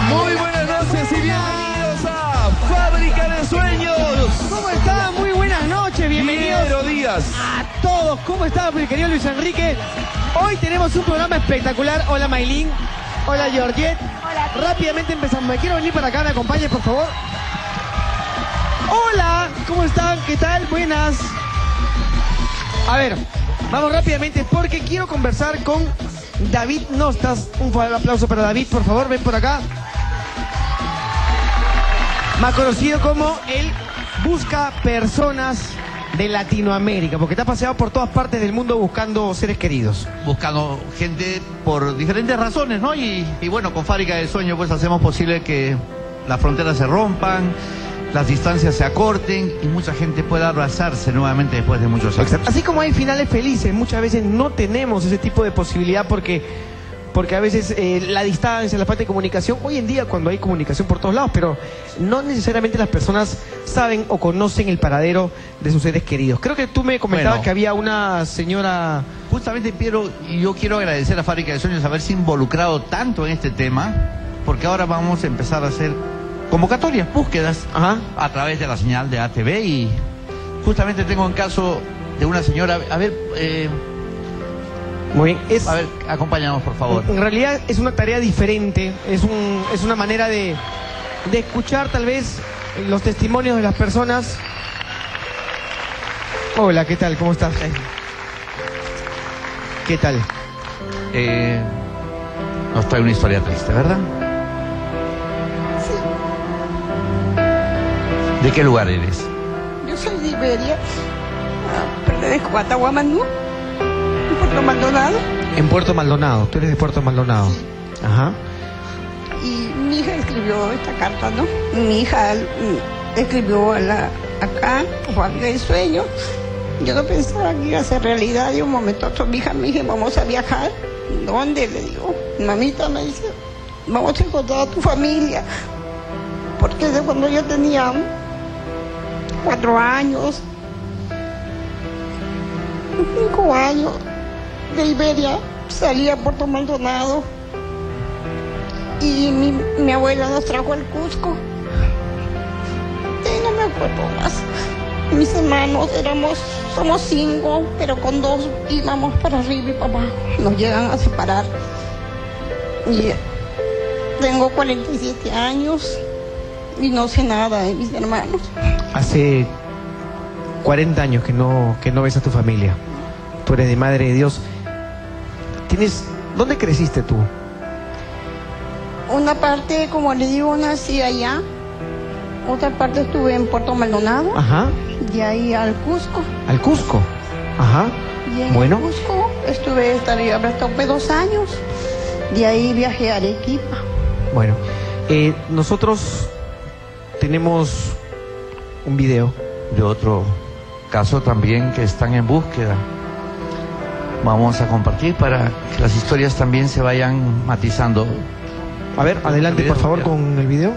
Muy buenas noches y bienvenidos a Fábrica de Sueños. ¿Cómo están? Muy buenas noches, bienvenidos Piero Díaz. a todos. ¿Cómo está, mi querido Luis Enrique? Hoy tenemos un programa espectacular. Hola, Maylin. Hola, Georgette. Hola. Rápidamente empezamos. ¿Me quiero venir para acá? ¿Me acompañes, por favor? Hola, ¿cómo están? ¿Qué tal? Buenas. A ver, vamos rápidamente porque quiero conversar con David Nostas. Un aplauso para David, por favor, ven por acá. Más conocido como el Busca Personas de Latinoamérica, porque te has paseado por todas partes del mundo buscando seres queridos. Buscando gente por diferentes razones, ¿no? Y bueno, con Fábrica de Sueños pues hacemos posible que las fronteras se rompan, las distancias se acorten y mucha gente pueda abrazarse nuevamente después de muchos años. Así como hay finales felices, muchas veces no tenemos ese tipo de posibilidad porque a veces la distancia, la falta de comunicación, hoy en día cuando hay comunicación por todos lados, pero no necesariamente las personas saben o conocen el paradero de sus seres queridos. Creo que tú me comentabas que había una señora... Justamente, Piero, yo quiero agradecer a Fábrica de Sueños haberse involucrado tanto en este tema, porque ahora vamos a empezar a hacer convocatorias, búsquedas, a través de la señal de ATV y justamente tengo un caso de una señora, a ver... Muy bien. A ver, acompáñanos, por favor. En realidad es una tarea diferente, es una manera de escuchar tal vez los testimonios de las personas. Hola, ¿qué tal? ¿Cómo estás? ¿Qué tal? Nos trae una historia triste, ¿verdad? Sí. ¿De qué lugar eres? Yo soy de Iberia, pertenezco a Tahuamandú, en Puerto Maldonado. En Puerto Maldonado, tú eres de Puerto Maldonado. Sí. Ajá. Y mi hija escribió esta carta, ¿no? Mi hija escribió acá, Fábrica de Sueños. Yo no pensaba que iba a ser realidad. De un momento a otro mi hija me dice, vamos a viajar. ¿Dónde? Le digo, mamita, me dice, vamos a encontrar a tu familia. Porque desde cuando yo tenía 4 años, 5 años, de Iberia, salí a Puerto Maldonado y mi abuela nos trajo al Cusco. Y no me acuerdo más. Mis hermanos somos 5, pero con 2 íbamos para arriba y para abajo. Nos llegan a separar. Y tengo 47 años y no sé nada de mis hermanos. Hace 40 años que no ves a tu familia. Tú eres de Madre de Dios. ¿Dónde creciste tú? Una parte, como le digo, nací allá. Otra parte estuve en Puerto Maldonado. Ajá. De ahí al Cusco. ¿Al Cusco? Ajá. Y en el Cusco estuve 2 años. De ahí viajé a Arequipa. Bueno, nosotros tenemos un video De otro caso también que están en búsqueda. Vamos a compartir para que las historias también se vayan matizando. A ver, adelante por favor con el video.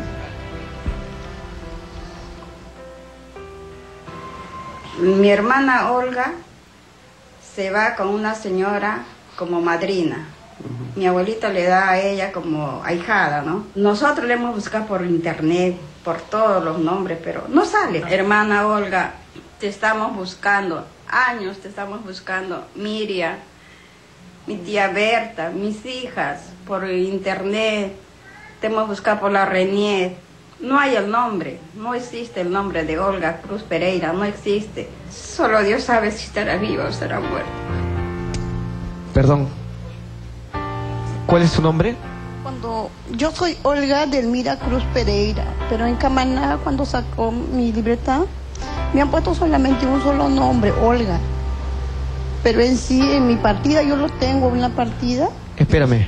Mi hermana Olga se va con una señora como madrina. Mi abuelita le da a ella como ahijada, ¿no? Nosotros le hemos buscado por internet, por todos los nombres, pero no sale. Hermana Olga, te estamos buscando, años te estamos buscando. Miriam, mi tía Berta, mis hijas, por internet, te hemos buscado por la RENIET. No hay el nombre, no existe el nombre de Olga Cruz Pereira, no existe. Solo Dios sabe si estará viva o estará muerta. Perdón. ¿Cuál es tu nombre? Yo soy Olga Delmira Cruz Pereira, pero en Camaná, cuando sacó mi libertad, me han puesto solamente un solo nombre, Olga. Pero en sí, en mi partida, yo lo tengo en la partida. Espérame.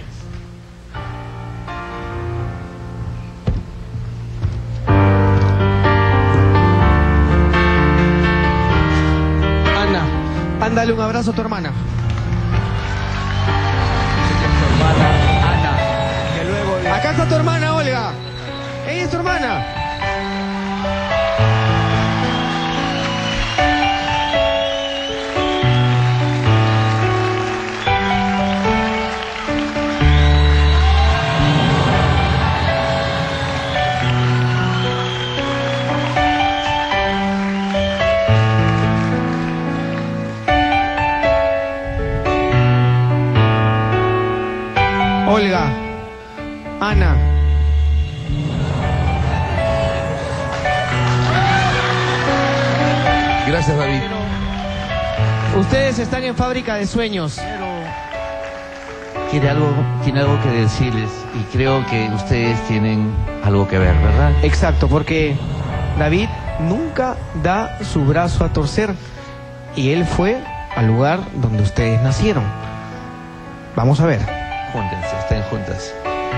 Dale un abrazo a tu hermana. Tu hermana Ana, que luego Acá está tu hermana Olga. Ella es tu hermana. Ana. Gracias, David. Ustedes están en Fábrica de Sueños. Tiene algo que decirles y creo que ustedes tienen algo que ver, ¿verdad? Exacto, porque David nunca da su brazo a torcer y él fue al lugar donde ustedes nacieron. Vamos a ver. Júntense, estén juntas.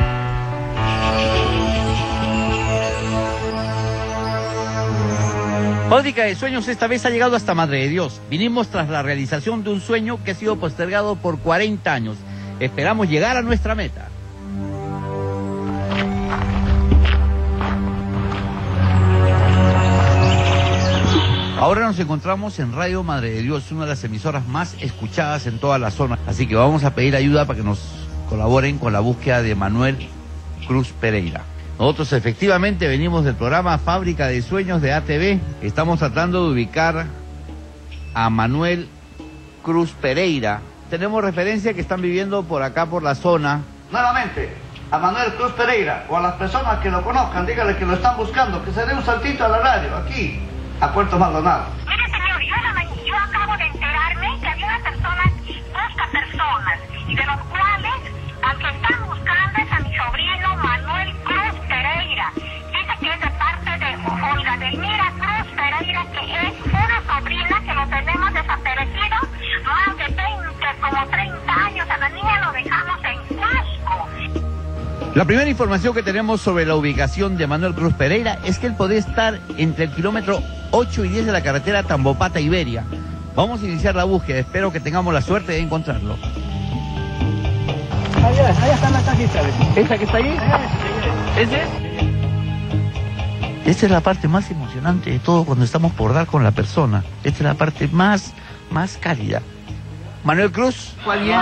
Fábrica de Sueños esta vez ha llegado hasta Madre de Dios. Vinimos tras la realización de un sueño que ha sido postergado por 40 años. Esperamos llegar a nuestra meta. Ahora nos encontramos en Radio Madre de Dios, una de las emisoras más escuchadas en toda la zona. Así que vamos a pedir ayuda para que nos colaboren con la búsqueda de Manuel Cruz Pereira. Nosotros efectivamente venimos del programa Fábrica de Sueños de ATV. Estamos tratando de ubicar a Manuel Cruz Pereira. Tenemos referencia que están viviendo por acá, por la zona. Nuevamente, a Manuel Cruz Pereira, o a las personas que lo conozcan, díganle que lo están buscando, que se dé un saltito a la radio, aquí, a Puerto Maldonado. Mire, señor, yo acabo de enterarme que había una persona que busca personas, y de los cuales, al que están buscando es a mi sobrino Manuel Cruz Pereira. Dice que es de parte de Olga Delmira Cruz Pereira, que es una sobrina que lo tenemos desaparecido más de 30 años. A la niña lo dejamos en Cusco. La primera información que tenemos sobre la ubicación de Manuel Cruz Pereira es que él podría estar entre el kilómetro 8 y 10 de la carretera Tambopata-Iberia. Vamos a iniciar la búsqueda, espero que tengamos la suerte de encontrarlo. Allá está la casita. ¿Esta que está ahí? ¿Ese? Esta es la parte más emocionante de todo cuando estamos por dar con la persona. Esta es la parte más cálida. Manuel Cruz. ¿Cuál bien?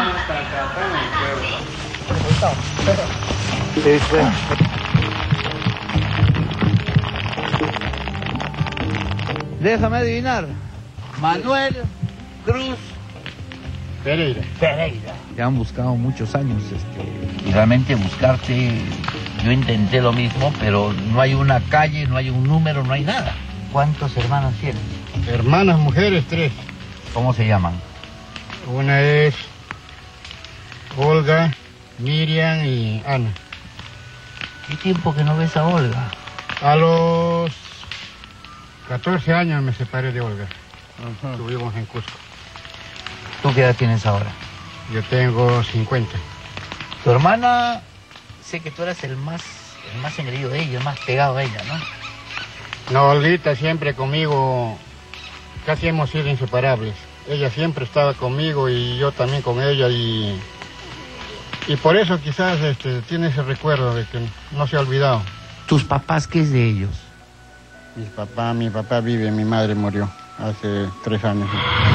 Déjame adivinar. Manuel Cruz Pereira. Te han buscado muchos años, y realmente buscarte, yo intenté lo mismo, pero no hay una calle, no hay un número, no hay nada. ¿Cuántos hermanos tienes? Hermanas, mujeres, 3. ¿Cómo se llaman? Una es Olga, Miriam y Ana. ¿Qué tiempo que no ves a Olga? A los 14 años me separé de Olga. Estuvimos en Cusco. ¿Tú qué edad tienes ahora? Yo tengo 50. Tu hermana, sé que tú eras el más engreído de ella, el más pegado a ella, ¿no? No, Olguita siempre conmigo, casi hemos sido inseparables. Ella siempre estaba conmigo y yo también con ella y por eso quizás tiene ese recuerdo de que no se ha olvidado. ¿Tus papás qué es de ellos? Mi papá vive, mi madre murió hace 3 años.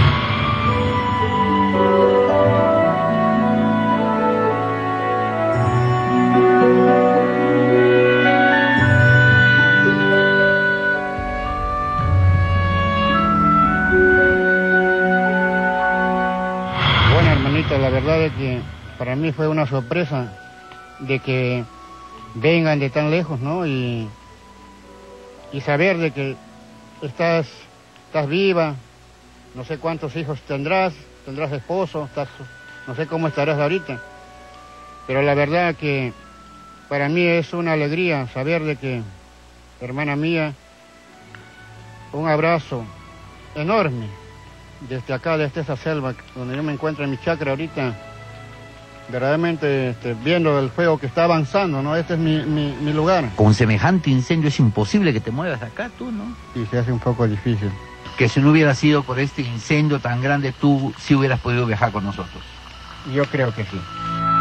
Bueno, hermanita, la verdad es que para mí fue una sorpresa de que vengan de tan lejos, ¿no? Y saber de que estás viva, no sé cuántos hijos tendrás esposo, no sé cómo estarás ahorita, pero la verdad que para mí es una alegría saber de que, hermana mía, un abrazo enorme desde acá, desde esa selva donde yo me encuentro en mi chacra ahorita, verdaderamente viendo el fuego que está avanzando, ¿no? Este es mi lugar. Con semejante incendio es imposible que te muevas de acá, tú, ¿no? Y se hace un poco difícil. Que si no hubiera sido por este incendio tan grande, tú sí hubieras podido viajar con nosotros. Yo creo que sí.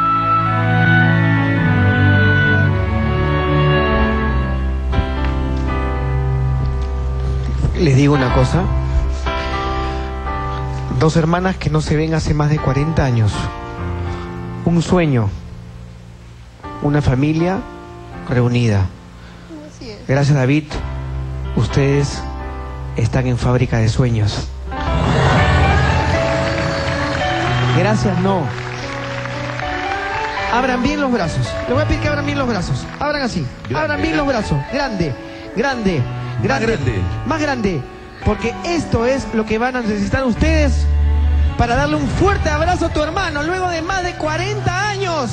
Les digo una cosa. 2 hermanas que no se ven hace más de 40 años. Un sueño. Una familia reunida. Así es. Gracias, David. Ustedes están en Fábrica de Sueños. Gracias, no. Abran bien los brazos. Les voy a pedir que abran bien los brazos. Abran así. Abran bien los brazos. Grande, grande, grande. Más grande. Porque esto es lo que van a necesitar ustedes para darle un fuerte abrazo a tu hermano luego de más de 40 años.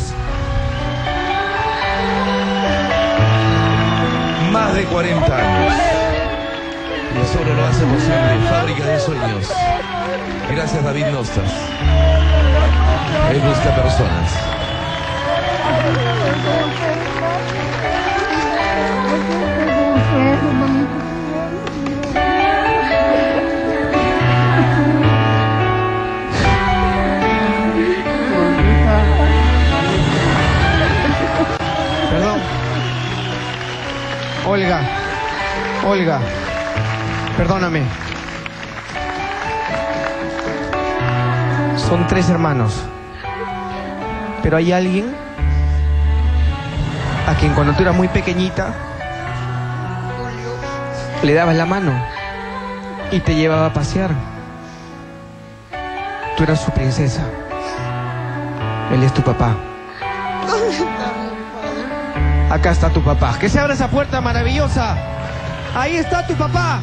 Más de 40 años. Y solo lo hace posible Fábrica de Sueños. Gracias, David Nostas. Él busca personas. Perdón. Olga, perdóname. Son 3 hermanos. Pero hay alguien a quien cuando tú eras muy pequeñita le dabas la mano y te llevaba a pasear. Tú eras su princesa. Él es tu papá. Acá está tu papá. Que se abra esa puerta maravillosa. Ahí está tu papá.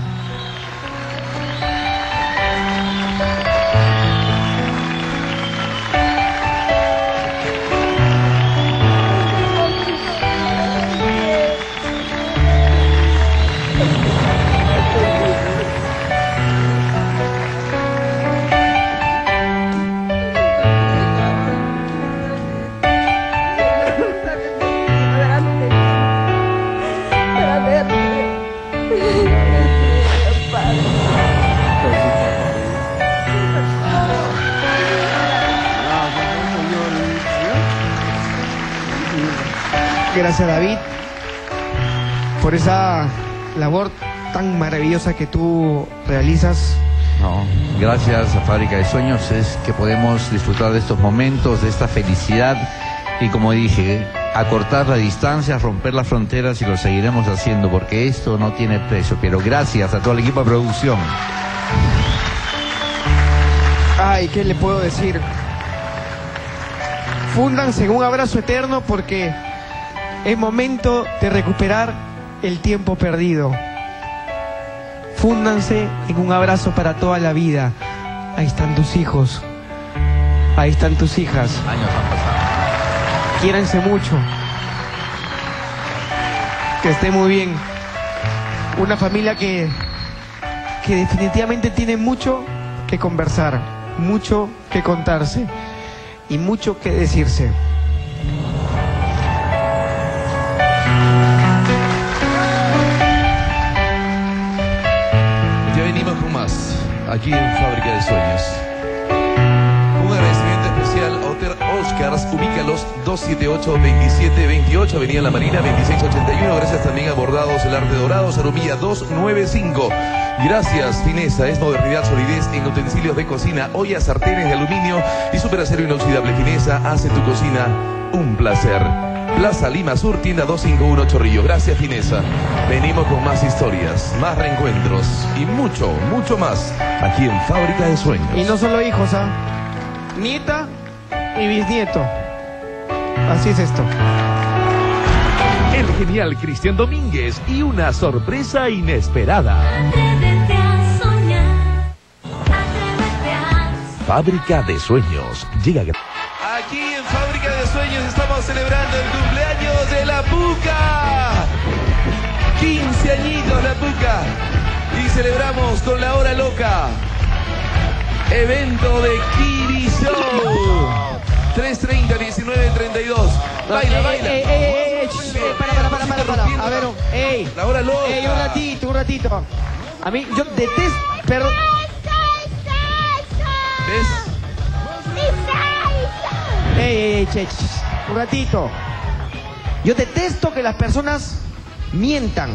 Gracias, David, por esa labor tan maravillosa que tú realizas. No, gracias a Fábrica de Sueños es que podemos disfrutar de estos momentos, de esta felicidad y, como dije, acortar la distancia, romper las fronteras, y lo seguiremos haciendo porque esto no tiene precio. Pero gracias a todo el equipo de producción. Ay, ¿qué le puedo decir? Fúndanse en un abrazo eterno porque es momento de recuperar el tiempo perdido. Fúndanse en un abrazo para toda la vida. Ahí están tus hijos. Ahí están tus hijas. Años han pasado. Quiéranse mucho. Que esté muy bien. Una familia que definitivamente tiene mucho que conversar, mucho que contarse y mucho que decirse. Aquí en Fábrica de Sueños. Un agradecimiento especial a Hotel Oscars, ubícalos 278-2728, Avenida La Marina, 2681. Gracias también a Bordados El Arte Dorado, Sarumilla 295. Gracias, Finesa, es modernidad, solidez en utensilios de cocina, ollas, sartenes de aluminio y superacero inoxidable. Finesa hace tu cocina un placer. Plaza Lima Sur, tienda 251 Chorrillos. Gracias, Finesa. Venimos con más historias, más reencuentros y mucho, mucho más aquí en Fábrica de Sueños. Y no solo hijos, nieta y bisnieto. Así es esto. El genial Cristian Domínguez y una sorpresa inesperada. Atrévete a soñar, atrévete a... Fábrica de Sueños llega. Aquí en Fábrica de Sueños estamos celebrando el cumpleaños de la Puca. 15 añitos la Puca. Y celebramos con la Hora Loca. Evento de Kiri Show. 3:30, 19:32. Baila, baila. Para. A ver, La Hora Loca. Un ratito. A mí, yo detesto, pero... ¿Ves? Un ratito. Yo detesto que las personas mientan.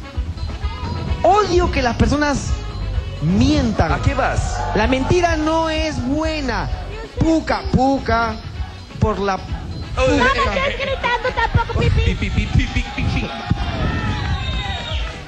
Odio que las personas mientan. ¿A qué vas? La mentira no es buena. Puca, por la... No me estés gritando tampoco, Pipi.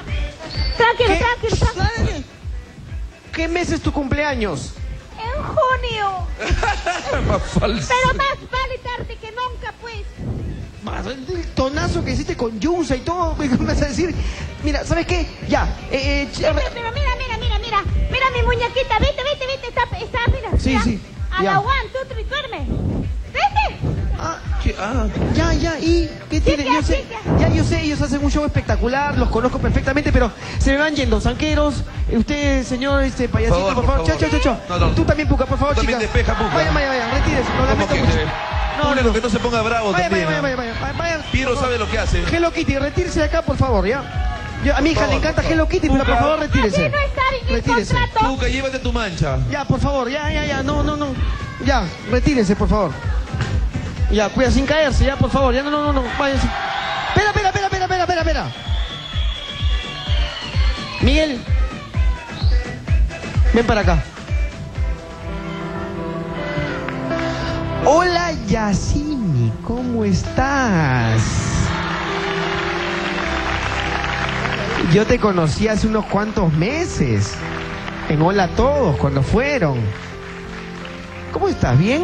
Tranquilo. ¿Qué mes es tu cumpleaños? En junio. mío. Más falso. Pero más vale tarde que nunca, pues. El tonazo que hiciste con Yunza y todo, me vas a decir, mira, ¿sabes qué? Ya, Pero mira mi muñequita, vete, está, mira. Sí, mira. sí, A ya. la 1, 2, 3, duerme. ¿Vete? Ya, ¿y qué tiene? Yo sé, yo sé, ellos hacen un show espectacular, los conozco perfectamente, pero se me van yendo, zanqueros, usted, señor, payasito, por favor, chao. No. Tú también, Puca, por favor, Tú chica. también despeja, Puca. Vaya, retírese, lo lamento ¿Cómo que? mucho. Público que no se ponga bravo también. Vaya. Piero sabe lo que hace. Hello Kitty, retírese de acá, por favor, ¿ya? A mi hija le encanta Hello Kitty, pero por favor, retírese. Así no está en mi Retírese. contrato. Puca, llévate tu mancha. Ya, por favor, ya, no. Ya, retírese, por favor. Ya, cuida, sin caerse, ya, por favor, ya, no, váyanse. Espera. Miguel, ven para acá. Hola, Yasini, ¿cómo estás? Yo te conocí hace unos cuantos meses. En Hola a Todos, cuando fueron. ¿Cómo estás? ¿Bien?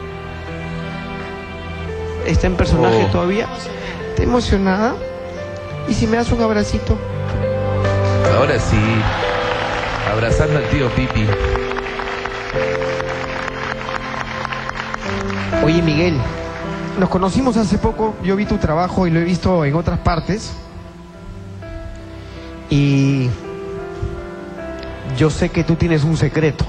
¿Está en personaje todavía? ¿Está emocionada? ¿Y si me das un abracito? Ahora sí. Abrazando al tío Pipi. Oye, Miguel, nos conocimos hace poco, yo vi tu trabajo y lo he visto en otras partes. Y yo sé que tú tienes un secreto.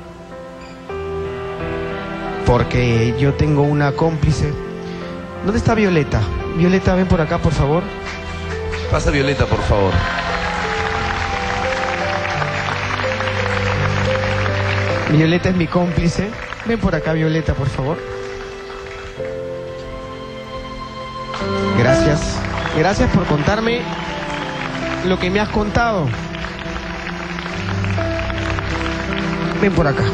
Porque yo tengo una cómplice. ¿Dónde está Violeta? Violeta, ven por acá, por favor. Pasa Violeta, por favor. Violeta es mi cómplice. Ven por acá, Violeta, por favor. Gracias por contarme lo que me has contado. Ven por acá.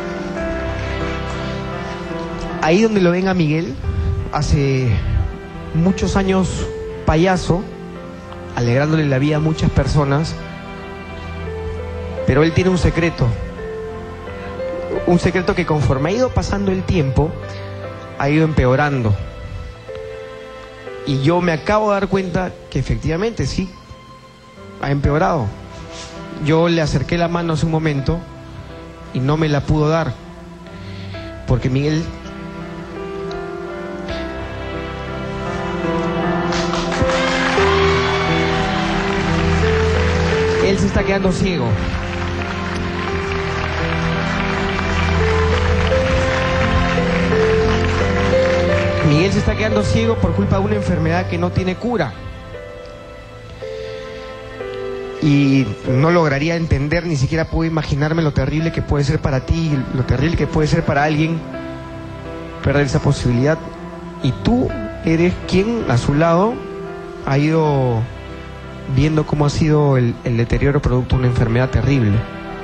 Ahí donde lo ven a Miguel, hace muchos años payaso, alegrándole la vida a muchas personas, pero él tiene un secreto que conforme ha ido pasando el tiempo, ha ido empeorando. Y yo me acabo de dar cuenta que efectivamente sí, ha empeorado. Yo le acerqué la mano hace un momento y no me la pudo dar, porque Miguel él se está quedando ciego. Miguel se está quedando ciego por culpa de una enfermedad que no tiene cura. Y no lograría entender, ni siquiera puedo imaginarme lo terrible que puede ser para ti, lo terrible que puede ser para alguien perder esa posibilidad. Y tú eres quien a su lado ha ido viendo cómo ha sido el deterioro producto de una enfermedad terrible.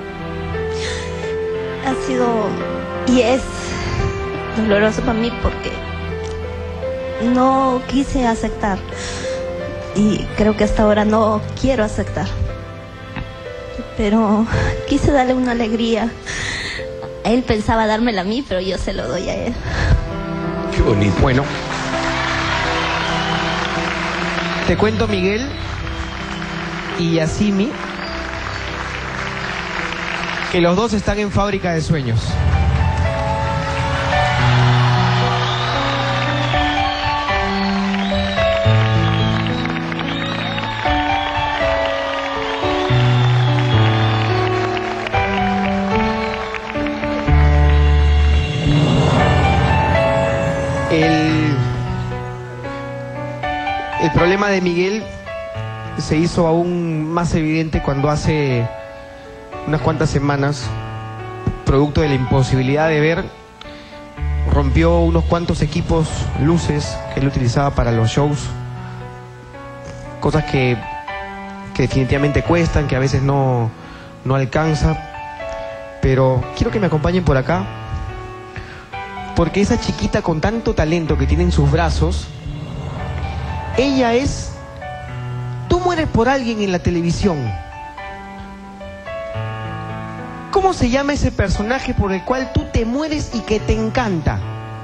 Ha sido y es doloroso para mí porque no quise aceptar y creo que hasta ahora no quiero aceptar, pero quise darle una alegría. Él pensaba dármela a mí, pero yo se lo doy a él. Qué bonito. Bueno, te cuento, Miguel y Yasimi, que los dos están en Fábrica de Sueños. El problema de Miguel se hizo aún más evidente cuando hace unas cuantas semanas, producto de la imposibilidad de ver, rompió unos cuantos equipos, luces que él utilizaba para los shows, cosas que definitivamente cuestan, que a veces no alcanza, pero quiero que me acompañen por acá, porque esa chiquita con tanto talento que tiene en sus brazos, ella es... Tú mueres por alguien en la televisión. ¿Cómo ¿Cómo se llama ese personaje por el cual tú te mueres y que te encanta?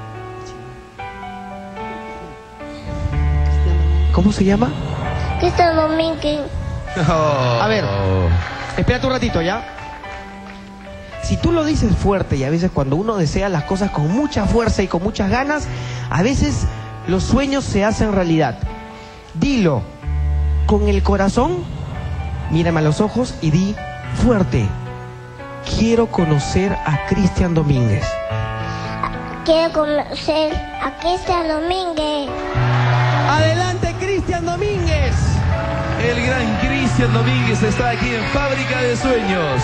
¿Cómo se llama? Cristian Domínguez. A ver, espérate un ratito, ¿ya? Si tú lo dices fuerte, y a veces cuando uno desea las cosas con mucha fuerza y con muchas ganas, a veces los sueños se hacen realidad. Dilo con el corazón, mírame a los ojos y di fuerte: quiero conocer a Cristian Domínguez. Quiero conocer a Cristian Domínguez. ¡Adelante, Cristian Domínguez! El gran Cristian Domínguez está aquí en Fábrica de Sueños.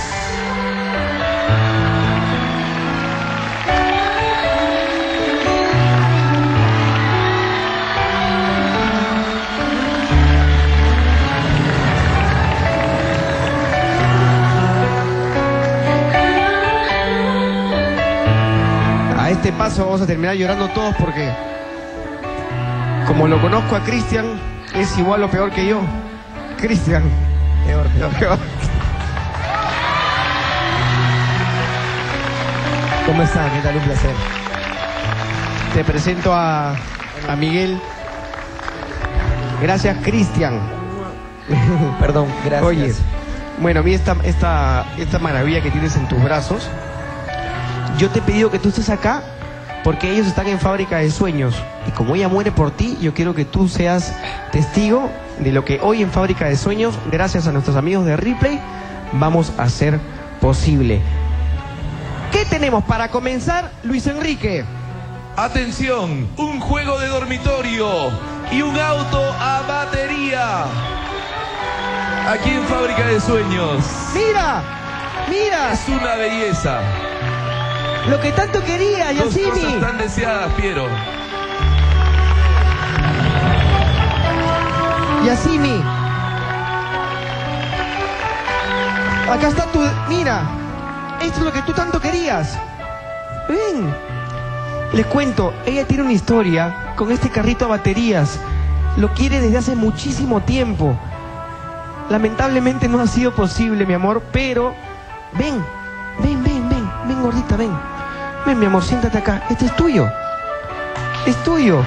A este paso vamos a terminar llorando todos porque, como lo conozco a Cristian, es igual o peor que yo. Cristian, peor. ¿Cómo estás? ¿Qué tal? Un placer. Te presento a Miguel. Gracias, Cristian. Perdón, gracias. Oye, bueno, mira esta maravilla que tienes en tus brazos. Yo te he pedido que tú estés acá porque ellos están en Fábrica de Sueños. Y como ella muere por ti, yo quiero que tú seas testigo de lo que hoy en Fábrica de Sueños, gracias a nuestros amigos de Ripley, vamos a hacer posible. ¿Qué tenemos para comenzar, Luis Enrique? Atención, un juego de dormitorio y un auto a batería. Aquí en Fábrica de Sueños. ¡Mira! ¡Mira! Es una belleza. Lo que tanto quería, Yasimi. Dos cosas tan deseadas, Piero. Yasimi. Acá está tu... Mira. Esto es lo que tú tanto querías. Ven. Les cuento, ella tiene una historia con este carrito a baterías. Lo quiere desde hace muchísimo tiempo. Lamentablemente no ha sido posible, mi amor, pero... Ven, gordita, ven. Ven, mi amor, siéntate acá. Este es tuyo. Es tuyo.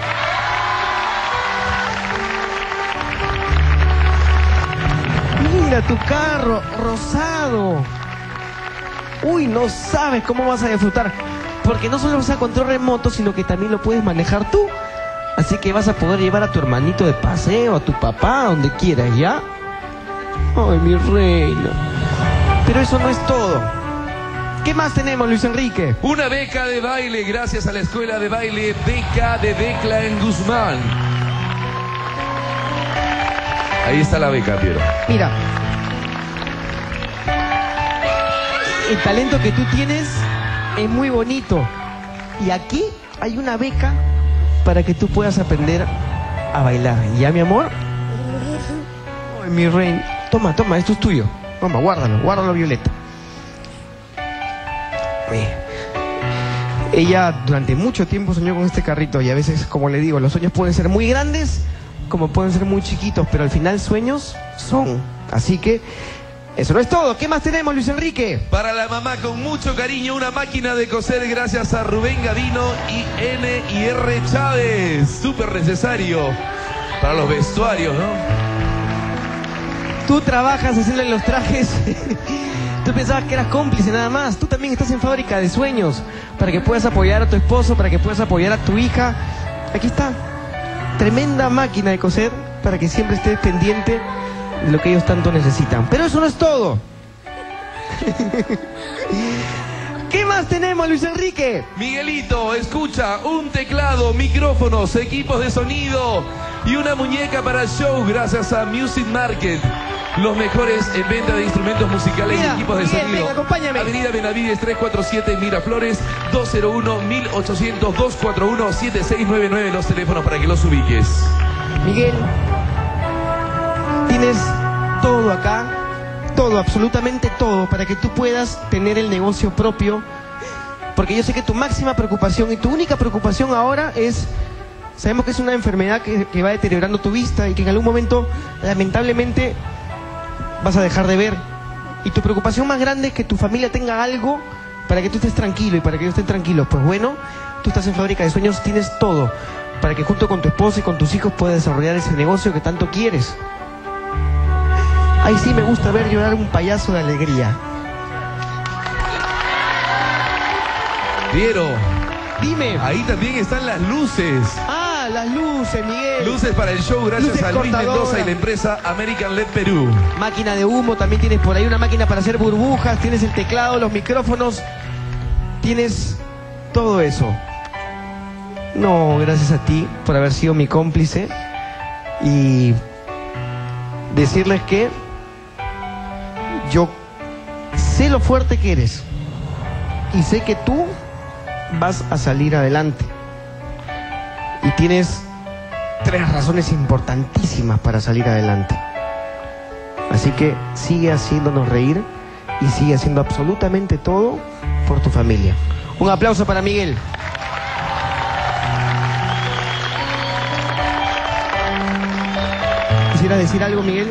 Mira tu carro, rosado. Uy, no sabes cómo vas a disfrutar. Porque no solo vas a control remoto, sino que también lo puedes manejar tú. Así que vas a poder llevar a tu hermanito de paseo, a tu papá, donde quieras, ¿ya? Ay, mi reina. Pero eso no es todo. ¿Qué más tenemos, Luis Enrique? Una beca de baile gracias a la escuela de baile Beca de Decla en Guzmán. Ahí está la beca, Piero. Mira. El talento que tú tienes es muy bonito. Y aquí hay una beca para que tú puedas aprender a bailar. ¿Ya, mi amor? Ay, mi reina. Toma, esto es tuyo. Toma, guárdalo, Violeta. Ella durante mucho tiempo soñó con este carrito y a veces, como le digo, los sueños pueden ser muy grandes como pueden ser muy chiquitos, pero al final sueños son. Así que eso no es todo. ¿Qué más tenemos, Luis Enrique? Para la mamá, con mucho cariño, una máquina de coser gracias a Rubén Gavino y N&R Chávez. Súper necesario para los vestuarios, ¿no? Tú trabajas haciendo los trajes. Tú pensabas que eras cómplice nada más. Tú también estás en Fábrica de Sueños para que puedas apoyar a tu esposo, para que puedas apoyar a tu hija. Aquí está. Tremenda máquina de coser para que siempre estés pendiente de lo que ellos tanto necesitan. Pero eso no es todo. ¿Qué más tenemos, Luis Enrique? Miguelito, escucha, un teclado, micrófonos, equipos de sonido y una muñeca para show gracias a Music Market. Los mejores en venta de instrumentos musicales y equipos de sonido. Venga, acompáñame. Avenida Benavides 347 Miraflores, 201-1800-241-7699, los teléfonos para que los ubiques. Miguel, tienes todo acá, todo, absolutamente todo, para que tú puedas tener el negocio propio. Porque yo sé que tu máxima preocupación y tu única preocupación ahora es... Sabemos que es una enfermedad que va deteriorando tu vista y que en algún momento, lamentablemente, vas a dejar de ver. Y tu preocupación más grande es que tu familia tenga algo para que tú estés tranquilo y para que ellos estén tranquilos. Pues bueno, tú estás en Fábrica de Sueños, tienes todo para que junto con tu esposa y con tus hijos puedas desarrollar ese negocio que tanto quieres. Ahí sí me gusta ver llorar un payaso de alegría. Piero, dime. Ahí también están las luces. Ah, las luces, Miguel. Luces para el show, gracias Luces a Luis cortadoras. Mendoza y la empresa American LED Perú. Máquina de humo, también tienes por ahí una máquina para hacer burbujas, tienes el teclado, los micrófonos, tienes todo eso. No, gracias a ti por haber sido mi cómplice y decirles que yo sé lo fuerte que eres y sé que tú vas a salir adelante y tienes 3 razones importantísimas para salir adelante. Así que sigue haciéndonos reír y sigue haciendo absolutamente todo por tu familia. Un aplauso para Miguel. ¿Quisieras decir algo, Miguel?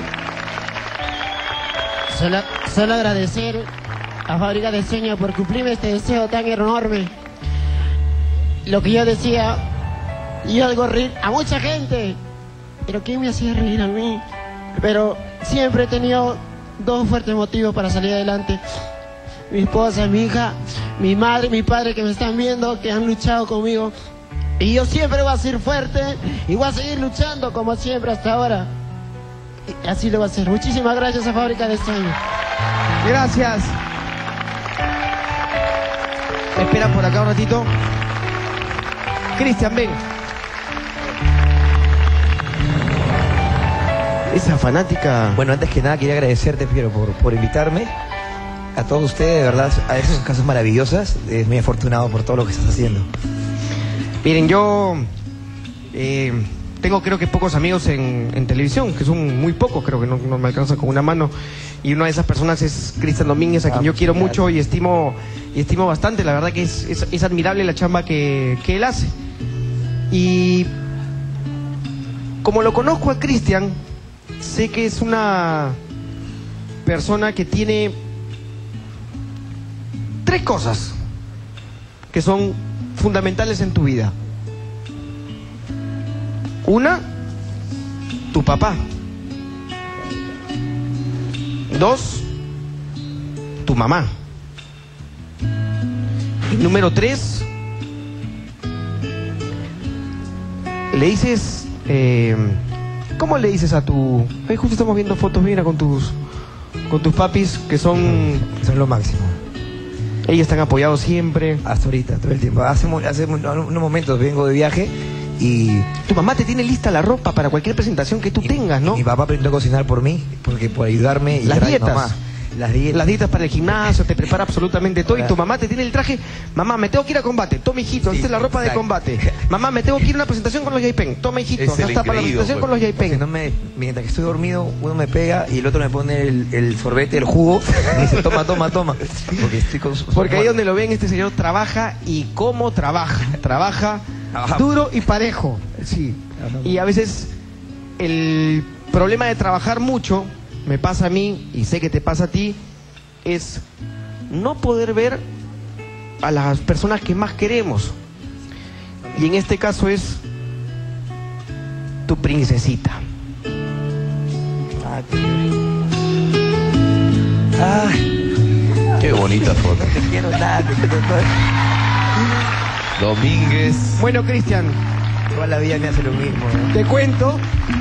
Solo agradecer a Fábrica de Sueños por cumplirme este deseo tan enorme. Lo que yo decía, yo hago reír a mucha gente, pero ¿quién me hacía reír a mí? Pero siempre he tenido 2 fuertes motivos para salir adelante. Mi esposa, mi hija, mi madre y mi padre que me están viendo, que han luchado conmigo. Y yo siempre voy a ser fuerte y voy a seguir luchando como siempre hasta ahora. Y así lo voy a hacer. Muchísimas gracias a Fábrica de Sueños. Gracias. ¿Me esperan por acá un ratito? Cristian, ven. Esa fanática... Bueno, antes que nada quería agradecerte, Piero, por invitarme. A todos ustedes, de verdad, a esas casas maravillosas. Es muy afortunado por todo lo que estás haciendo. Miren, yo tengo creo que pocos amigos en televisión, que son muy pocos, creo que no me alcanza con una mano. Y una de esas personas es Cristian Domínguez, a quien yo quiero mucho y estimo bastante. La verdad que es admirable la chamba que él hace. Y como lo conozco a Cristian, sé que es una persona que tiene 3 cosas que son fundamentales en tu vida. Una, tu papá. 2, tu mamá. Y número 3, le dices, ¿cómo le dices a tu... justo estamos viendo fotos, mira, con tus papis, que son lo máximo. Ellos están apoyados siempre. Hasta ahorita, todo el tiempo. Hace unos momentos vengo de viaje y... Tu mamá te tiene lista la ropa para cualquier presentación que tú tengas, ¿no? Mi papá aprendió a cocinar por mí, porque por ayudarme. Y las dietas. Mamá. Las dietas para el gimnasio, te prepara absolutamente todo. Y tu mamá te tiene el traje. Mamá, me tengo que ir a combate. Toma, hijito, esta es la ropa de combate. Mamá, me tengo que ir a una presentación con los Yaipen. Toma, hijito, acá está para la presentación con los Yaipen. Mientras que estoy dormido, uno me pega y el otro me pone el sorbete, el jugo. Y me dice, toma. Porque estoy con Porque ahí donde lo ven, este señor trabaja y cómo trabaja. Trabaja duro y parejo. Sí. Y a veces el problema de trabajar mucho, me pasa a mí y sé que te pasa a ti, es no poder ver a las personas que más queremos. Y en este caso es tu princesita. Qué bonita foto. Te quiero nada, te quiero todo. Domínguez. Bueno, Cristian, toda la vida me hace lo mismo, ¿no? Te cuento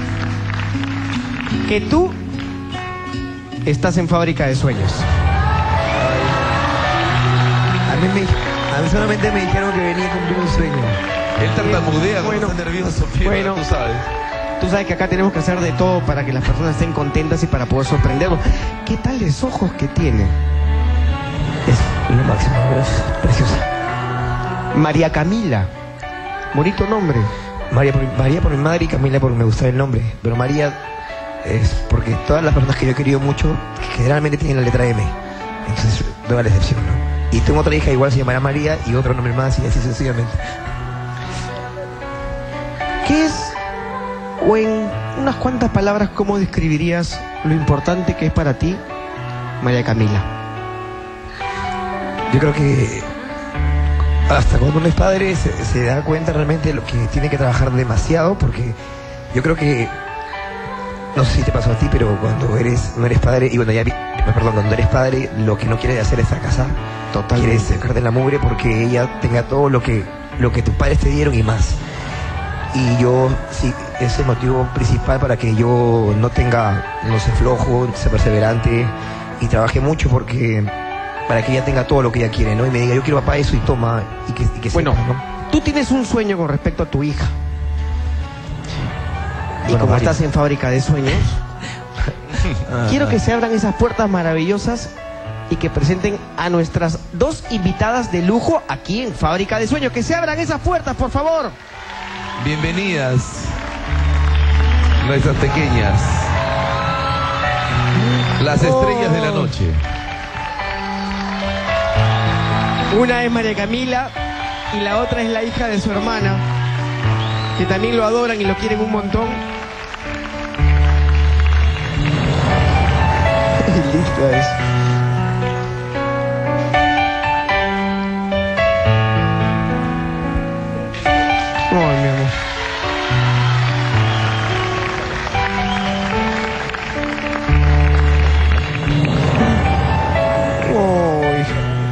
que tú estás en Fábrica de Sueños. A mí solamente me dijeron que venía a cumplir un sueño. Él tartamudea cuando está nervioso, Piero, tú sabes. Tú sabes que acá tenemos que hacer de todo para que las personas estén contentas y para poder sorprenderlos. ¿Qué tales ojos que tiene? Es lo máximo, gracias. Preciosa. María Camila. Bonito nombre. María por mi madre y Camila porque me gusta el nombre. Pero María es porque todas las personas que yo he querido mucho generalmente tienen la letra M. Entonces no va la excepción, ¿no? Y tengo otra hija igual, se llamará María, y otro nombre más, y así sencillamente. ¿Qué es, o en unas cuantas palabras, cómo describirías lo importante que es para ti María Camila? Yo creo que hasta cuando uno es padre se da cuenta realmente de lo que tiene que trabajar demasiado, porque yo creo que, no sé si te pasó a ti, pero cuando no eres padre, y cuando cuando eres padre, lo que no quieres hacer es fracasar. Totalmente. Quieres sacarte la mugre porque ella tenga todo lo que tus padres te dieron y más. Y yo, sí, ese es el motivo principal para que yo no sea flojo, sea perseverante y trabaje mucho para que ella tenga todo lo que ella quiere, ¿no? Y me diga, yo quiero papá eso y toma, y que bueno, sepa, ¿no? Tú tienes un sueño con respecto a tu hija. Y Bueno, como varios. estás en Fábrica de Sueños, quiero que se abran esas puertas maravillosas y que presenten a nuestras dos invitadas de lujo aquí en Fábrica de Sueños. Que se abran esas puertas, por favor. Bienvenidas, nuestras pequeñas, las estrellas de la noche. Una es María Camila y la otra es la hija de su hermana, que también lo adoran y lo quieren un montón. Listo es. Ay, mi amor. Ay.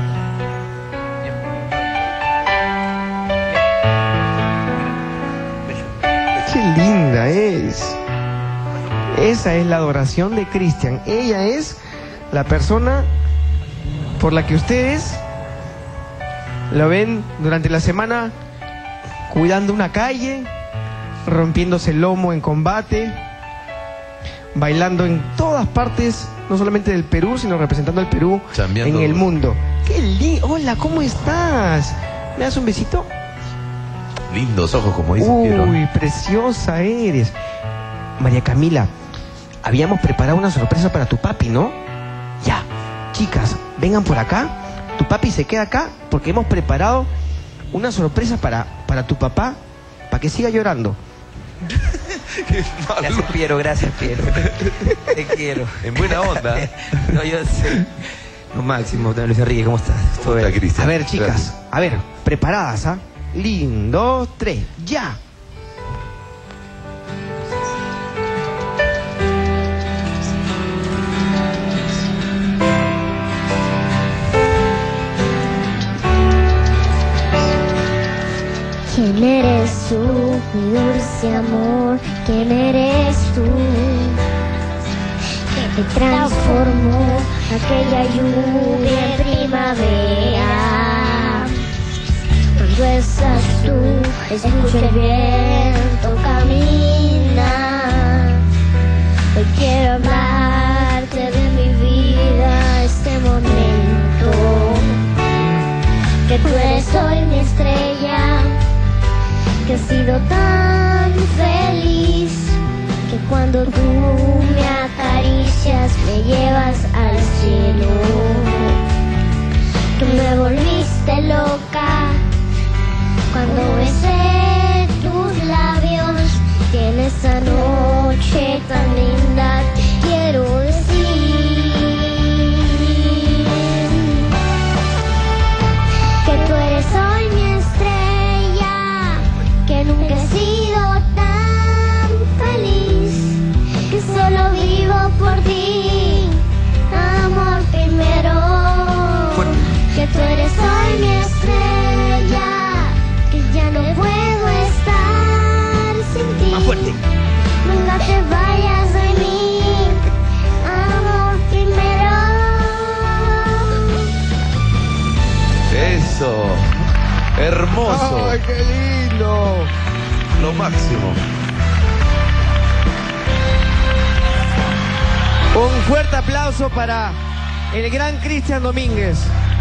Qué linda es. Esa es la adoración de Cristian. Ella es la persona por la que ustedes lo ven durante la semana cuidando una calle, rompiéndose el lomo en combate, bailando en todas partes, no solamente del Perú, sino representando al Perú Chambeando. en el mundo. ¡Qué lindo! Hola, ¿cómo estás? ¿Me das un besito? Lindos ojos, como dice Piero. Uy, preciosa eres. María Camila, habíamos preparado una sorpresa para tu papi, ¿no? Ya, chicas, vengan por acá. Tu papi se queda acá porque hemos preparado una sorpresa para tu papá, para que siga llorando. Gracias, Piero, gracias, Piero. Te quiero. En buena onda. No, yo sé. Lo máximo, Luis Enrique, ¿cómo estás? Hola, Cristian. A ver, chicas, Gracias. a ver, preparadas, ¿ah? Lindo, 3, ya. ¿Quién eres tú, mi dulce amor? ¿Quién eres tú? Que te transformó aquella lluvia en primavera. Cuando estás tú, escucha el viento, camina. Hoy quiero hablarte de mi vida, este momento. Que tú eres hoy mi estrella, que he sido tan feliz, que cuando tú me acaricias me llevas al cielo, que me volviste loca cuando besé tus labios, que en esa noche tan linda te quiero decir que tú eres hoy mi estrella, que nunca he sido tan feliz, que solo vivo por ti, amor primero. Que tú eres hoy mi estrella, que ya no puedo estar sin ti. Más fuerte. Nunca te vayas de mí, amor primero. Eso. Hermoso. ¡Ay, qué lindo! Lo máximo. Un fuerte aplauso para el gran Cristian Domínguez.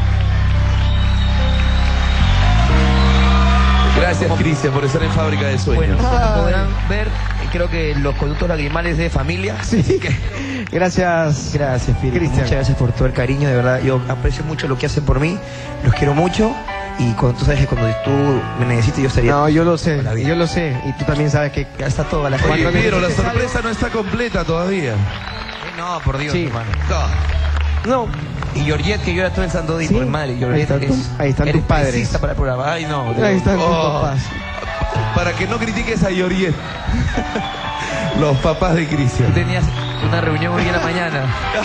Gracias, Cristian, por estar en Fábrica de Sueños. Bueno, como podrán ver, creo que los conductos lagrimales de familia. Sí. Gracias. Gracias, Piero. Cristian. Muchas gracias por todo el cariño, de verdad. Yo aprecio mucho lo que hacen por mí, los quiero mucho. Y cuando tú sabes que cuando tú me necesites, yo estaría. No, yo lo sé, con la vida. yo lo sé. Y tú también sabes que Ya está toda la Oye, gente. Piero, la sorpresa no está completa todavía. No, por Dios, Sí. hermano. No. Y Georgette, que llora todo el santo día por madre. Ahí están tus padres. Para el programa. Ay, no. Ahí están tus papás. Para que no critiques a Georgette. Los papás de Cristian. Tenías una reunión hoy en la mañana.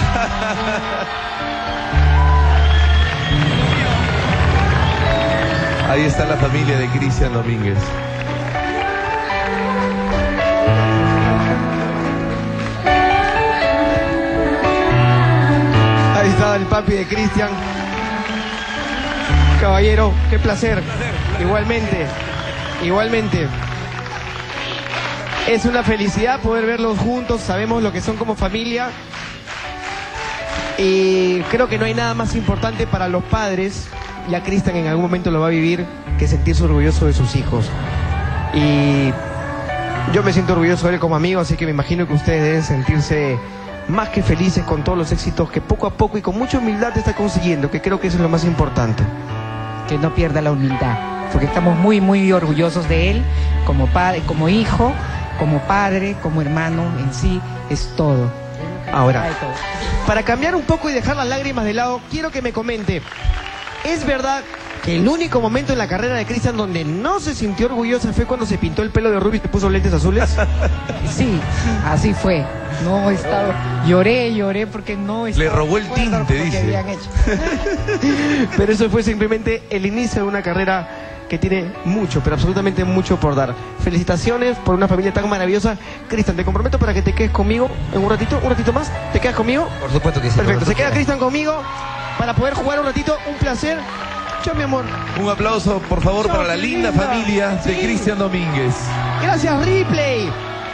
Ahí está la familia de Cristian Domínguez. Ahí está el papi de Cristian. Caballero, qué placer. Igualmente. Es una felicidad poder verlos juntos. Sabemos lo que son como familia. Y creo que no hay nada más importante para los padres, ya Cristian en algún momento lo va a vivir, que sentirse orgulloso de sus hijos. Y yo me siento orgulloso de él como amigo, así que me imagino que ustedes deben sentirse más que felices con todos los éxitos que poco a poco y con mucha humildad está consiguiendo, que creo que eso es lo más importante. Que no pierda la humildad, porque estamos muy, muy orgullosos de él, como padre, como hijo, como padre, como hermano, en sí, es todo. Ahora, para cambiar un poco y dejar las lágrimas de lado, quiero que me comente, ¿es verdad que el único momento en la carrera de Cristian donde no se sintió orgullosa fue cuando se pintó el pelo de rubio y se puso lentes azules? Sí, así fue. No he estado... Lloré porque no estaba... Le robó el tinte, dice. Pero eso fue simplemente el inicio de una carrera que tiene mucho, pero absolutamente mucho por dar. Felicitaciones por una familia tan maravillosa. Cristian, te comprometo para que te quedes conmigo en un ratito más. ¿Te quedas conmigo? Por supuesto que sí. Perfecto, se queda Cristian conmigo para poder jugar un ratito. Un placer. Chao, mi amor. Un aplauso, por favor, para la linda familia de Cristian Domínguez. Gracias, Ripley.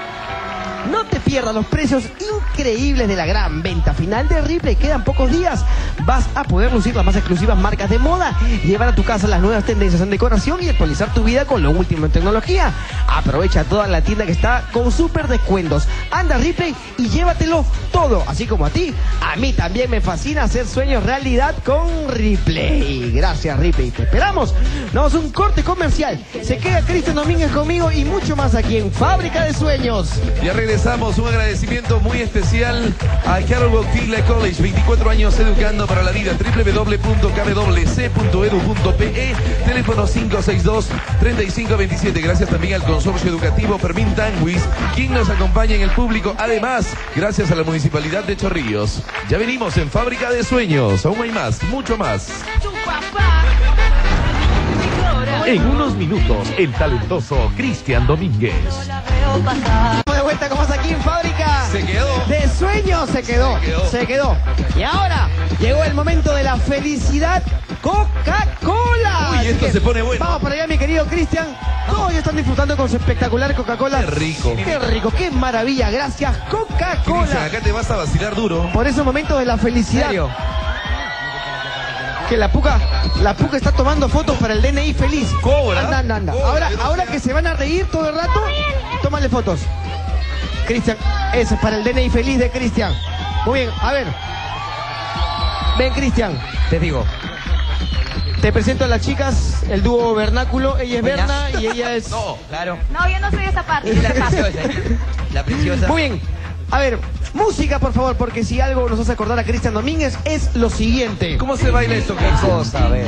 No te pierdas los precios increíbles de la gran venta final de Ripley. Quedan pocos días. Vas a poder lucir las más exclusivas marcas de moda, llevar a tu casa las nuevas tendencias en decoración y actualizar tu vida con lo último en tecnología. Aprovecha toda la tienda que está con súper descuentos. Anda a Ripley y llévatelo todo. Así como a ti, a mí también me fascina hacer sueños realidad con Ripley. Gracias, Ripley. Te esperamos. Nos vamos a un corte comercial. Se queda Cristian Domínguez conmigo y mucho más aquí en Fábrica de Sueños. Ya regresamos, un agradecimiento muy especial a Carol Boctila College, 24 años educando para la vida, www.kwc.edu.pe, teléfono 562-3527. Gracias también al Consorcio Educativo Fermín Tanguis, quien nos acompaña en el público. Además, gracias a la Municipalidad de Chorrillos. Ya venimos en Fábrica de Sueños, aún hay más, mucho más. En unos minutos, el talentoso Cristian Domínguez. De vuelta como es aquí en Fábrica Se quedó de Sueños, se quedó. Y ahora llegó el momento de la felicidad Coca-Cola. Uy, esto se pone bueno. Vamos para allá, mi querido Cristian. Todos ya están disfrutando con su espectacular Coca-Cola. Qué rico. Qué rico, qué maravilla. Gracias, Coca-Cola. Cristian, acá te vas a vacilar duro. Por esos momentos de la felicidad. ¿En serio? Que la Puca está tomando fotos para el DNI feliz. Cobra. Anda. Ahora que se van a reír todo el rato, tómale fotos. Cristian, ese es para el DNI feliz de Cristian. Muy bien, a ver. Ven, Cristian. Te digo. Te presento a las chicas, el dúo vernáculo. Ella es Berna y ella es... No, claro. No, yo no soy esa parte. La preciosa. Muy bien. A ver, música, por favor, porque si algo nos hace acordar a Cristian Domínguez es lo siguiente. ¿Cómo se baila esto, ¿Qué cosa? A ver.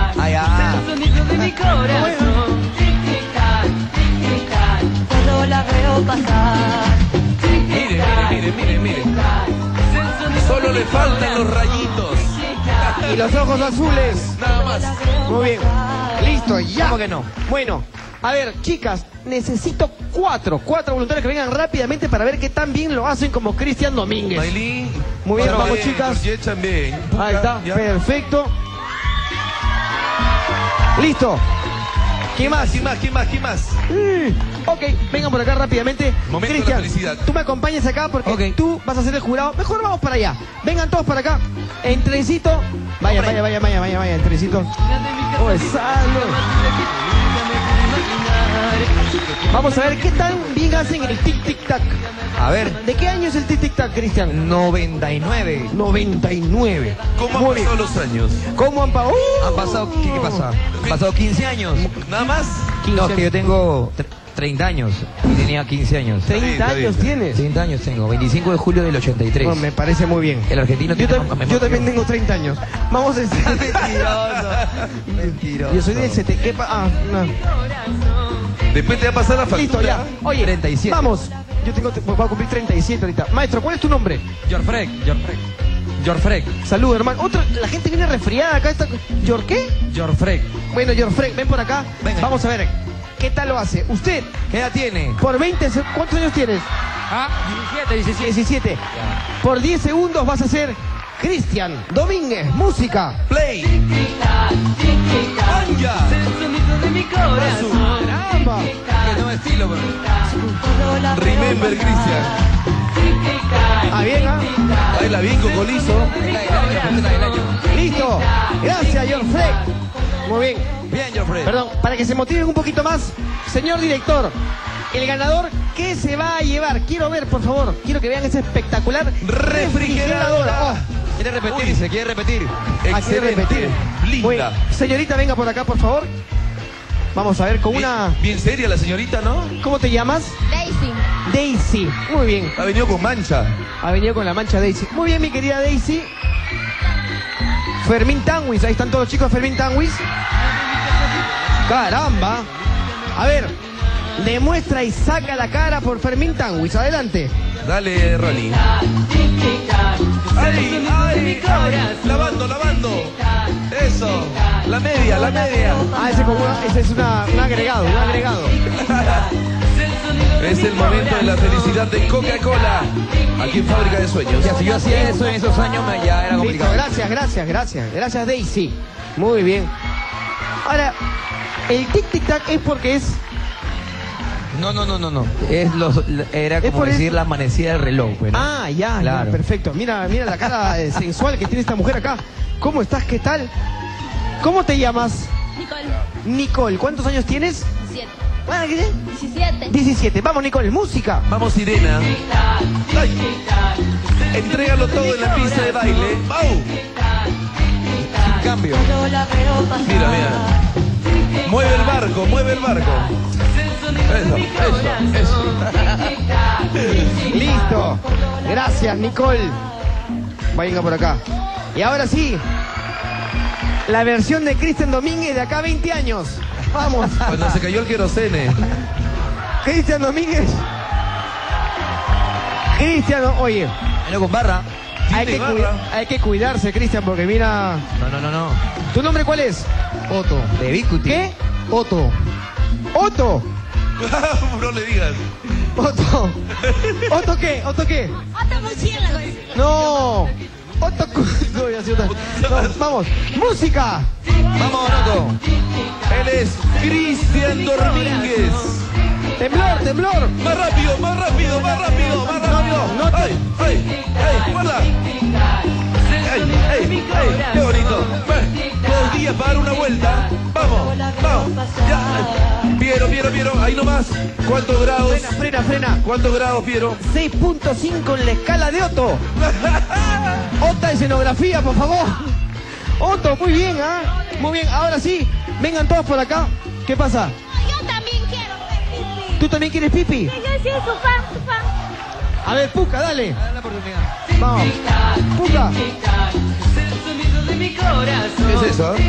Cuando la veo pasar. Mire. Solo le faltan los rayitos. Y los ojos azules. Nada más. Muy bien. Listo, ya. ¿Cómo que no? Bueno, a ver, chicas, necesito cuatro voluntarios que vengan rápidamente para ver qué tan bien lo hacen como Cristian Domínguez. Maylin. Muy bien, vamos, chicas. Georgette también. Ahí está, Ya. perfecto. Listo. ¿Quién más? Ok, vengan por acá rápidamente. Momento de la Cristian, felicidad. tú me acompañas acá porque tú vas a ser el jurado. Mejor vamos para allá. Vengan todos para acá. En trencito. Vaya, en trencito. Oh, salud. Vamos a ver qué tan bien hacen el tic-tic-tac. A ver. ¿De qué año es el tic-tic-tac, Cristian? 99. 99. ¿Cómo han pasado los años? ¿Cómo han pasado? Han pasado, ¿qué pasa? Han pasado 15 años. ¿Nada más? No, que yo tengo 30 años y tenía 15 años. 30 años tienes. 30 años tengo, 25 de julio del 83. Bueno, me parece muy bien. El argentino yo también tengo 30 años. Vamos a estar mentiroso. Yo soy del 70. No. Después te va a pasar la factura. Listo, ya. Oye, 37. Vamos. Voy a cumplir 37 ahorita. Maestro, ¿cuál es tu nombre? Jorfrek. Salud, hermano. La gente viene resfriada acá. ¿Yor qué? Jorfrek. Bueno, Jorfrek, ven por acá. Venga. Vamos a ver. ¿Qué tal lo hace? ¿Usted? ¿Qué edad tiene? Por 20... ¿Cuántos años tienes? 17. Por 10 segundos vas a ser Cristian Domínguez. Música. Play. ¡Vaya! ¡Caramba! Que no estilo, bro. Remember, Cristian. Bien, Baila bien, Cocolizo. Listo. Gracias, Jorfrek. Muy bien. Bien, Jorfrek. Perdón, para que se motiven un poquito más, señor director, el ganador, ¿qué se va a llevar? Quiero ver, por favor, quiero que vean ese espectacular refrigeradora. Quiere repetir, se quiere repetir. Quiere repetir. Linda. Señorita, venga por acá, por favor. Vamos a ver con una... Bien seria la señorita, ¿no? ¿Cómo te llamas? Daisy. Daisy. Muy bien. Ha venido con mancha. Ha venido con la mancha Daisy. Muy bien, mi querida Daisy. Fermín Tanguis, ahí están todos los chicos de Fermín Tanguis. Caramba. A ver, demuestra y saca la cara por Fermín Tanguis. Adelante. Dale, Rolly. ¡Ay, ay, ay! Lavando. Eso. La media. Ese es un agregado. Es el momento de la felicidad de Coca-Cola. Aquí en Fábrica de Sueños. Ya, si yo hacía eso en esos años, ya era complicado. Listo, gracias, Daisy. Muy bien. Ahora, el tic-tic-tac es porque es... No. Era como decir la amanecida del reloj. Pues, ¿no? Ya, claro. Ya, perfecto. Mira la cara sensual que tiene esta mujer acá. ¿Cómo estás? ¿Qué tal? ¿Cómo te llamas? Nicole. ¿Cuántos años tienes? 17. 17. Vamos, Nicole, música. Vamos, Sirena. Ay. Entrégalo todo en la pista de baile. ¡Au! Sin cambio. Mira. Mueve el barco. Eso. Listo. Gracias, Nicole. Venga por acá. Y ahora sí, la versión de Cristian Domínguez de acá a 20 años. Vamos. Cuando se cayó el querosene. Cristian Domínguez. Oye. Vino con barra. Hay que cuidarse, Cristian, porque mira... No. ¿Tu nombre cuál es? Otto. De Bicuti. ¿Qué? Otto. No le digas. ¿Otto qué? Otto murciélago. No. Vamos. Música. Vamos, Otto. Él es Cristian Domínguez. Temblor. Más rápido. No. Ay, guarda. Ay, qué bonito. 2 días para dar una vuelta. Vamos. Ya. Piero, ahí nomás. ¿Cuántos grados? Frena. ¿Cuántos grados, Piero? 6.5 en la escala de Otto. Otra escenografía, por favor. Otto, muy bien, Muy bien, ahora sí, vengan todos por acá. ¿Qué pasa? Yo también quiero pipi. ¿Tú también quieres pipi? Yo sí, su fan. A ver, Puca, dale. Dale la oportunidad. Vamos. Puca. ¿Qué es eso?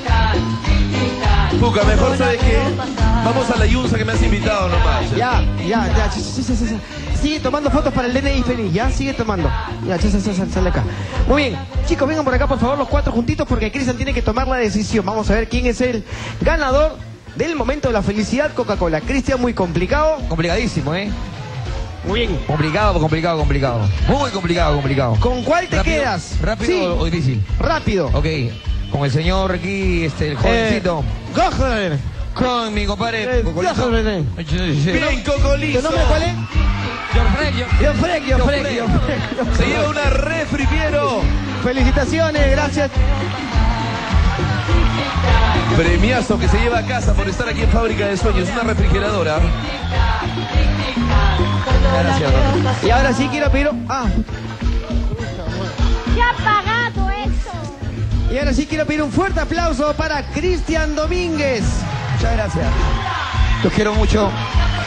Puca, mejor sabes qué. Vamos a la Yunza que me has invitado nomás. Ya. Sigue tomando fotos para el DNI feliz, ya, sigue tomando. Ya, sale acá. Muy bien, chicos, vengan por acá, por favor, los 4 juntitos, porque Cristian tiene que tomar la decisión. Vamos a ver quién es el ganador del momento de la felicidad Coca-Cola. Cristian, muy complicado. Complicadísimo, Muy bien. Complicado. Muy complicado. ¿Con cuál te quedas? ¿Rápido o difícil? Rápido. Ok, con el señor aquí, el jovencito. Gojer. Con mi compadre. Bien, Cocolizo. ¿Tu nombre cuál es? Jorfrek. Se lleva una refri, Piero. Felicitaciones, gracias. Premiazo que se lleva a casa por estar aquí en Fábrica de Sueños. Una refrigeradora. Gracias. Y ahora sí quiero pedir... Ya ha pagado esto. Y ahora sí quiero pedir un fuerte aplauso para Cristian Domínguez. Muchas gracias. Los quiero mucho.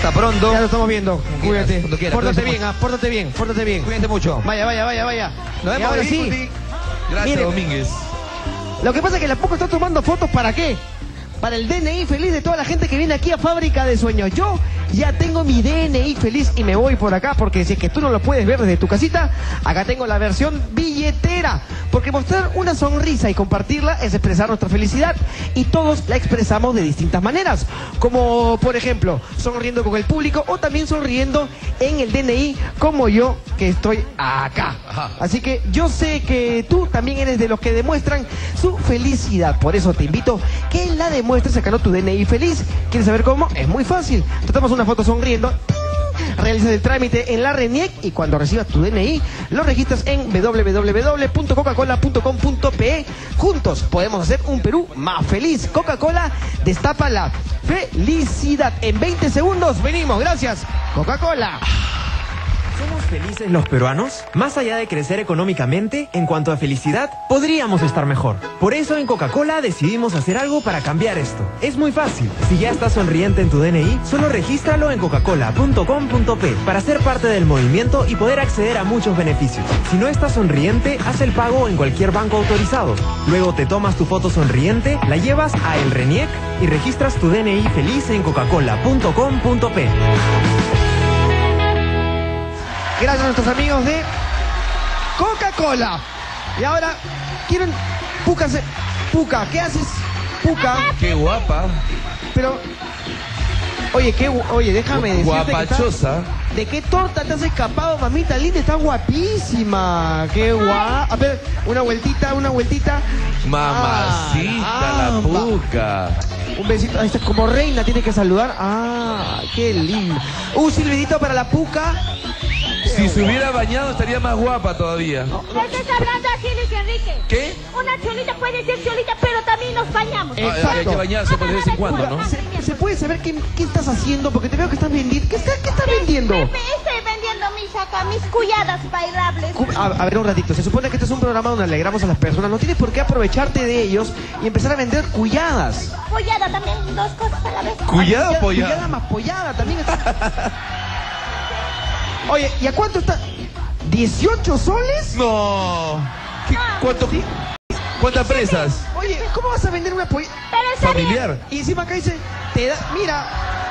Hasta pronto. Ya lo estamos viendo. Cuídate. Cuando quieras. Pórtate Cuídate bien, pórtate bien, pórtate bien. Cuídate mucho. Vaya. Nos vemos Y ahora ahí, sí. Guti. Gracias, Mire, Domínguez. Lo que pasa es que la Puca está tomando fotos, ¿para qué? Para el DNI feliz de toda la gente que viene aquí a Fábrica de Sueños. Yo ya tengo mi DNI feliz y me voy por acá, porque si es que tú no lo puedes ver desde tu casita, acá tengo la versión billetera. Porque mostrar una sonrisa y compartirla es expresar nuestra felicidad, y todos la expresamos de distintas maneras, como por ejemplo sonriendo con el público o también sonriendo en el DNI, como yo que estoy acá. Así que yo sé que tú también eres de los que demuestran su felicidad, por eso te invito que la demuestres sacando tu DNI feliz. ¿Quieres saber cómo? Es muy fácil. Te tomas una foto sonriendo, realizas el trámite en la RENIEC y cuando recibas tu DNI lo registras en www.coca-cola.com.pe. Juntos podemos hacer un Perú más feliz. Coca-Cola destapa la felicidad. En 20 segundos venimos. Gracias, Coca-Cola. ¿Somos felices los peruanos? Más allá de crecer económicamente, en cuanto a felicidad, podríamos estar mejor. Por eso en Coca-Cola decidimos hacer algo para cambiar esto. Es muy fácil. Si ya estás sonriente en tu DNI, solo regístralo en coca-cola.com.pe para ser parte del movimiento y poder acceder a muchos beneficios. Si no estás sonriente, haz el pago en cualquier banco autorizado. Luego te tomas tu foto sonriente, la llevas a El RENIEC y registras tu DNI feliz en coca-cola.com.pe. Gracias a nuestros amigos de Coca-Cola. Y ahora quieren... Puca, ¿qué haces? Puca. Qué guapa. Pero... Oye, déjame decirte guapachosa. ¿De qué torta te has escapado, mamita linda? Está guapísima. Qué guapa. A ver, una vueltita. Mamacita, la Puca. Un besito. Ahí está, como reina tiene que saludar. Ah, qué lindo. Un silbidito para la Puca. Si se hubiera bañado estaría más guapa todavía. ¿Qué estás hablando así, Luis Enrique? ¿Qué? Una cholita puede ser cholita, pero también nos bañamos. Exacto. Hay que bañarse de vez en cuando, ¿no? ¿Se puede saber qué estás haciendo? Porque te veo que estás vendiendo. ¿Qué estás vendiendo? Estoy vendiendo mis cuyadas bailables. A ver, un ratito. Se supone que este es un programa donde alegramos a las personas. No tienes por qué aprovecharte de ellos y empezar a vender cuyadas. Pollada también, dos cosas a la vez. ¿Cuyada o pollada? Cuyada más pollada también está. Oye, ¿y a cuánto está? ¿18 soles? No. ¿Cuánto? ¿Cuántas presas? Oye, ¿cómo vas a vender una pollada familiar? Y encima acá dice, te da, mira,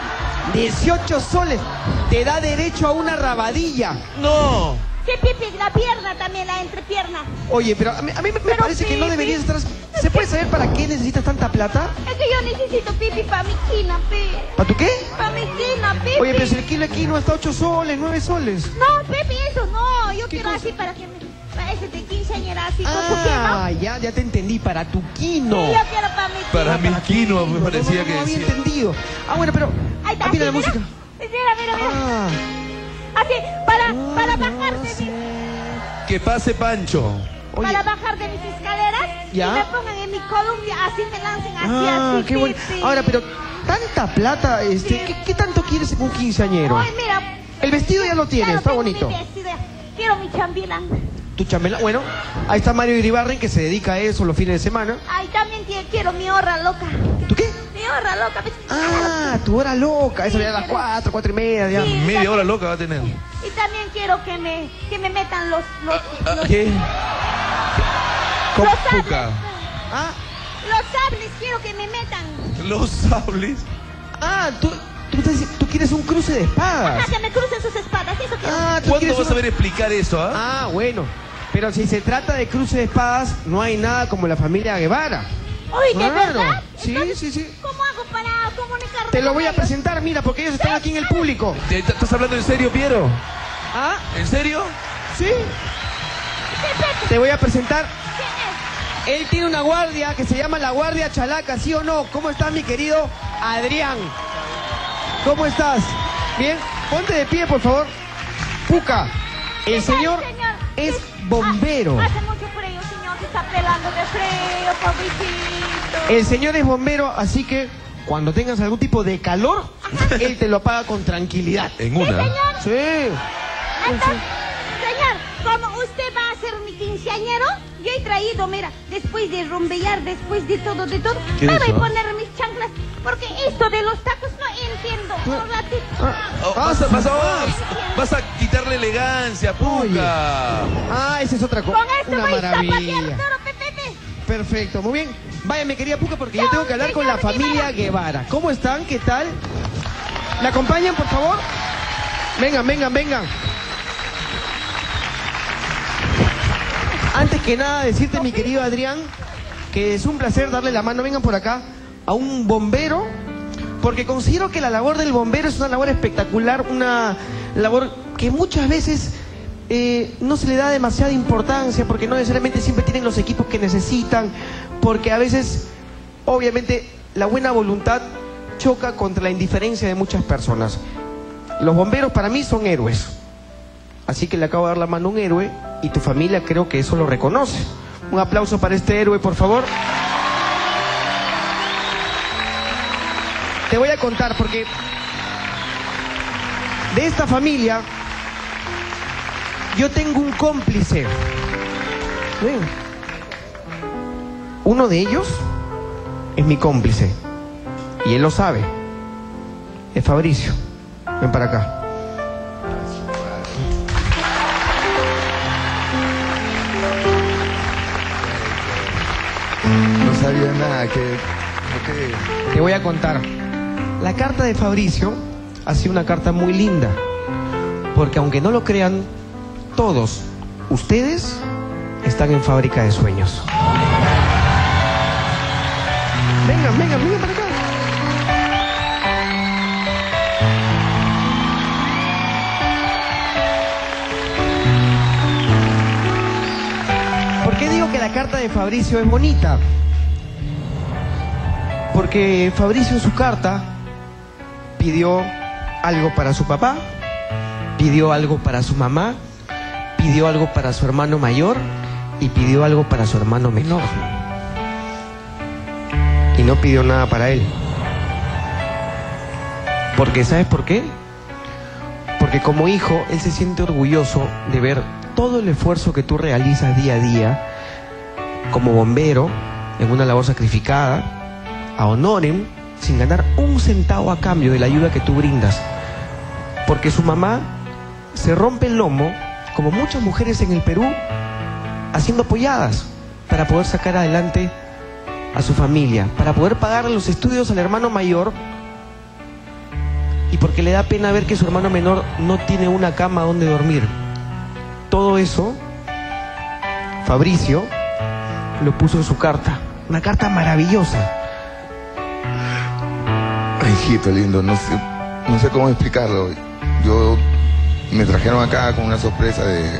18 soles, te da derecho a una rabadilla. No. Sí, Pipi, la pierna también, la entrepierna. Oye, pero a mí me parece que no deberías estar... ¿Se puede saber para qué necesitas tanta plata? Es que yo necesito Pipi para mi quina, Pipi. ¿Para tu qué? Para mi quina, Pipi. Oye, pero si el kilo aquí no está 8 soles, 9 soles. No, Pipi, eso no. Yo quiero así para que me... Para ese de quinceañera así con tu quino. Ya te entendí, para tu quino. Sí, yo quiero para mi quino. Para mi quino, me parecía no que había decía. entendido. Bueno, pero... Ahí está, mira la mira. música. Mira. Así, para bajar de mis... Que pase Pancho. Oye. Para bajar de mis escaleras ¿Ya? y me pongan en mi columpio, así me lancen así, qué bueno. Pipi. Ahora, pero tanta plata, ¿qué tanto quieres en un quinceañero? Ay, mira. El vestido ya lo tienes, Ya está tengo bonito. mi vestido. Quiero mi chambelán. Tu chambelán, bueno, ahí está Mario Iribarren, que se dedica a eso los fines de semana. Ay, también quiero mi hora loca. ¿Tú qué? Mi hora loca. Tu hora loca, eso ya a las 4 y media ya. Sí, Media hora loca va a tener. Y también quiero que me metan los ¿Qué? ¿Cómo, los sables. Puca? Los sables quiero que me metan. Los sables. Tú quieres un cruce de espadas. Ajá, que me crucen sus espadas, eso quiero. ¿Cuándo vas a ver explicar eso, Bueno. Pero si se trata de cruce de espadas, no hay nada como la familia Guevara. Uy, ¿de verdad? Sí. ¿Cómo hago para comunicarme? Te lo voy a con ellos? presentar, mira, porque ellos están aquí en el público. ¿Estás hablando en serio, Piero? ¿En serio? Sí. Te voy a presentar. Él tiene una guardia que se llama la Guardia Chalaca, ¿sí o no? ¿Cómo estás, mi querido Adrián? ¿Cómo estás? Bien, ponte de pie, por favor. Puca, el señor es bombero. Hace mucho frío, señor, se está pelando de frío, pobrecito. El señor es bombero, así que cuando tengas algún tipo de calor, él te lo apaga con tranquilidad. ¿En una? Sí. Entonces, señor, como usted va a ser mi quinceañero, Yo he traído, mira, después de rumbellar, después de todo, ¿Qué para es eso? poner mis chanclas, porque esto de los tacos no entiendo. Un ratito. Vas a quitarle elegancia, Puca. Ah, esa es otra cosa. Con esto Una voy a zapatear maravilla. todo, Pepe. Perfecto, muy bien. Vaya, mi querida Puca, porque yo tengo que hablar con la familia Guevara. ¿Cómo están? ¿Qué tal? ¿Me acompañan, por favor? Vengan. Antes que nada, decirte, mi querido Adrián, que es un placer darle la mano, vengan por acá, a un bombero, porque considero que la labor del bombero es una labor espectacular, una labor que muchas veces no se le da demasiada importancia, porque no necesariamente siempre tienen los equipos que necesitan, porque a veces, obviamente, la buena voluntad choca contra la indiferencia de muchas personas. Los bomberos para mí son héroes. Así que le acabo de dar la mano a un héroe y tu familia creo que eso lo reconoce. Un aplauso para este héroe, por favor. Te voy a contar porque de esta familia yo tengo un cómplice. ¿Ven? Uno de ellos es mi cómplice y él lo sabe. Es Fabricio. Ven para acá. No sabía nada que... Te voy a contar. La carta de Fabricio ha sido una carta muy linda, porque aunque no lo crean, todos ustedes están en Fábrica de Sueños. Vengan para acá. ¿Por qué digo que la carta de Fabricio es bonita? Porque Fabricio en su carta pidió algo para su papá, pidió algo para su mamá, pidió algo para su hermano mayor y pidió algo para su hermano menor. Y no pidió nada para él. Porque, ¿sabes por qué? Porque como hijo, él se siente orgulloso de ver todo el esfuerzo que tú realizas día a día como bombero, en una labor sacrificada, a honorem, sin ganar un centavo a cambio de la ayuda que tú brindas. Porque su mamá se rompe el lomo, como muchas mujeres en el Perú, haciendo apoyadas para poder sacar adelante a su familia, para poder pagar los estudios al hermano mayor, y porque le da pena ver que su hermano menor no tiene una cama donde dormir. Todo eso, Fabricio lo puso en su carta, una carta maravillosa. Ay, hijito lindo, no sé cómo explicarlo. Me trajeron acá con una sorpresa de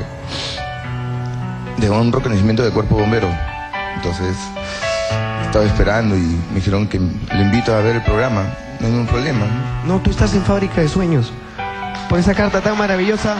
un reconocimiento del cuerpo bombero. Entonces estaba esperando y me dijeron que le invito a ver el programa. No hay ningún problema. No, tú estás en Fábrica de Sueños. Por esa carta tan maravillosa.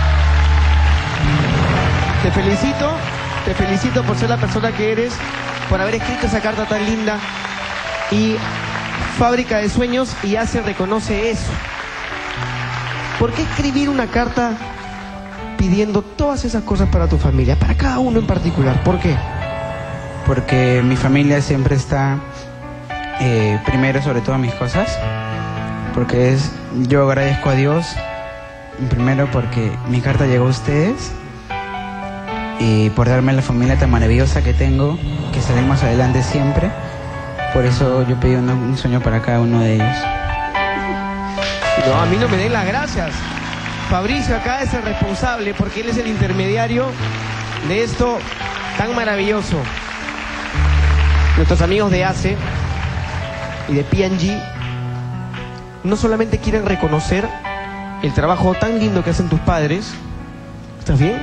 Te felicito por ser la persona que eres, por haber escrito esa carta tan linda. Y Fábrica de Sueños y ya se reconoce eso. ¿Por qué escribir una carta pidiendo todas esas cosas para tu familia? Para cada uno en particular. ¿Por qué? Porque mi familia siempre está primero sobre todas mis cosas. Porque yo agradezco a Dios primero porque mi carta llegó a ustedes y por darme la familia tan maravillosa que tengo, que salimos adelante siempre. Por eso yo pedí un sueño para cada uno de ellos. No, a mí no me den las gracias. Fabricio acá es el responsable porque él es el intermediario de esto tan maravilloso. Nuestros amigos de ACE y de P&G no solamente quieren reconocer el trabajo tan lindo que hacen tus padres. ¿Estás bien?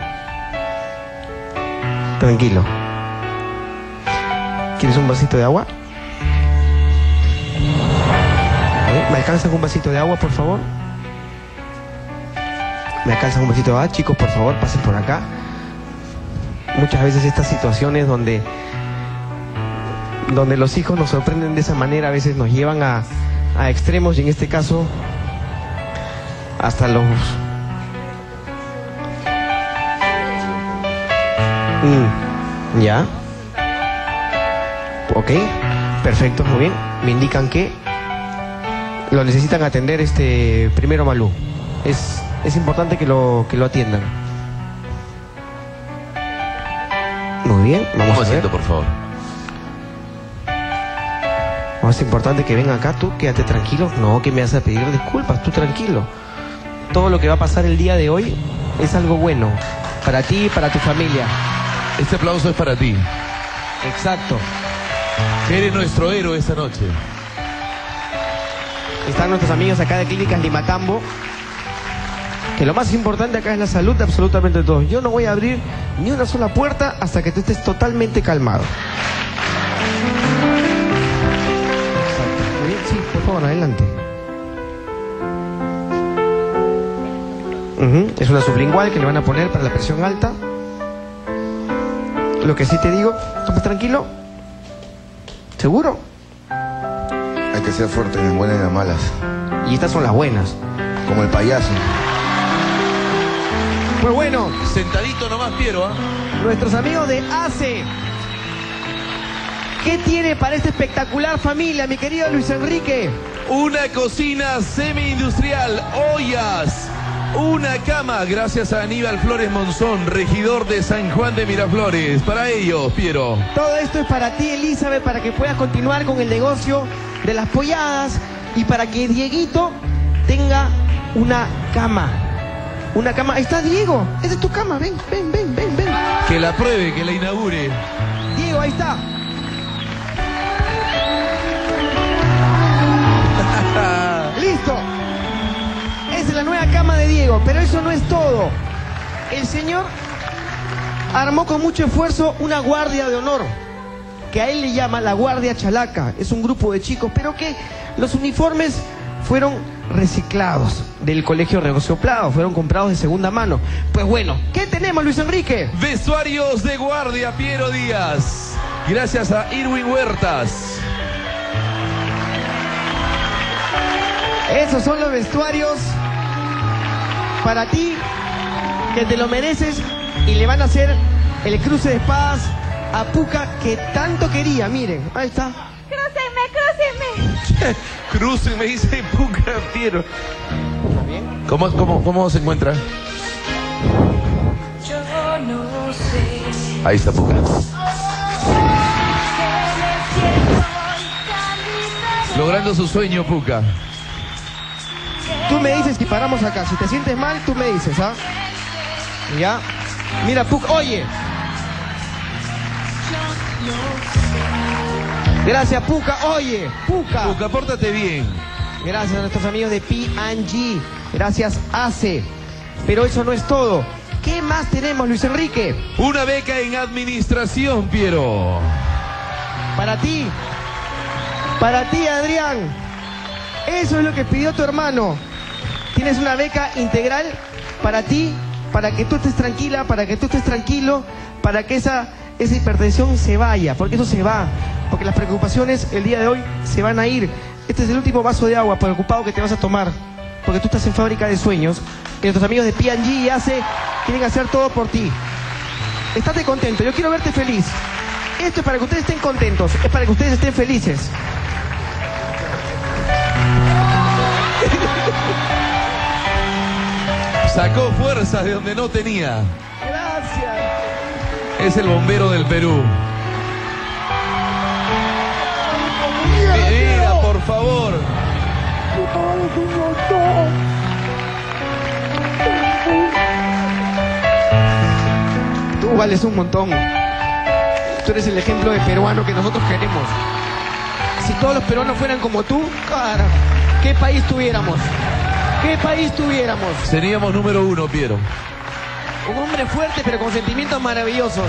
Tranquilo. ¿Quieres un vasito de agua? ¿Me alcanzan un vasito de agua, por favor? ¿Me alcanzan un vasito de agua? Chicos, por favor, pasen por acá. Muchas veces estas situaciones donde los hijos nos sorprenden de esa manera, a veces nos llevan a extremos, y en este caso hasta los... Ya. Ok, perfecto, muy bien. Me indican que lo necesitan atender primero Malú. Es importante que lo atiendan. Muy bien, vamos a ver. Por favor. Es importante que venga acá, tú quédate tranquilo. No, que me vas a pedir disculpas, tú tranquilo. Todo lo que va a pasar el día de hoy es algo bueno para ti y para tu familia. Este aplauso es para ti. Exacto. Eres nuestro héroe esta noche. Están nuestros amigos acá de Clínicas Limatambo, que lo más importante acá es la salud de absolutamente todos. Yo no voy a abrir ni una sola puerta hasta que tú estés totalmente calmado. Exacto. Muy bien, sí, por favor, adelante. Es una sublingual que le van a poner para la presión alta. Lo que sí te digo, ¿estás tranquilo? ¿Seguro? Hay que ser fuerte en las buenas y en las malas. Y estas son las buenas. Como el payaso. Pues bueno. Sentadito nomás, Piero, ¿ah? Nuestros amigos de ACE. ¿Qué tiene para esta espectacular familia, mi querido Luis Enrique? Una cocina semi-industrial, ollas, una cama, gracias a Aníbal Flores Monzón, regidor de San Juan de Miraflores. Para ellos, Piero. Todo esto es para ti, Elizabeth, para que puedas continuar con el negocio de las polladas y para que Dieguito tenga una cama. Una cama. Ahí está Diego. Esa es tu cama. Ven. Que la pruebe, que la inaugure. Diego, ahí está. Listo. Esa es la nueva cama de Diego. Pero eso no es todo. El señor armó con mucho esfuerzo una guardia de honor, que a él le llama la Guardia Chalaca. Es un grupo de chicos, pero que los uniformes fueron reciclados del colegio Regosoplado, fueron comprados de segunda mano. Pues bueno, ¿qué tenemos, Luis Enrique? Vestuarios de guardia, Piero Díaz. Gracias a Irwin Huertas. Esos son los vestuarios para ti, que te lo mereces, y le van a hacer el cruce de espadas a Puca, que tanto quería. Miren, ahí está. ¡Crúcenme! Crúcenme, dice Puca, Piero. ¿Cómo se encuentra? Yo no sé. Ahí está Puca. Logrando su sueño, Puca. Tú me dices si paramos acá. Si te sientes mal, tú me dices, ¿ah? Ya. Mira, Puca, oye. Gracias, Puca. Oye, Puca. Puca, pórtate bien. Gracias a nuestros amigos de P&G. Gracias, ACE. Pero eso no es todo. ¿Qué más tenemos, Luis Enrique? Una beca en administración, Piero. Para ti, Adrián. Eso es lo que pidió tu hermano. Tienes una beca integral para ti, para que tú estés tranquila, para que tú estés tranquilo, para que esa hipertensión se vaya, porque eso se va, porque las preocupaciones el día de hoy se van a ir. Este es el último vaso de agua preocupado que te vas a tomar, porque tú estás en fábrica de sueños, y nuestros amigos de P&G y ACE quieren hacer todo por ti. Estate contento, yo quiero verte feliz. Esto es para que ustedes estén contentos, es para que ustedes estén felices. Sacó fuerzas de donde no tenía. Gracias. Es el bombero del Perú. Mira, por favor. Tú vales un montón. Tú eres el ejemplo de peruano que nosotros queremos. Si todos los peruanos fueran como tú, cara, ¿qué país tuviéramos? ¿Qué país tuviéramos? Seríamos número 1, Piero. Un hombre fuerte, pero con sentimientos maravillosos.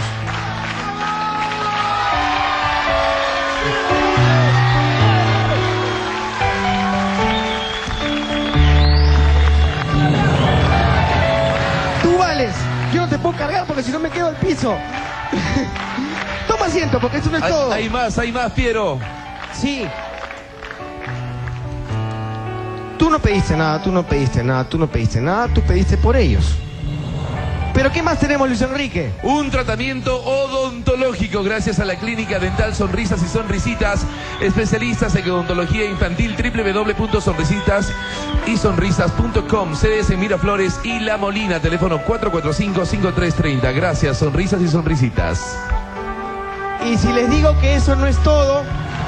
Tú vales. Yo no te puedo cargar porque si no me quedo al piso. Toma asiento, porque esto no es todo. Hay más, Piero. Sí. Tú no pediste nada, tú pediste por ellos. ¿Pero qué más tenemos, Luis Enrique? Un tratamiento odontológico gracias a la Clínica Dental Sonrisas y Sonrisitas, especialistas en odontología infantil, www.sonrisitasysonrisas.com, sedes en Miraflores y La Molina, teléfono 445-5330. Gracias, Sonrisas y Sonrisitas. Y si les digo que eso no es todo,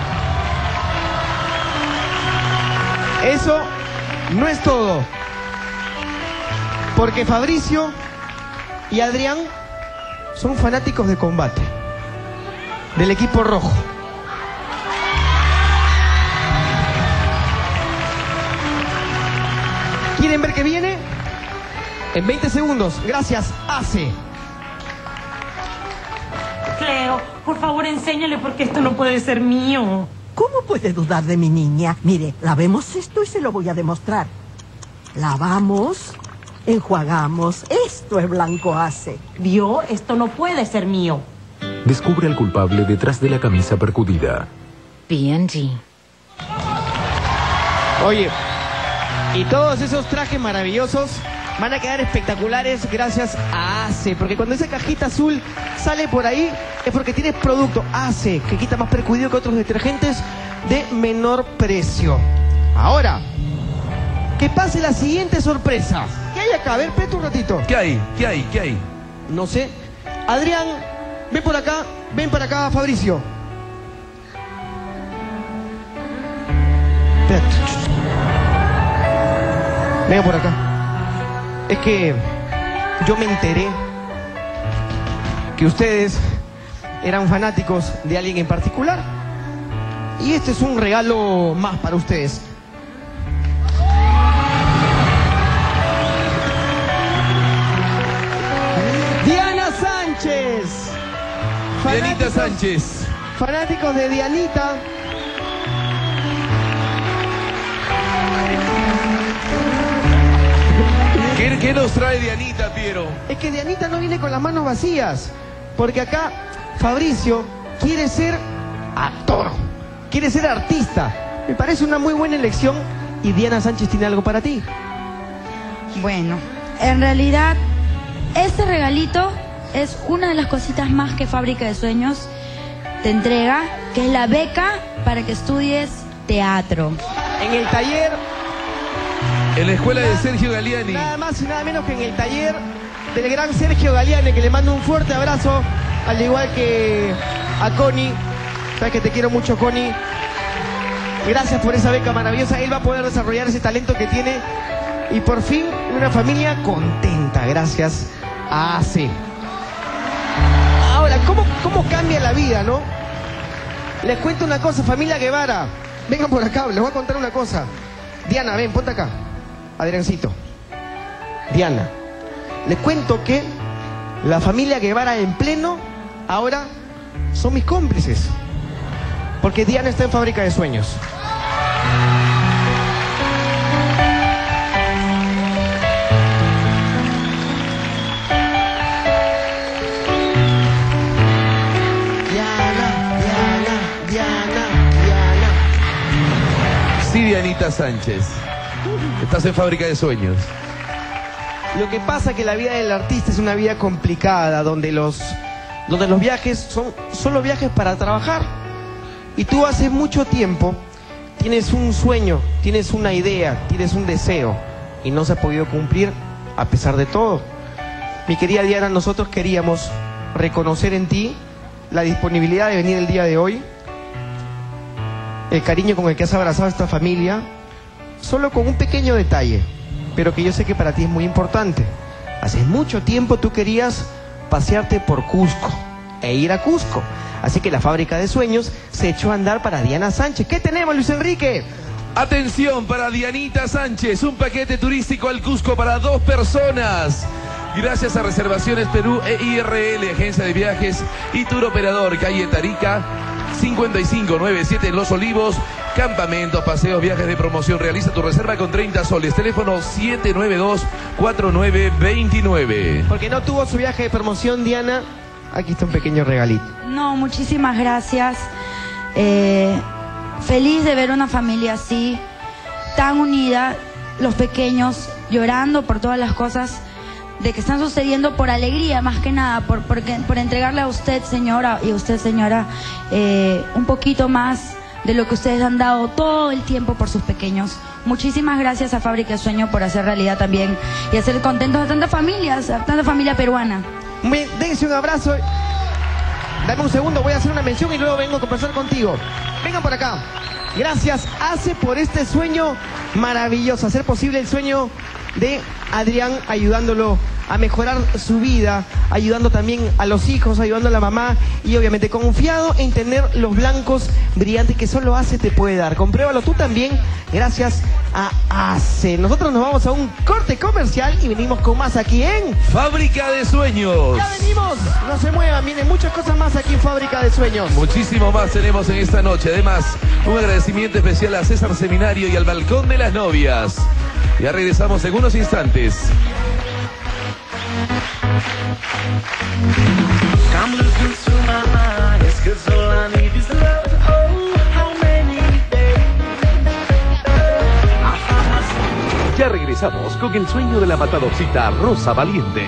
eso no es todo, porque Fabricio y Adrián son fanáticos de combate del equipo rojo. ¿Quieren ver qué viene? En 20 segundos. Gracias, ACE. Cleo, por favor enséñale porque esto no puede ser mío. ¿Cómo puede dudar de mi niña? Mire, lavemos esto y se lo voy a demostrar. Lavamos, enjuagamos. Esto es Blanco ACE. ¿Vio? Esto no puede ser mío. Descubre al culpable detrás de la camisa percudida. P&G. Oye, y todos esos trajes maravillosos van a quedar espectaculares gracias a ACE, porque cuando esa cajita azul sale por ahí es porque tienes producto ACE, que quita más percudido que otros detergentes de menor precio. Ahora, que pase la siguiente sorpresa. ¿Qué hay acá? A ver, espérate un ratito. ¿Qué hay? ¿Qué hay? ¿Qué hay? No sé. Adrián, ven por acá, ven para acá, Fabricio. Espérate. Venga por acá. Es que yo me enteré que ustedes eran fanáticos de alguien en particular. Y este es un regalo más para ustedes. Diana Sánchez. Dianita Sánchez. Fanáticos de Dianita. ¿Qué nos trae Dianita, Piero? Es que Dianita no viene con las manos vacías, porque acá Fabricio quiere ser actor, quiere ser artista. Me parece una muy buena elección y Diana Sánchez tiene algo para ti. Bueno, en realidad este regalito es una de las cositas más que Fábrica de Sueños te entrega, que es la beca para que estudies teatro. En el taller... En la escuela de Sergio Galiani. Nada más y nada menos que en el taller del gran Sergio Galiani, que le mando un fuerte abrazo, al igual que a Connie. Sabes que te quiero mucho, Connie. Gracias por esa beca maravillosa. Él va a poder desarrollar ese talento que tiene. Y por fin, una familia contenta, gracias a ACE. Ahora, ¿cómo cambia la vida, no? Les cuento una cosa, familia Guevara. Vengan por acá, les voy a contar una cosa. Diana, ven, ponte acá. Adriancito. Diana, les cuento que la familia Guevara en pleno ahora son mis cómplices. Porque Diana está en Fábrica de Sueños. Sí, Dianita Sánchez. Estás en Fábrica de Sueños. Lo que pasa es que la vida del artista es una vida complicada, donde los viajes son solo viajes para trabajar. Y tú hace mucho tiempo tienes un sueño, tienes una idea, tienes un deseo, y no se ha podido cumplir a pesar de todo. Mi querida Diana, nosotros queríamos reconocer en ti la disponibilidad de venir el día de hoy, el cariño con el que has abrazado a esta familia, solo con un pequeño detalle, pero que yo sé que para ti es muy importante. Hace mucho tiempo tú querías pasearte por Cusco e ir a Cusco, así que la Fábrica de Sueños se echó a andar para Diana Sánchez. ¿Qué tenemos, Luis Enrique? Atención para Dianita Sánchez, un paquete turístico al Cusco para 2 personas. Gracias a Reservaciones Perú e IRL, agencia de viajes y tour operador, calle Tarica 5597 en Los Olivos. Campamentos, paseos, viajes de promoción. Realiza tu reserva con 30 soles. Teléfono 792-4929. Porque no tuvo su viaje de promoción, Diana. Aquí está un pequeño regalito. No, muchísimas gracias. Feliz de ver una familia así, tan unida. Los pequeños llorando por todas las cosas de que están sucediendo por alegría, más que nada, por entregarle a usted, señora, y a usted, señora, un poquito más de lo que ustedes han dado todo el tiempo por sus pequeños. Muchísimas gracias a Fábrica de Sueño por hacer realidad también y hacer contentos a tantas familias, a tanta familia peruana. Dense un abrazo. Dame un segundo, voy a hacer una mención y luego vengo a conversar contigo. Vengan por acá. Gracias, Ace, por este sueño maravilloso, hacer posible el sueño de Adrián, ayudándolo a mejorar su vida, ayudando también a los hijos, ayudando a la mamá y obviamente confiado en tener los blancos brillantes que solo Ace te puede dar. Compruébalo tú también gracias a Ace. Nosotros nos vamos a un corte comercial y venimos con más aquí en Fábrica de Sueños. Ya venimos, no se muevan, vienen muchas cosas más aquí en Fábrica de Sueños. Muchísimo más tenemos en esta noche. Además, un agradecimiento especial a César Seminario y al Balcón de las Novias. Ya regresamos en unos instantes. Ya regresamos con el sueño de la matadorcita Rosa Valiente.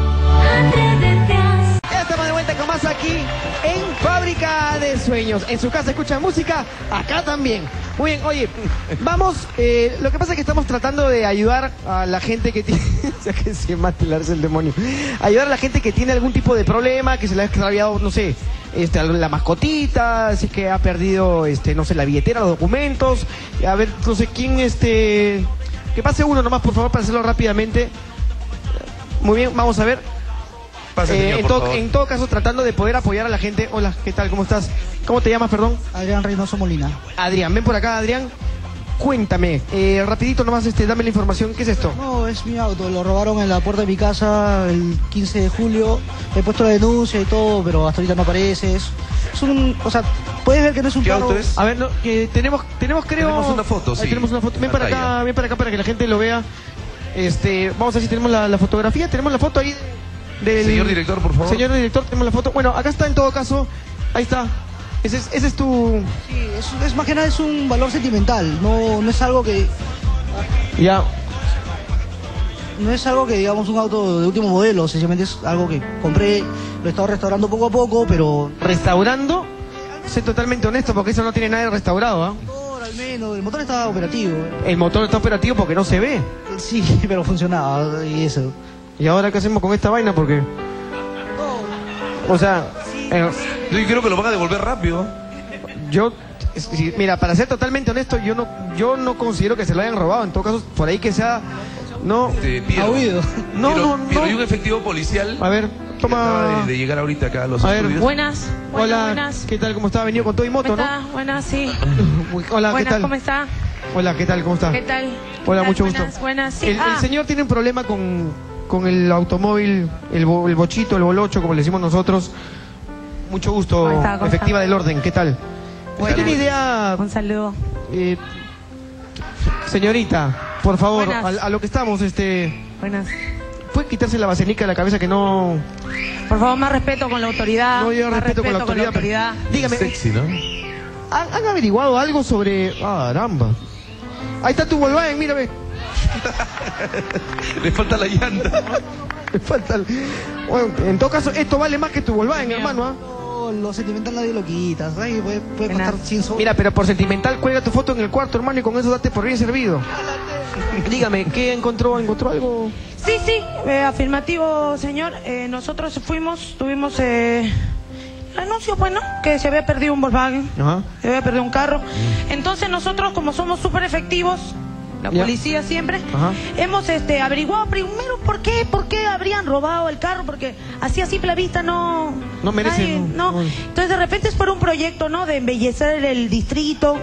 Ya estamos de vuelta con más aquí en Fábrica de Sueños. En su casa escuchan música, acá también. Muy bien, oye, vamos, lo que pasa es que estamos tratando de ayudar a la gente que tiene, o sea que se mate el demonio, ayudar a la gente que tiene algún tipo de problema, que se le ha extraviado, no sé, la mascotita, así que ha perdido, no sé, la billetera, los documentos, a ver, no sé quién, que pase uno nomás, por favor, para hacerlo rápidamente. Muy bien, vamos a ver. Pase, señor, por favor. En todo caso, tratando de poder apoyar a la gente. Hola, ¿qué tal? ¿Cómo estás? ¿Cómo te llamas, perdón? Adrián Reynoso Molina. Adrián, ven por acá, Adrián. Cuéntame, rapidito nomás, dame la información. ¿Qué es esto? No, es mi auto, lo robaron en la puerta de mi casa el 15 de julio. He puesto la denuncia y todo, pero hasta ahorita no aparece. Es un, o sea, puedes ver que no es un carro. ¿Qué auto es? A ver, no, tenemos creo... Tenemos una foto, sí. Tenemos una foto. Ven para acá para que la gente lo vea. Vamos a ver si tenemos la fotografía. Tenemos la foto ahí del... Señor director, por favor. Señor director, tenemos la foto. Bueno, acá está en todo caso. Ahí está. Ese es tu... Sí, es más que nada es un valor sentimental. No es algo que... Ya. No es algo que, digamos, un auto de último modelo. Sencillamente es algo que compré, lo he estado restaurando poco a poco, pero... ¿Restaurando? Sé totalmente honesto, porque eso no tiene nada de restaurado, ¿ah? No, al menos, el motor está operativo. El motor está operativo porque no se ve. Sí, pero funcionaba y eso. ¿Y ahora qué hacemos con esta vaina? Porque... O sea... Yo creo que lo van a devolver rápido. Mira, para ser totalmente honesto, yo no considero que se lo hayan robado. En todo caso, por ahí que sea... No, ha huido. No. ¿Y un efectivo policial? A ver, toma... Acaba de llegar ahorita acá a los estudios. Buenas. Hola, buenas. ¿Qué tal? ¿Cómo está? Venido con todo y moto, ¿no? Buenas, sí. Hola, buenas, ¿qué tal? ¿Cómo está? Hola, ¿qué tal? ¿Cómo está? ¿Qué tal? Hola, mucho buenas, gusto. Buenas, sí. El señor tiene un problema con el automóvil, el bochito, el bolocho, como le decimos nosotros. Mucho gusto, ¿Cómo efectiva está? del orden, ¿qué tal? ¿Usted tiene idea? Un saludo. Señorita, por favor, Buenas. a lo que estamos, Buenas. ¿puede quitarse la vasenica de la cabeza que no... Por favor, más respeto con la autoridad. No, yo más respeto con la autoridad. Dígame, Sexy, ¿no? ¿han averiguado algo sobre... Ah, caramba. Ahí está tu Volkswagen, mírame. Le falta la llanta. Le falta Bueno, en todo caso, esto vale más que tu Volkswagen, hermano, ¿ah? No, lo sentimental nadie lo quita, ¿sabes? Puede costar 100 soles. Mira, pero por sentimental, cuelga tu foto en el cuarto, hermano, y con eso date por bien servido. Dígame, ¿qué encontró? ¿Encontró algo? Sí, afirmativo, señor. Nosotros tuvimos el anuncio, bueno, que se había perdido un Volkswagen, se había perdido un carro. Entonces nosotros, como somos súper efectivos, la policía siempre, hemos averiguado primero por qué habrían robado el carro, porque así a simple vista no merecen. no. Entonces de repente es por un proyecto, ¿no? De embellecer el distrito.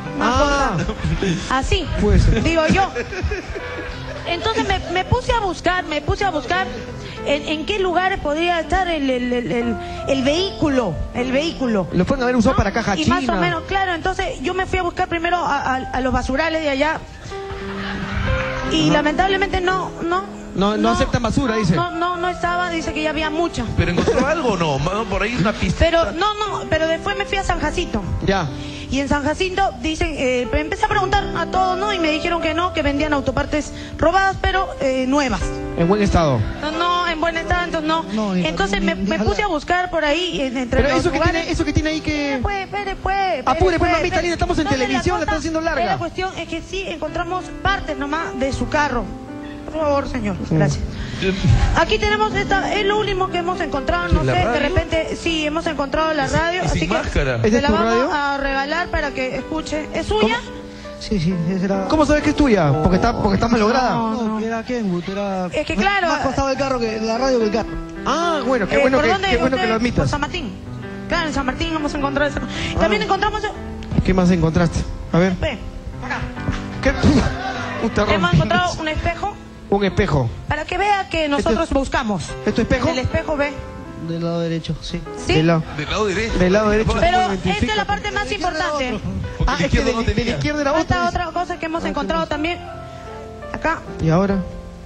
Así, digo yo. Entonces me puse a buscar en qué lugares podría estar el vehículo. Lo pueden haber usado para caja china. Y más o menos, claro, entonces yo me fui a buscar primero a los basurales de allá. Y lamentablemente no No aceptan basura, dice. No estaba, dice que ya había mucha. ¿Pero encontró algo o no? Por ahí una pista. Pero después me fui a San Jacinto. Ya. Y en San Jacinto dicen, empecé a preguntar a todos, ¿no? Y me dijeron que no, que vendían autopartes robadas, pero nuevas. En buen estado. No, en buen estado, entonces no. Entonces me puse a buscar por ahí entre pero los eso lugares. eso que tiene ahí que... Apure, pues, mamita linda, estamos en televisión, la están haciendo larga. La cuestión es que sí encontramos partes nomás de su carro. Por favor, señor, gracias. Aquí tenemos es lo último que hemos encontrado, no sé, de repente sí hemos encontrado la radio, así que máscara. se la vamos a regalar para que escuche. ¿Es suya? Sí, era... ¿Cómo sabes que es tuya? ¿Porque está malograda? No, era Kenwood, era... Es que claro... Más costado el carro que la radio que el carro. Ah, bueno, qué bueno que lo admitas. Por San Martín. Claro, en San Martín hemos encontrado eso. También encontramos... ¿Qué más encontraste? A ver. Acá. ¿Qué? Hemos encontrado un espejo. Un espejo. Para que vea que nosotros buscamos. ¿Es tu espejo? El espejo ve. Del lado derecho, sí. ¿Sí? Del lado derecho. Del lado derecho. Pero esta es la parte más importante. Es que de la izquierda era esta otra cosa que hemos encontrado también. Acá. ¿Y ahora?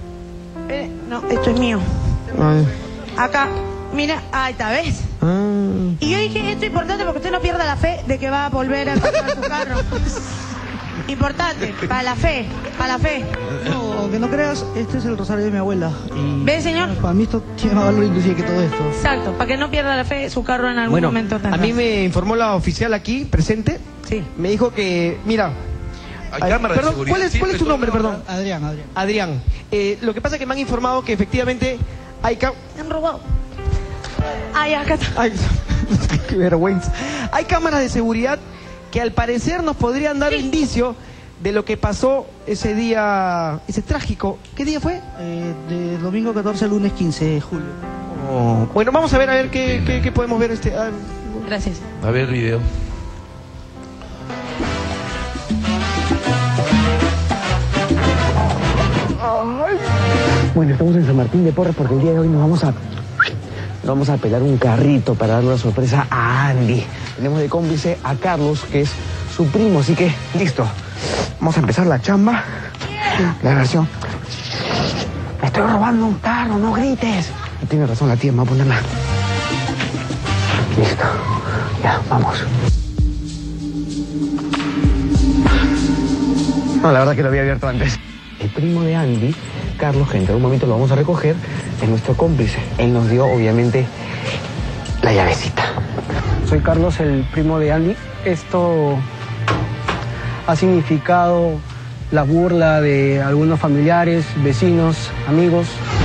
No, esto es mío. Acá. Mira, ahí está, ¿ves? Y yo dije, esto es importante porque usted no pierda la fe de que va a volver a encontrar su carro. Importante, para la fe, No, aunque no creas, este es el rosario de mi abuela. ¿Ves, señor? Para mí esto tiene más valor inclusive que todo esto. Exacto, para que no pierda la fe su carro en algún momento. A mí me informó la oficial aquí, presente. Sí. Me dijo que, mira... Hay cámaras de seguridad. ¿Cuál es tu nombre, perdón? Adrián. Lo que pasa es que me han informado que efectivamente hay... Me han robado. Ay, acá está. Ay, qué vergüenza. Hay cámaras de seguridad que al parecer nos podrían dar indicio de lo que pasó ese día, ese trágico. ¿Qué día fue? De domingo 14 al lunes 15 de julio. Bueno, vamos a ver qué podemos ver. Gracias. A ver el video. Bueno, estamos en San Martín de Porres porque el día de hoy nos vamos a pelar un carrito para darle una sorpresa a Andy. Tenemos de cómplice a Carlos, que es su primo, así que listo. Vamos a empezar la chamba. La versión. Me estoy robando un carro, no grites. Tiene razón la tía, me voy a ponerla. Listo. Ya, vamos. No, la verdad que lo había abierto antes. El primo de Andy, Carlos, que en algún momento lo vamos a recoger, es nuestro cómplice. Él nos dio, obviamente, la llavecita. Soy Carlos, el primo de Andy. Esto ha significado la burla de algunos familiares, vecinos, amigos.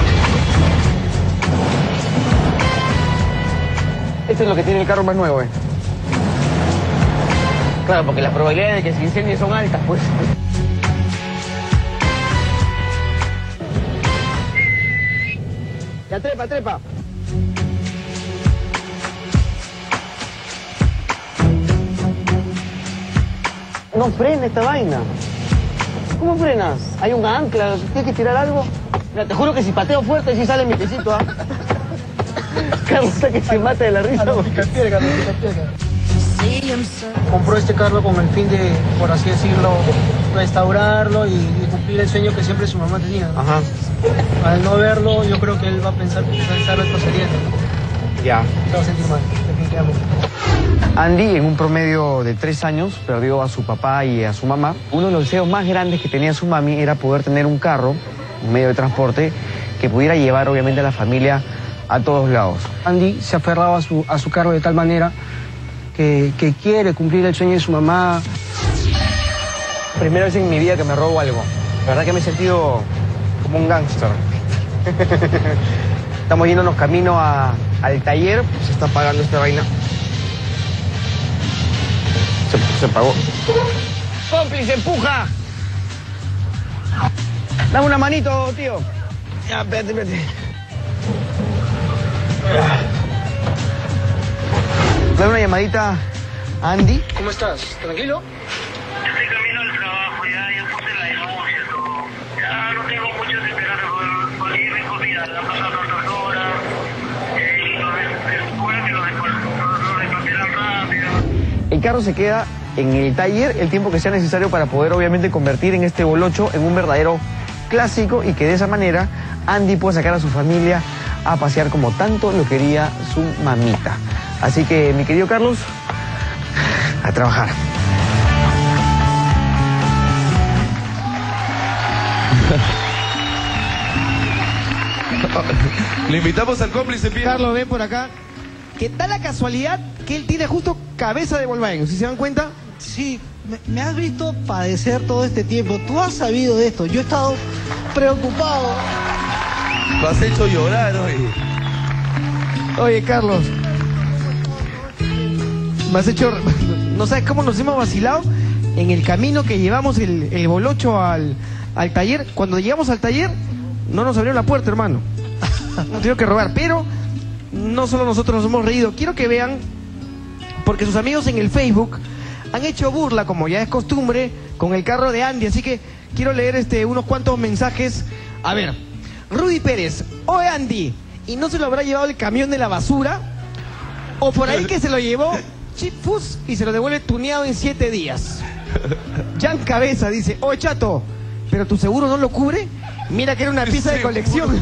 Este es lo que tiene el carro más nuevo, ¿eh? Claro, porque las probabilidades de que se incendie son altas, pues. Ya, trepa. No frena esta vaina. ¿Cómo frenas? Hay un ancla, ¿tienes que tirar algo? Mira, te juro que si pateo fuerte sí sale mi pesito, ¿ah? Carlos está que se mata de la risa. Compró este carro con el fin de, por así decirlo, restaurarlo y cumplir el sueño que siempre su mamá tenía. Ajá. Al no verlo, yo creo que él va a pensar que está retrocediendo. Ya. Se va a sentir mal, definitivamente. Andy, en un promedio de 3 años, perdió a su papá y a su mamá. Uno de los deseos más grandes que tenía su mami era poder tener un carro, un medio de transporte, que pudiera llevar obviamente a la familia a todos lados. Andy se aferraba a su carro de tal manera que quiere cumplir el sueño de su mamá. Primera vez en mi vida que me robo algo. La verdad que me he sentido como un gángster. Estamos yéndonos camino al taller. Se está apagando esta vaina. Se apagó. ¡Cómplice, empuja! Dame una manito, tío. Ya, espérate. Dame una llamadita a Andy. ¿Cómo estás? ¿Tranquilo? Estoy camino al trabajo, ya puse la denuncia. Ya no tengo mucho de esperar por ir en comida. La pasaron 2 horas. Y lo desconocieron rápido. El carro se queda en el taller el tiempo que sea necesario para poder obviamente convertir en este bolocho en un verdadero clásico y que de esa manera Andy pueda sacar a su familia a pasear como tanto lo quería su mamita. Así que, mi querido Carlos, a trabajar. Le invitamos al cómplice, Pierre. Carlos, ven por acá. ¿Qué tal la casualidad que él tiene justo cabeza de Volkswagen? ¿Sí se dan cuenta? Sí, me has visto padecer todo este tiempo. Tú has sabido de esto. Yo he estado preocupado. Lo has hecho llorar hoy. Oye, Carlos. Me has hecho... No sabes cómo nos hemos vacilado en el camino que llevamos el bolocho al taller. Cuando llegamos al taller, no nos abrieron la puerta, hermano. Nos tuvieron que robar, pero no solo nosotros nos hemos reído. Quiero que vean, porque sus amigos en el Facebook han hecho burla, como ya es costumbre, con el carro de Andy. Así que quiero leer unos cuantos mensajes. A ver, Rudy Pérez. Oye, Andy, ¿y no se lo habrá llevado el camión de la basura? O por ahí que se lo llevó Chipfus y se lo devuelve tuneado en 7 días. Jan Cabeza dice, oye, chato, ¿pero tu seguro no lo cubre? Mira que era una pieza de colección.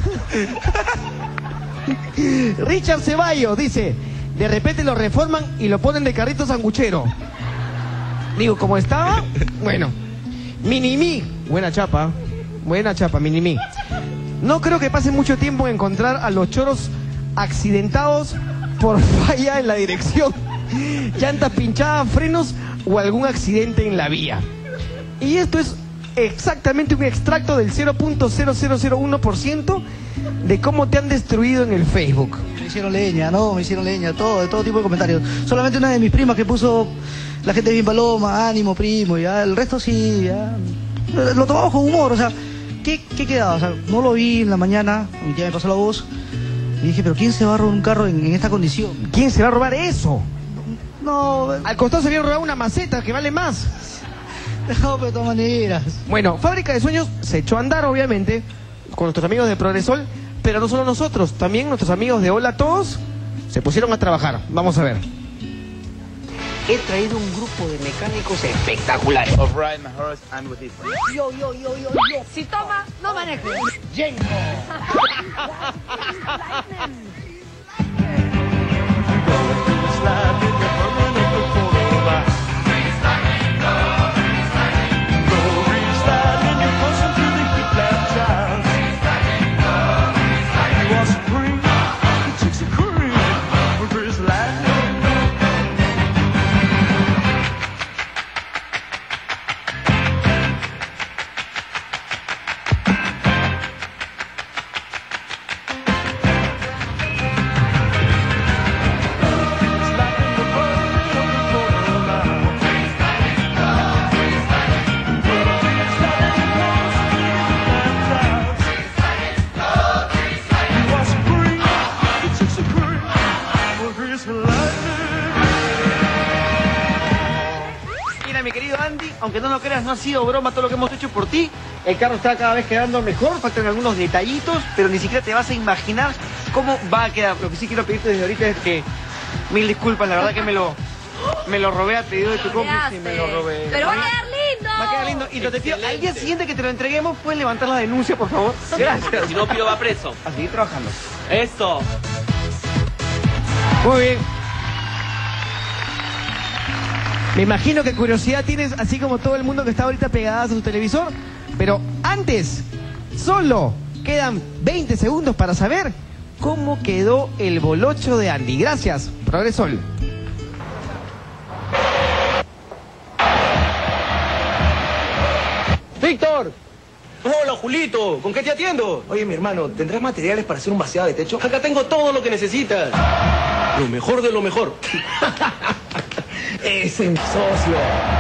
Richard Ceballos dice, de repente lo reforman y lo ponen de carrito sanguchero. Digo, ¿cómo estaba? Bueno. Minimi, buena chapa, Minimi. No creo que pase mucho tiempo en encontrar a los choros accidentados por falla en la dirección, llantas pinchadas, frenos o algún accidente en la vía. Y esto es exactamente un extracto del 0.0001% de cómo te han destruido en el Facebook. Me hicieron leña, de todo tipo de comentarios. Solamente una de mis primas que puso, la gente es bien paloma, ánimo, primo, ya, el resto sí, ya. Lo tomamos con humor, o sea, ¿qué quedaba? O sea, no lo vi en la mañana, ya me pasó la voz, y dije, pero ¿quién se va a robar un carro en esta condición? ¿Quién se va a robar eso? No, al costado se había robado una maceta que vale más. No, pero de todas maneras. Bueno, Fábrica de Sueños se echó a andar, obviamente, con nuestros amigos de Progresol, pero no solo nosotros, también nuestros amigos de Hola a Todos se pusieron a trabajar. Vamos a ver. He traído un grupo de mecánicos espectaculares. Yo. Si toma, no maneje. Yenko. Mira, mi querido Andy, aunque no lo creas, no ha sido broma todo lo que hemos hecho por ti. El carro está cada vez quedando mejor, faltan algunos detallitos, pero ni siquiera te vas a imaginar cómo va a quedar. Lo que sí quiero pedirte desde ahorita es que, mil disculpas, la verdad que me lo robé a pedido de tu cómplice y me lo robé. Pero va a quedar lindo. Va a quedar lindo. Y te pido, al día siguiente que te lo entreguemos, ¿puedes levantar la denuncia, por favor? Gracias. Si no, Pío va preso. A seguir trabajando. Esto. Muy bien. Me imagino que curiosidad tienes, así como todo el mundo que está ahorita pegadas a su televisor. Pero antes, solo quedan 20 segundos para saber cómo quedó el bolocho de Andy. Gracias, Progresol. ¡Víctor! Hola, Julito. ¿Con qué te atiendo? Oye, mi hermano, ¿tendrás materiales para hacer un vaciado de techo? Acá tengo todo lo que necesitas. Lo mejor de lo mejor. Ese mi socio.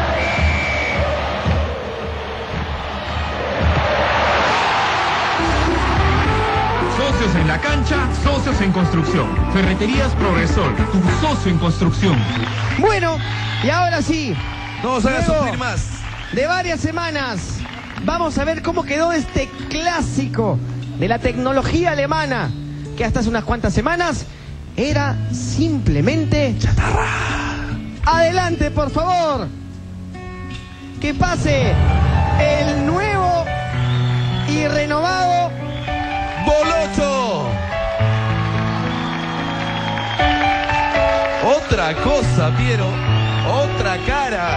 Socios en la cancha, socios en construcción. Ferreterías Progresol, tu socio en construcción. Bueno, y ahora sí. No os hagas sufrir más. De varias semanas, vamos a ver cómo quedó este clásico de la tecnología alemana, que hasta hace unas cuantas semanas era simplemente chatarra. Adelante, por favor. Que pase el nuevo y renovado Bolocho. Otra cosa, Piero. Otra cara.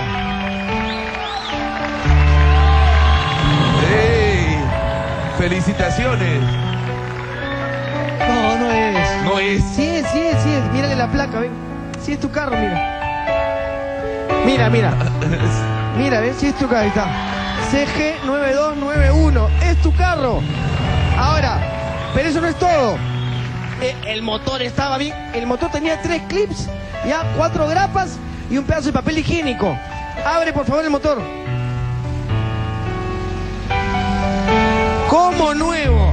¡Ey! ¡Felicitaciones! No, no es. No es. Sí es. Mírale la placa, ven. Sí es tu carro, mira. Mira. Mira, ¿ves? Sí es tu carro, ahí está. CG9291. Es tu carro. Ahora, pero eso no es todo. El motor estaba bien. El motor tenía 3 clips, ya 4 grapas y un pedazo de papel higiénico. Abre, por favor, el motor. Como nuevo.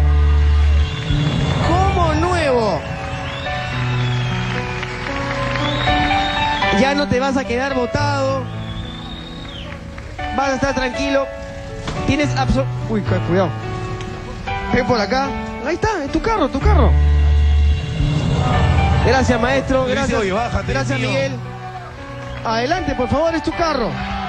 Como nuevo. Ya no te vas a quedar botado. Vas a estar tranquilo. Tienes Uy, cuidado. Ven por acá. Ahí está, es tu carro, tu carro. Gracias, maestro. Gracias. Oye, bájate, gracias, tío. Miguel. Adelante, por favor, es tu carro.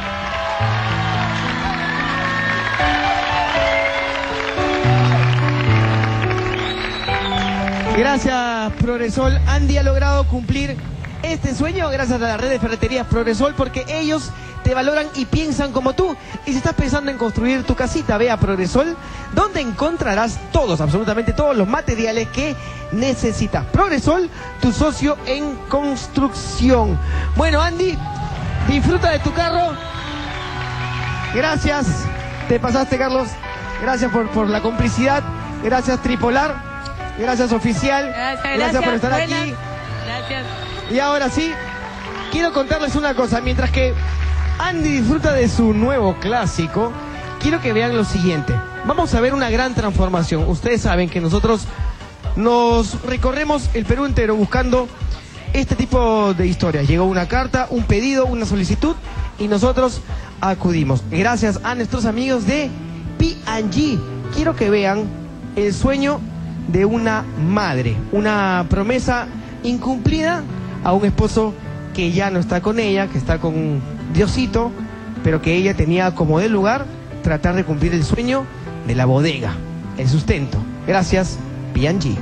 Gracias, Progresol. Andy ha logrado cumplir este sueño gracias a la red de ferreterías Progresol, porque ellos te valoran y piensan como tú. Y si estás pensando en construir tu casita, ve a Progresol, donde encontrarás todos, absolutamente todos los materiales que necesitas. Progresol, tu socio en construcción. Bueno, Andy, disfruta de tu carro. Gracias. Te pasaste, Carlos. Gracias por la complicidad. Gracias, Tripolar. Gracias, oficial. Gracias por estar aquí. Gracias. Y ahora sí, quiero contarles una cosa. Mientras que Andy disfruta de su nuevo clásico, quiero que vean lo siguiente. Vamos a ver una gran transformación. Ustedes saben que nosotros nos recorremos el Perú entero buscando este tipo de historias. Llegó una carta, un pedido, una solicitud y nosotros acudimos. Gracias a nuestros amigos de P&G. Quiero que vean el sueño de una madre, una promesa incumplida a un esposo que ya no está con ella, que está con Diosito, pero que ella tenía como de lugar tratar de cumplir el sueño de la bodega, el sustento. Gracias, P&G.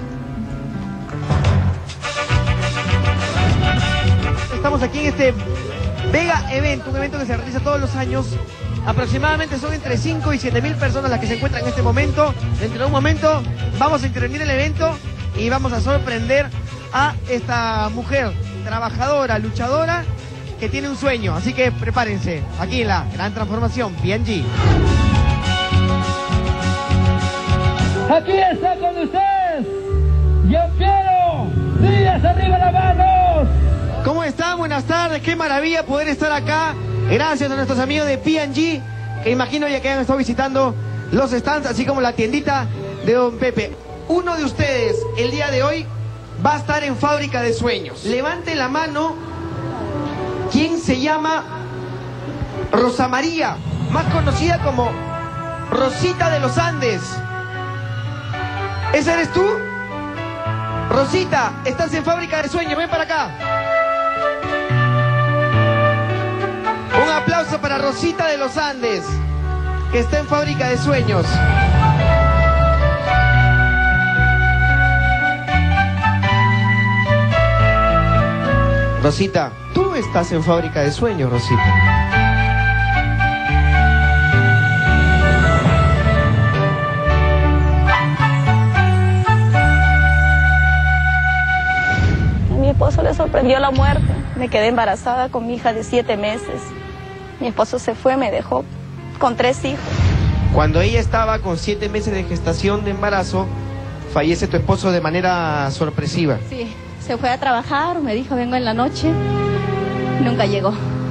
Estamos aquí en este Vega Event, un evento que se realiza todos los años. Aproximadamente son entre 5 y 7 mil personas las que se encuentran en este momento. Dentro de un momento vamos a intervenir el evento y vamos a sorprender a esta mujer trabajadora, luchadora, que tiene un sueño. Así que prepárense, aquí en la gran transformación, P&G. Aquí está con ustedes, Jean-Pierre Díaz, arriba las manos. ¿Cómo están? Buenas tardes, qué maravilla poder estar acá. Gracias a nuestros amigos de P&G, que imagino ya que han estado visitando los stands, así como la tiendita de Don Pepe. Uno de ustedes, el día de hoy, va a estar en Fábrica de Sueños. Levante la mano. ¿Quién se llama Rosa María, más conocida como Rosita de los Andes? ¿Esa eres tú? Rosita, estás en Fábrica de Sueños, ven para acá. Un aplauso para Rosita de los Andes, que está en Fábrica de Sueños. Rosita, tú estás en Fábrica de Sueños, Rosita. A mi esposo le sorprendió la muerte. Me quedé embarazada con mi hija de 7 meses. Mi esposo se fue, me dejó con 3 hijos. Cuando ella estaba con 7 meses de gestación de embarazo, fallece tu esposo de manera sorpresiva. Sí, se fue a trabajar, me dijo vengo en la noche. Nunca llegó.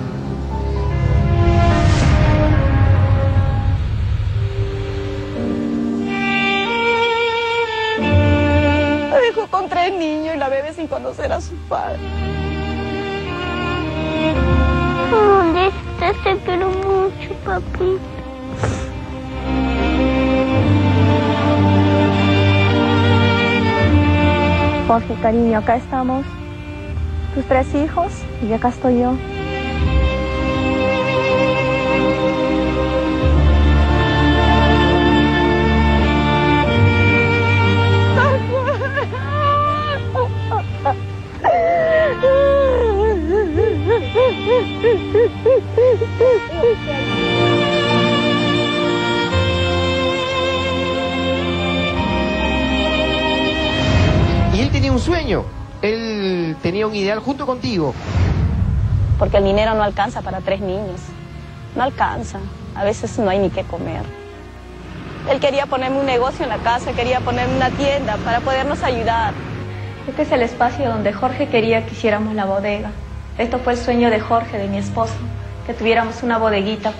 Me dejó con 3 niños y la bebé sin conocer a su padre. ¿Dónde estás? Te quiero mucho, papi. Jorge, cariño, acá estamos. Tus 3 hijos y acá estoy yo. Y él tenía un sueño, él tenía un ideal junto contigo. Porque el dinero no alcanza para 3 niños. No alcanza. A veces no hay ni qué comer. Él quería ponerme un negocio en la casa, quería ponerme una tienda para podernos ayudar. Este es el espacio donde Jorge quería que hiciéramos la bodega. Esto fue el sueño de Jorge, de mi esposo, que tuviéramos una bodeguita.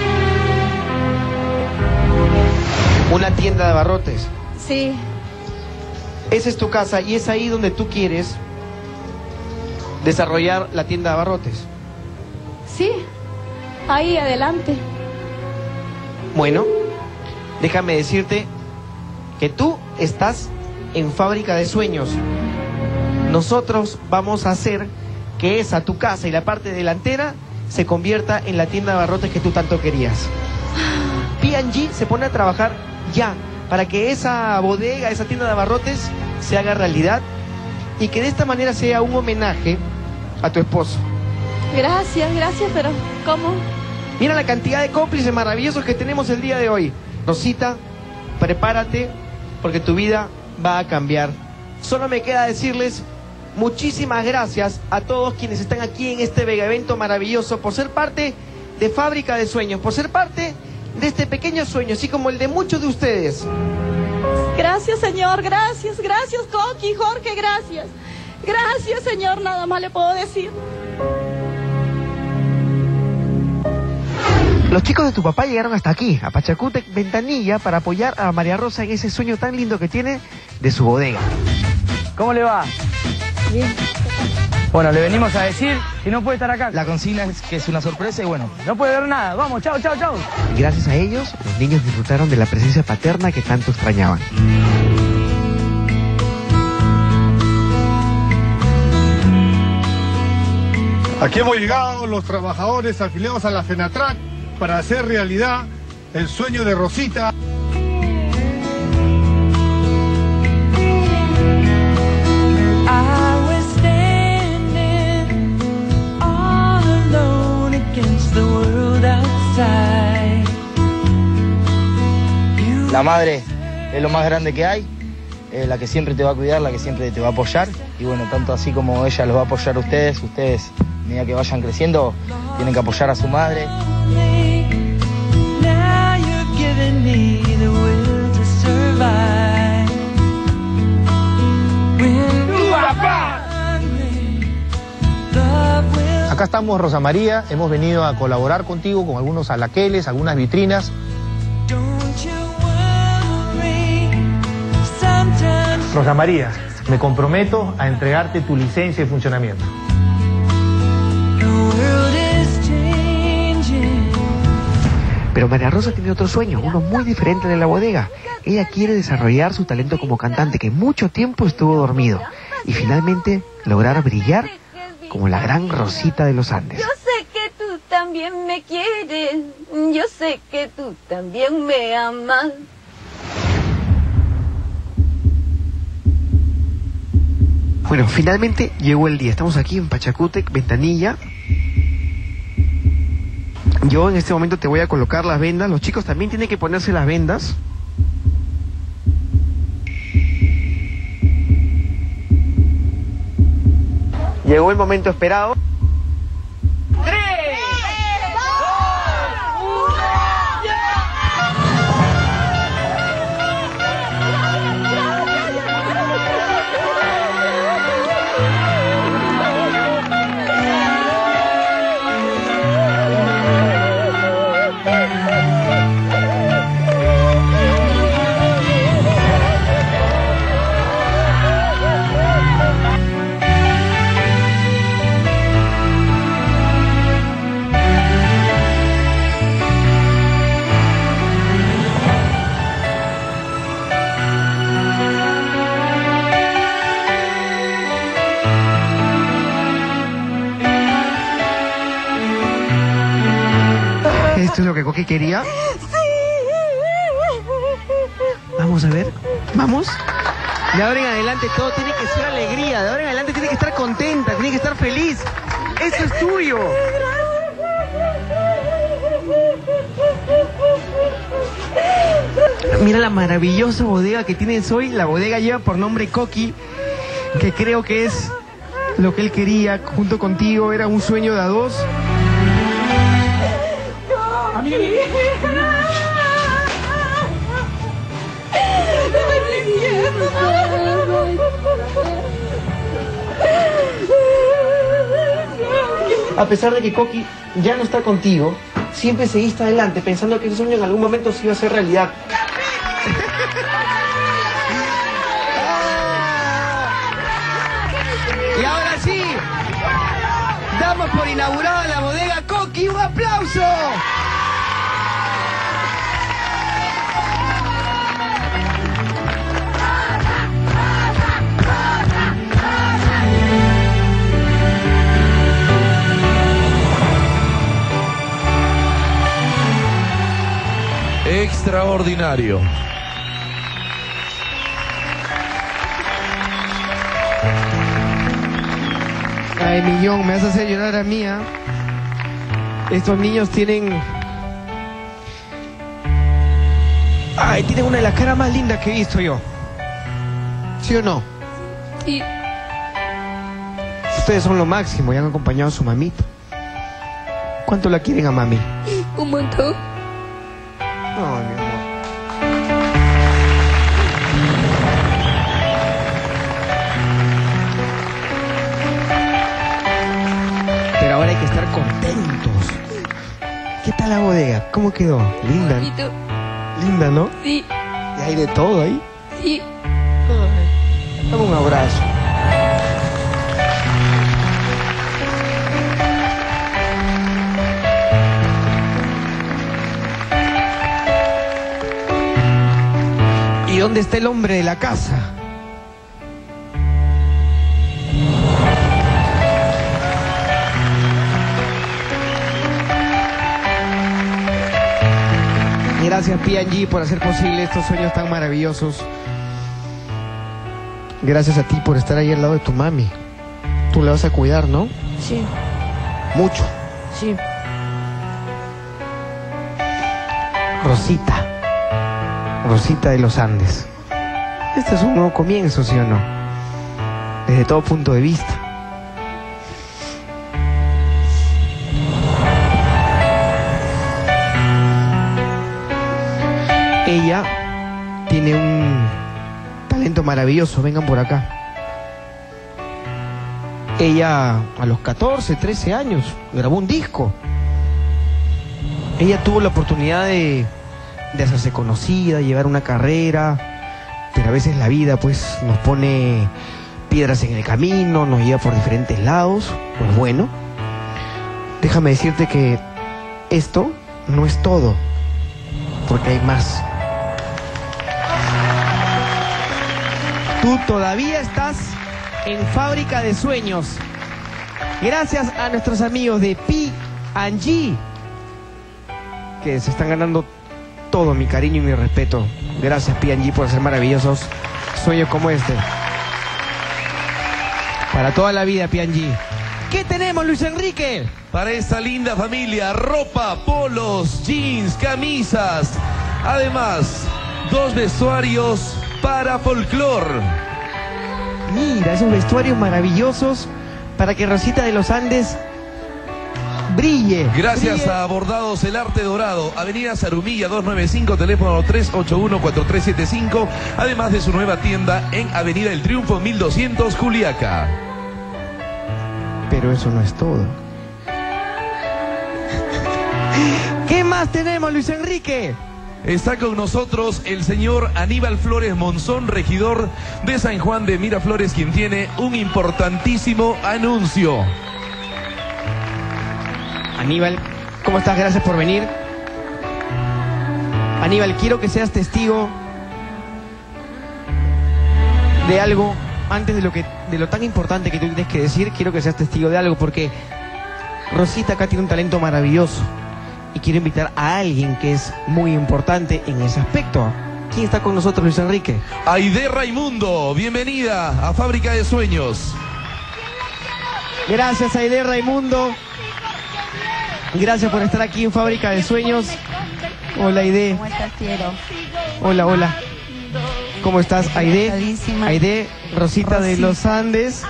Una tienda de abarrotes. Sí. Esa es tu casa y es ahí donde tú quieres desarrollar la tienda de abarrotes. Sí, ahí adelante. Bueno, déjame decirte que tú estás en Fábrica de Sueños. Nosotros vamos a hacer que esa, tu casa y la parte delantera, se convierta en la tienda de abarrotes que tú tanto querías. P&G se pone a trabajar ya para que esa bodega, esa tienda de abarrotes se haga realidad y que de esta manera sea un homenaje a tu esposo. Gracias, pero ¿cómo? Mira la cantidad de cómplices maravillosos que tenemos el día de hoy. Rosita, prepárate porque tu vida va a cambiar. Solo me queda decirles muchísimas gracias a todos quienes están aquí en este mega evento maravilloso por ser parte de Fábrica de Sueños, por ser parte de este pequeño sueño, así como el de muchos de ustedes. Gracias, Señor, gracias, Coqui, Jorge, gracias. Gracias, Señor, nada más le puedo decir. Los chicos de tu papá llegaron hasta aquí, a Pachacútec, Ventanilla, para apoyar a María Rosa en ese sueño tan lindo que tiene de su bodega. ¿Cómo le va? Bien. Bueno, le venimos a decir que no puede estar acá. La consigna es que es una sorpresa y bueno. No puede ver nada. Vamos, chao, chao, chao. Gracias a ellos, los niños disfrutaron de la presencia paterna que tanto extrañaban. Aquí hemos llegado los trabajadores afiliados a la FENATRAC para hacer realidad el sueño de Rosita. La madre es lo más grande que hay, la que siempre te va a cuidar, la que siempre te va a apoyar. Y bueno, tanto así como ella los va a apoyar a ustedes, a medida que vayan creciendo, tienen que apoyar a su madre. Acá estamos, Rosa María, hemos venido a colaborar contigo con algunos alaqueles, algunas vitrinas. Rosa María, me comprometo a entregarte tu licencia de funcionamiento. Pero María Rosa tiene otro sueño, uno muy diferente de la bodega. Ella quiere desarrollar su talento como cantante, que mucho tiempo estuvo dormido, y finalmente lograr brillar como la gran Rosita de los Andes. Yo sé que tú también me quieres, yo sé que tú también me amas. Bueno, finalmente llegó el día. Estamos aquí en Pachacútec, Ventanilla. Yo en este momento te voy a colocar las vendas. Los chicos también tienen que ponerse las vendas. Llegó el momento esperado. ¿Esto es lo que Coqui quería? Vamos a ver, vamos. De ahora en adelante todo tiene que ser alegría, de ahora en adelante tiene que estar contenta, tiene que estar feliz. Eso es tuyo. Mira la maravillosa bodega que tienes hoy. La bodega lleva por nombre Coqui, que creo que es lo que él quería junto contigo. Era un sueño de a dos. A pesar de que Coqui ya no está contigo, siempre seguiste adelante pensando que ese sueño en algún momento se iba a hacer realidad. Y ahora sí, damos por inaugurada la bodega Coqui. ¡Un aplauso! Extraordinario. Ay, Millón, me vas a hacer llorar a mí, ¿eh? Estos niños tienen... Ay, tienen una de las caras más lindas que he visto yo. ¿Sí o no? Sí. Ustedes son lo máximo y han acompañado a su mamita. ¿Cuánto la quieren a mami? Un montón. Ay, mi amor. Pero ahora hay que estar contentos. ¿Qué tal la bodega? ¿Cómo quedó? Linda. Bonito. Linda, ¿no? Sí. Y hay de todo ahí. Sí. Ay, dame un abrazo. ¿Y dónde está el hombre de la casa? Gracias P&G por hacer posible estos sueños tan maravillosos. Gracias a ti por estar ahí al lado de tu mami. Tú la vas a cuidar, ¿no? Sí. Mucho. Sí. Rosita. Rosita de los Andes. Este es un nuevo comienzo, ¿sí o no? Desde todo punto de vista. Ella tiene un talento maravilloso. Vengan por acá. Ella a los 14, 13 años grabó un disco. Ella tuvo la oportunidad de hacerse conocida, llevar una carrera, pero a veces la vida pues nos pone piedras en el camino, nos lleva por diferentes lados. Pues bueno, déjame decirte que esto no es todo, porque hay más. Tú todavía estás en Fábrica de Sueños, gracias a nuestros amigos de P&G, que se están ganando todo mi cariño y mi respeto. Gracias P&G por hacer maravillosos sueños como este. Para toda la vida P&G. ¿Qué tenemos, Luis Enrique? Para esta linda familia, ropa, polos, jeans, camisas. Además, 2 vestuarios para folclor. Mira, esos vestuarios maravillosos para que Rosita de los Andes brille. Gracias brille. a Bordados El Arte Dorado, Avenida Zarumilla 295, teléfono 381-4375, además de su nueva tienda en Avenida El Triunfo 1200, Juliaca. Pero eso no es todo. ¿Qué más tenemos, Luis Enrique? Está con nosotros el señor Aníbal Flores Monzón, regidor de San Juan de Miraflores, quien tiene un importantísimo anuncio. Aníbal, ¿cómo estás? Gracias por venir. Aníbal, quiero que seas testigo de algo. Antes de lo tan importante que tú tienes que decir, quiero que seas testigo de algo, porque Rosita acá tiene un talento maravilloso y quiero invitar a alguien que es muy importante en ese aspecto. ¿Quién está con nosotros, Luis Enrique? Aide Raimundo, bienvenida a Fábrica de Sueños. Gracias, Aide Raimundo. Gracias por estar aquí en Fábrica de Sueños. Hola, Aide. ¿Cómo estás, Piero? Hola, hola. ¿Cómo estás, Aide? Aide, Rosita de los Andes.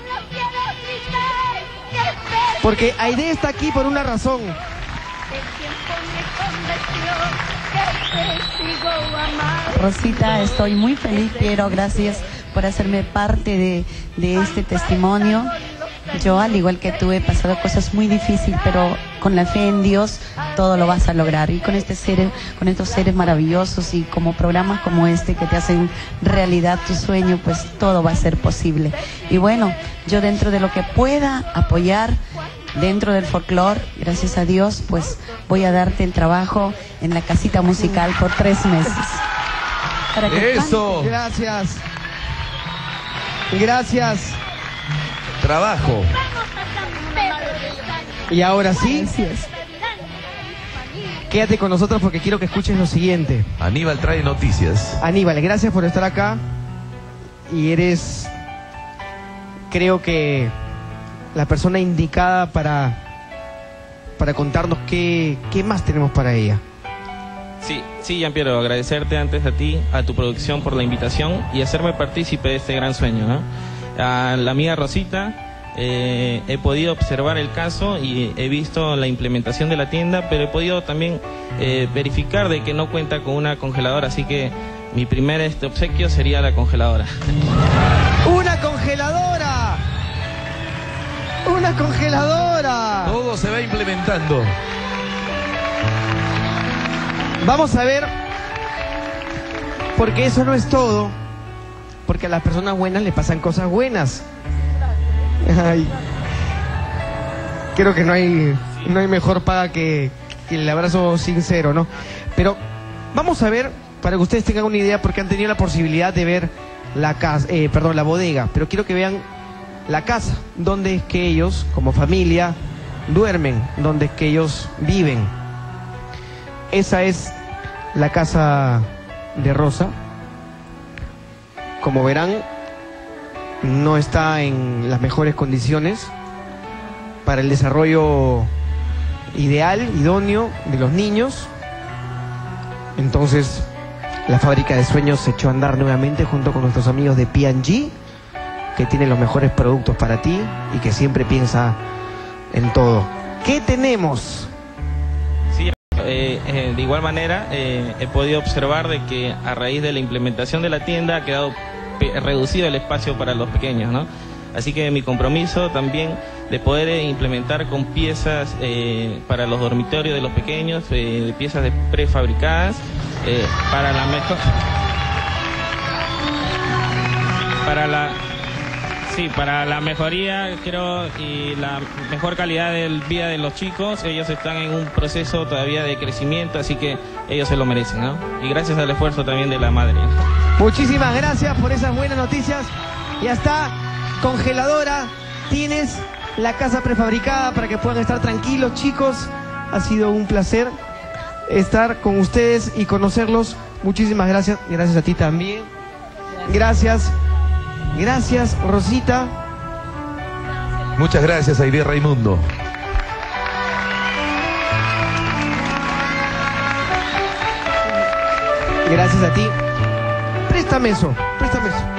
Porque Aide está aquí por una razón. Rosita, estoy muy feliz, Piero. Gracias por hacerme parte de este testimonio. Yo, al igual que tú, he pasado cosas muy difíciles, pero con la fe en Dios todo lo vas a lograr. Y con estos seres maravillosos y como programas como este que te hacen realidad tu sueño, pues todo va a ser posible. Y bueno, yo dentro de lo que pueda apoyar, dentro del folclore, gracias a Dios, pues voy a darte el trabajo en la casita musical por 3 meses. Para que ¡eso! Gracias. Gracias. Trabajo. Y ahora sí, quédate con nosotros porque quiero que escuches lo siguiente. Aníbal trae noticias. Aníbal, gracias por estar acá. Y eres, creo que, la persona indicada para contarnos qué más tenemos para ella. Sí, Gianpiero, agradecerte antes a ti, a tu producción por la invitación y hacerme partícipe de este gran sueño, ¿no? A la amiga Rosita, he podido observar el caso y he visto la implementación de la tienda, pero he podido también verificar de que no cuenta con una congeladora, así que mi primer obsequio sería la congeladora. ¡Una congeladora! ¡Una congeladora! Todo se va implementando. Vamos a ver, porque eso no es todo, porque a las personas buenas le pasan cosas buenas. Ay, creo que no hay mejor paga que el abrazo sincero, ¿no? Pero vamos a ver, para que ustedes tengan una idea, porque han tenido la posibilidad de ver la casa, la bodega, pero quiero que vean la casa, donde es que ellos, como familia, duermen, donde es que ellos viven. Esa es la casa de Rosa. Como verán, no está en las mejores condiciones para el desarrollo ideal, idóneo de los niños. Entonces, la Fábrica de Sueños se echó a andar nuevamente junto con nuestros amigos de P&G, que tienen los mejores productos para ti y que siempre piensa en todo. ¿Qué tenemos? De igual manera, he podido observar de que a raíz de la implementación de la tienda ha quedado reducido el espacio para los pequeños, ¿no? Así que mi compromiso también de poder implementar con piezas para los dormitorios de los pequeños, piezas prefabricadas, para la mejor... para la mejoría, creo, y la mejor calidad del vida de los chicos. Ellos están en un proceso todavía de crecimiento, así que ellos se lo merecen, ¿no? Y gracias al esfuerzo también de la madre. Muchísimas gracias por esas buenas noticias. Ya está, congeladora, tienes la casa prefabricada para que puedan estar tranquilos, chicos. Ha sido un placer estar con ustedes y conocerlos. Muchísimas gracias. Gracias a ti también. Gracias. Gracias, Rosita. Muchas gracias, Aide Raimundo. Gracias a ti. Préstame eso, préstame eso.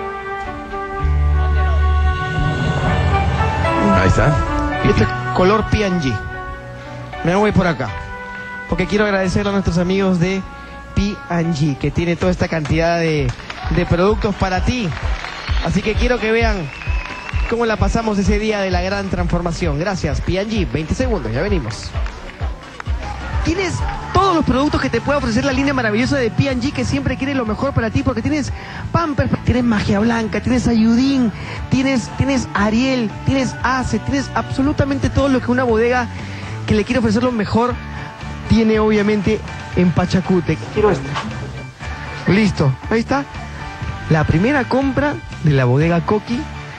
Ahí está. Este color P&G. Me voy por acá, porque quiero agradecer a nuestros amigos de P&G, que tiene toda esta cantidad de productos para ti. Así que quiero que vean cómo la pasamos ese día de la gran transformación. Gracias, P&G. 20 segundos, ya venimos. Tienes todos los productos que te puede ofrecer la línea maravillosa de P&G, que siempre quiere lo mejor para ti, porque tienes Pampers, tienes Magia Blanca, tienes Ayudín, tienes Ariel, tienes Ace, tienes absolutamente todo lo que una bodega que le quiere ofrecer lo mejor tiene, obviamente, en Pachacútec. Quiero esto. Listo, ahí está. La primera compra de la bodega Coqui.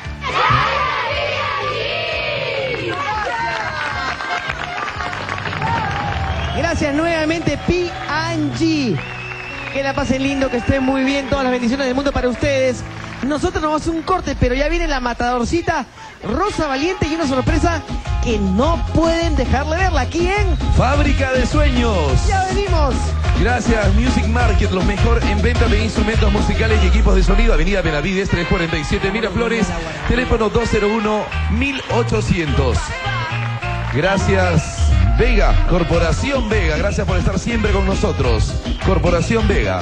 Gracias nuevamente, P&G. Que la pasen lindo, que estén muy bien. Todas las bendiciones del mundo para ustedes. Nosotros nos vamos a un corte, pero ya viene la matadorcita Rosa Valiente y una sorpresa que no pueden dejar de verla aquí en Fábrica de Sueños. Ya venimos. Gracias, Music Market, lo mejor en venta de instrumentos musicales y equipos de sonido. Avenida Benavides 347 Miraflores, teléfono 201-1800. Gracias, Vega, Corporación Vega. Gracias por estar siempre con nosotros. Corporación Vega.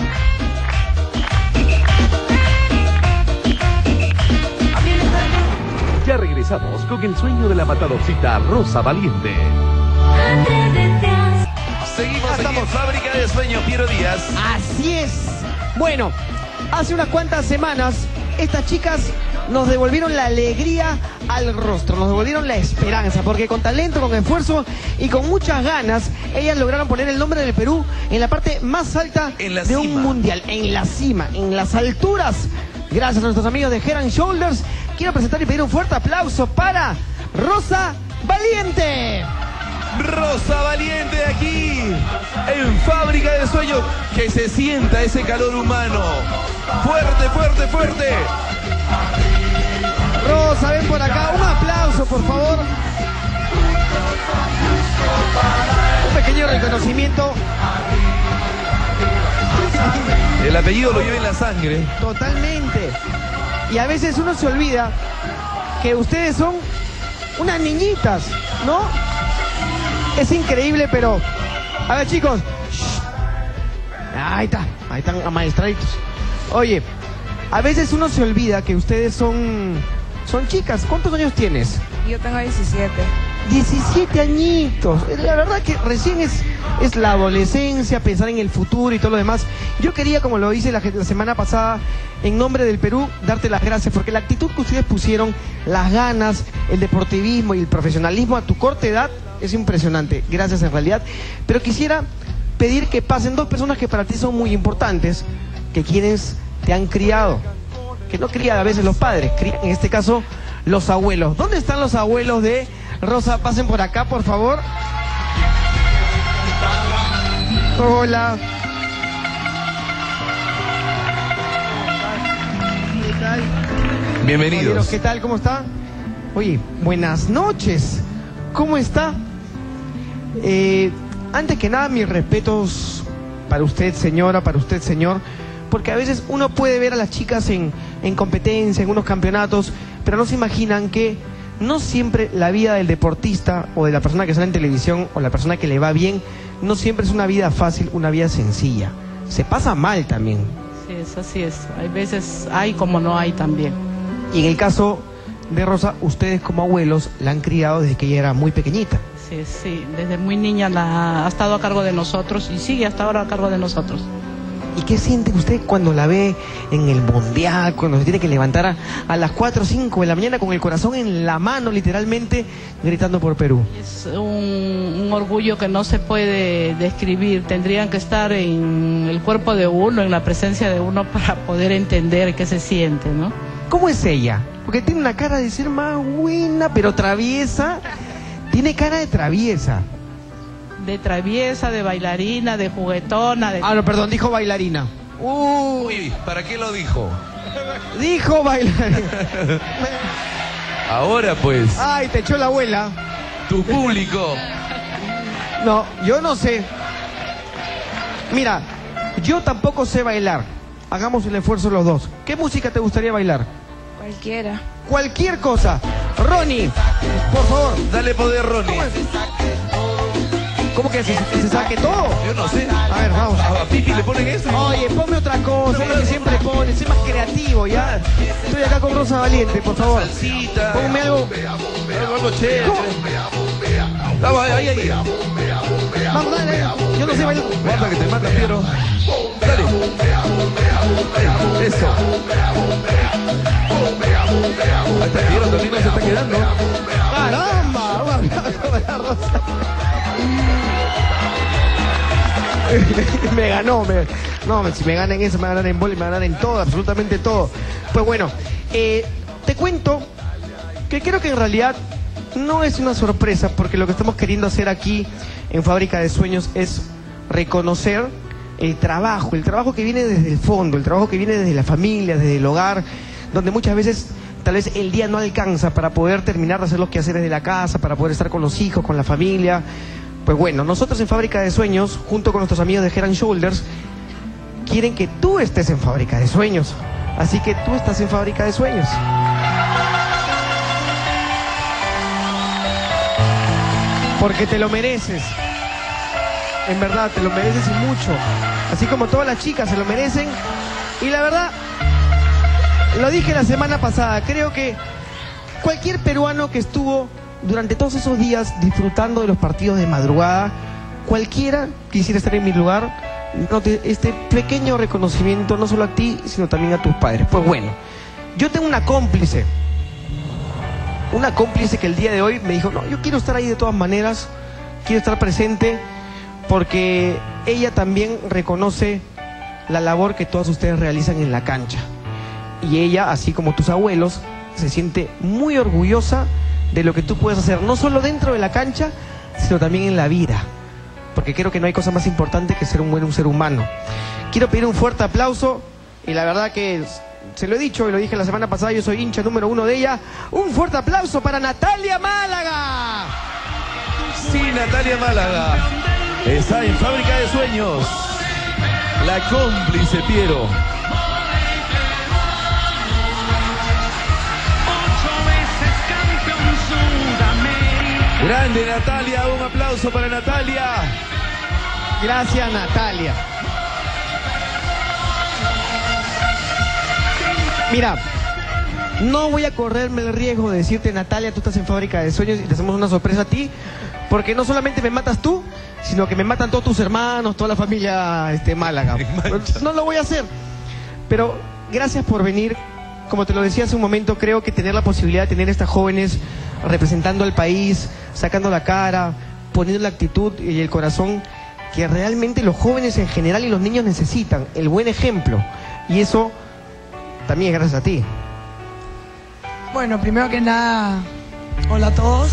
Ya regresamos con el sueño de la matadorcita Rosa Valiente. Seguimos aquí en Fábrica de Sueños, Piero Díaz. Así es. Bueno, hace unas cuantas semanas, estas chicas nos devolvieron la alegría al rostro, nos devolvieron la esperanza, porque con talento, con esfuerzo y con muchas ganas, ellas lograron poner el nombre del Perú en la parte más alta de un mundial, en la cima, en las alturas. Gracias a nuestros amigos de Head and Shoulders, quiero presentar y pedir un fuerte aplauso para Rosa Valiente. Rosa Valiente aquí en Fábrica de Sueños. Que se sienta ese calor humano. Fuerte, fuerte, fuerte. Rosa, ven por acá. Un aplauso, por favor. Un pequeño reconocimiento. El apellido lo lleva en la sangre. Totalmente. Y a veces uno se olvida que ustedes son unas niñitas, ¿no? Es increíble, pero... A ver, chicos. Ahí están amaestraditos. Oye, a veces uno se olvida que ustedes son chicas. ¿Cuántos años tienes? Yo tengo 17. 17 añitos. La verdad que recién es la adolescencia, pensar en el futuro y todo lo demás. Yo quería, como lo hice la semana pasada, en nombre del Perú, darte las gracias, porque la actitud que ustedes pusieron, las ganas, el deportivismo y el profesionalismo a tu corta edad, es impresionante. Gracias en realidad. Pero quisiera pedir que pasen dos personas que para ti son muy importantes, que quienes te han criado, que no crían a veces los padres, crían en este caso los abuelos. ¿Dónde están los abuelos de Rosa? Pasen por acá, por favor. Hola. ¿Qué tal? Bienvenidos. ¿Qué tal? ¿Cómo está? Oye, buenas noches. ¿Cómo está? Antes que nada, mis respetos para usted, señora, para usted, señor, porque a veces uno puede ver a las chicas en competencia, en unos campeonatos, pero no se imaginan que no siempre la vida del deportista o de la persona que sale en televisión o la persona que le va bien, no siempre es una vida fácil, una vida sencilla. Se pasa mal también. Sí, así es. Hay veces hay como no hay también. Y en el caso de Rosa, ustedes como abuelos la han criado desde que ella era muy pequeñita. Sí, desde muy niña ha estado a cargo de nosotros y sigue hasta ahora a cargo de nosotros. ¿Y qué siente usted cuando la ve en el mundial, cuando se tiene que levantar a las 4 o 5 de la mañana con el corazón en la mano, literalmente, gritando por Perú? Es un orgullo que no se puede describir. Tendrían que estar en el cuerpo de uno, en la presencia de uno, para poder entender qué se siente, ¿no? ¿Cómo es ella? Porque tiene una cara de ser más buena, pero traviesa. Tiene cara de traviesa. De traviesa, de bailarina, de juguetona. Ah, no, perdón, dijo bailarina. Uy, ¿para qué lo dijo? Dijo bailarina. Ahora pues. Ay, te echó la abuela. Tu público. No, yo no sé. Mira, yo tampoco sé bailar. Hagamos el esfuerzo los dos. ¿Qué música te gustaría bailar? Cualquiera. Cualquier cosa. Ronnie, por favor. Dale poder, Ronnie. ¿Cómo que se saque todo? Yo no sé. A ver, vamos. ¿A Pipi le ponen eso? Oye, ponme otra cosa, que siempre pone, sé más creativo, ¿ya? Estoy acá con Rosa Valiente, por favor. Salsita. Ponme algo. Algo chévere. Vamos, ahí. Vamos, dale. Yo no sé bailar. Guarda que te mata, Piero. Dale. Eso. Ahí está, Piero también no se está quedando. ¡Caramba! Rosa. Me ganó. No, si me ganan eso, me ganan en vóley, me ganan en todo, absolutamente todo. Pues bueno, te cuento que creo que en realidad no es una sorpresa, porque lo que estamos queriendo hacer aquí en Fábrica de Sueños es reconocer el trabajo que viene desde el fondo, el trabajo que viene desde la familia, desde el hogar, donde muchas veces tal vez el día no alcanza para poder terminar de hacer los quehaceres de la casa, para poder estar con los hijos, con la familia. Pues bueno, nosotros en Fábrica de Sueños, junto con nuestros amigos de Head & Shoulders, quieren que tú estés en Fábrica de Sueños. Así que tú estás en Fábrica de Sueños. Porque te lo mereces. En verdad, te lo mereces y mucho. Así como todas las chicas se lo merecen. Y la verdad, lo dije la semana pasada, creo que cualquier peruano que estuvo durante todos esos días disfrutando de los partidos de madrugada, cualquiera quisiera estar en mi lugar, este pequeño reconocimiento no solo a ti, sino también a tus padres. Pues bueno, yo tengo una cómplice que el día de hoy me dijo, no, yo quiero estar ahí de todas maneras, quiero estar presente, porque ella también reconoce la labor que todos ustedes realizan en la cancha. Y ella, así como tus abuelos, se siente muy orgullosa de lo que tú puedes hacer, no solo dentro de la cancha, sino también en la vida. Porque creo que no hay cosa más importante que ser un buen ser humano. Quiero pedir un fuerte aplauso, y la verdad que se lo he dicho y lo dije la semana pasada, yo soy hincha número 1 de ella. Un fuerte aplauso para Natalia Málaga. Sí, Natalia Málaga está en Fábrica de Sueños. La cómplice, Piero. Grande Natalia, un aplauso para Natalia. Gracias, Natalia. Mira, no voy a correrme el riesgo de decirte, Natalia, tú estás en Fábrica de Sueños y te hacemos una sorpresa a ti, porque no solamente me matas tú, sino que me matan todos tus hermanos, toda la familia Málaga. No lo voy a hacer. Pero gracias por venir. Como te lo decía hace un momento, creo que tener la posibilidad de tener estas jóvenes representando al país, sacando la cara, poniendo la actitud y el corazón que realmente los jóvenes en general y los niños necesitan, el buen ejemplo. Y eso también es gracias a ti. Bueno, primero que nada, hola a todos.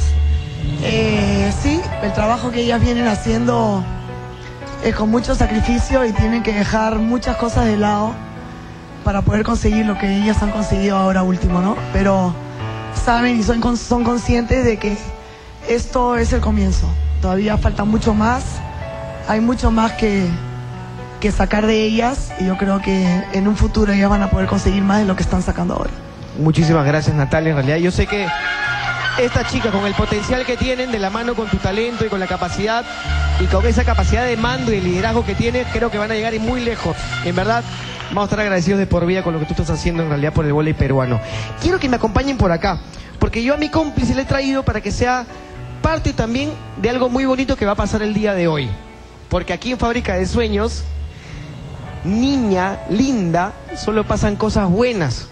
Sí, el trabajo que ellas vienen haciendo es con mucho sacrificio y tienen que dejar muchas cosas de lado para poder conseguir lo que ellas han conseguido ahora último, ¿no? Pero saben y son conscientes de que esto es el comienzo. Todavía falta mucho más, hay mucho más que sacar de ellas, y yo creo que en un futuro ellas van a poder conseguir más de lo que están sacando ahora. Muchísimas gracias, Natalia. En realidad yo sé que esta chica, con el potencial que tienen, de la mano con tu talento y con la capacidad, y con esa capacidad de mando y de liderazgo que tienes, creo que van a llegar muy lejos. En verdad, vamos a estar agradecidos de por vida con lo que tú estás haciendo en realidad por el vóley peruano. Quiero que me acompañen por acá, porque yo a mi cómplice le he traído para que sea parte también de algo muy bonito que va a pasar el día de hoy. Porque aquí en Fábrica de Sueños, niña linda, solo pasan cosas buenas.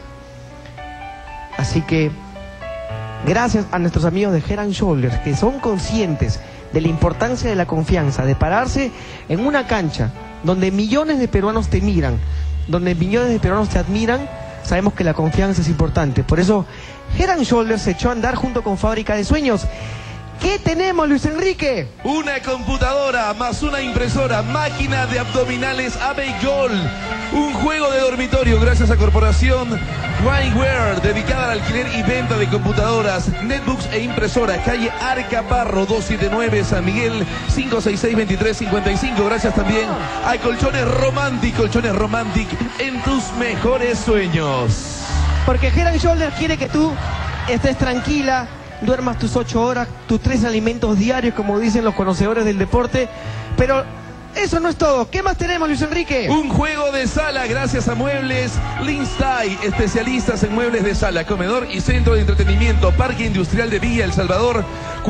Así que gracias a nuestros amigos de Head & Shoulders, que son conscientes de la importancia de la confianza, de pararse en una cancha donde millones de peruanos te miran, donde millones de peruanos te admiran. Sabemos que la confianza es importante. Por eso Head & Shoulders se echó a andar junto con Fábrica de Sueños. ¿Qué tenemos, Luis Enrique? Una computadora más una impresora, máquina de abdominales Abegol, un juego de dormitorio gracias a Corporación Wineware, dedicada al alquiler y venta de computadoras, netbooks e impresora, calle Arcaparro 279, San Miguel 566-2355. Gracias también a Colchones Romantic en tus mejores sueños. Porque Head & Shoulders quiere que tú estés tranquila, duermas tus 8 horas, tus 3 alimentos diarios, como dicen los conocedores del deporte. Pero eso no es todo. ¿Qué más tenemos, Luis Enrique? Un juego de sala gracias a Muebles Linstay, especialistas en muebles de sala, comedor y centro de entretenimiento. Parque Industrial de Villa El Salvador,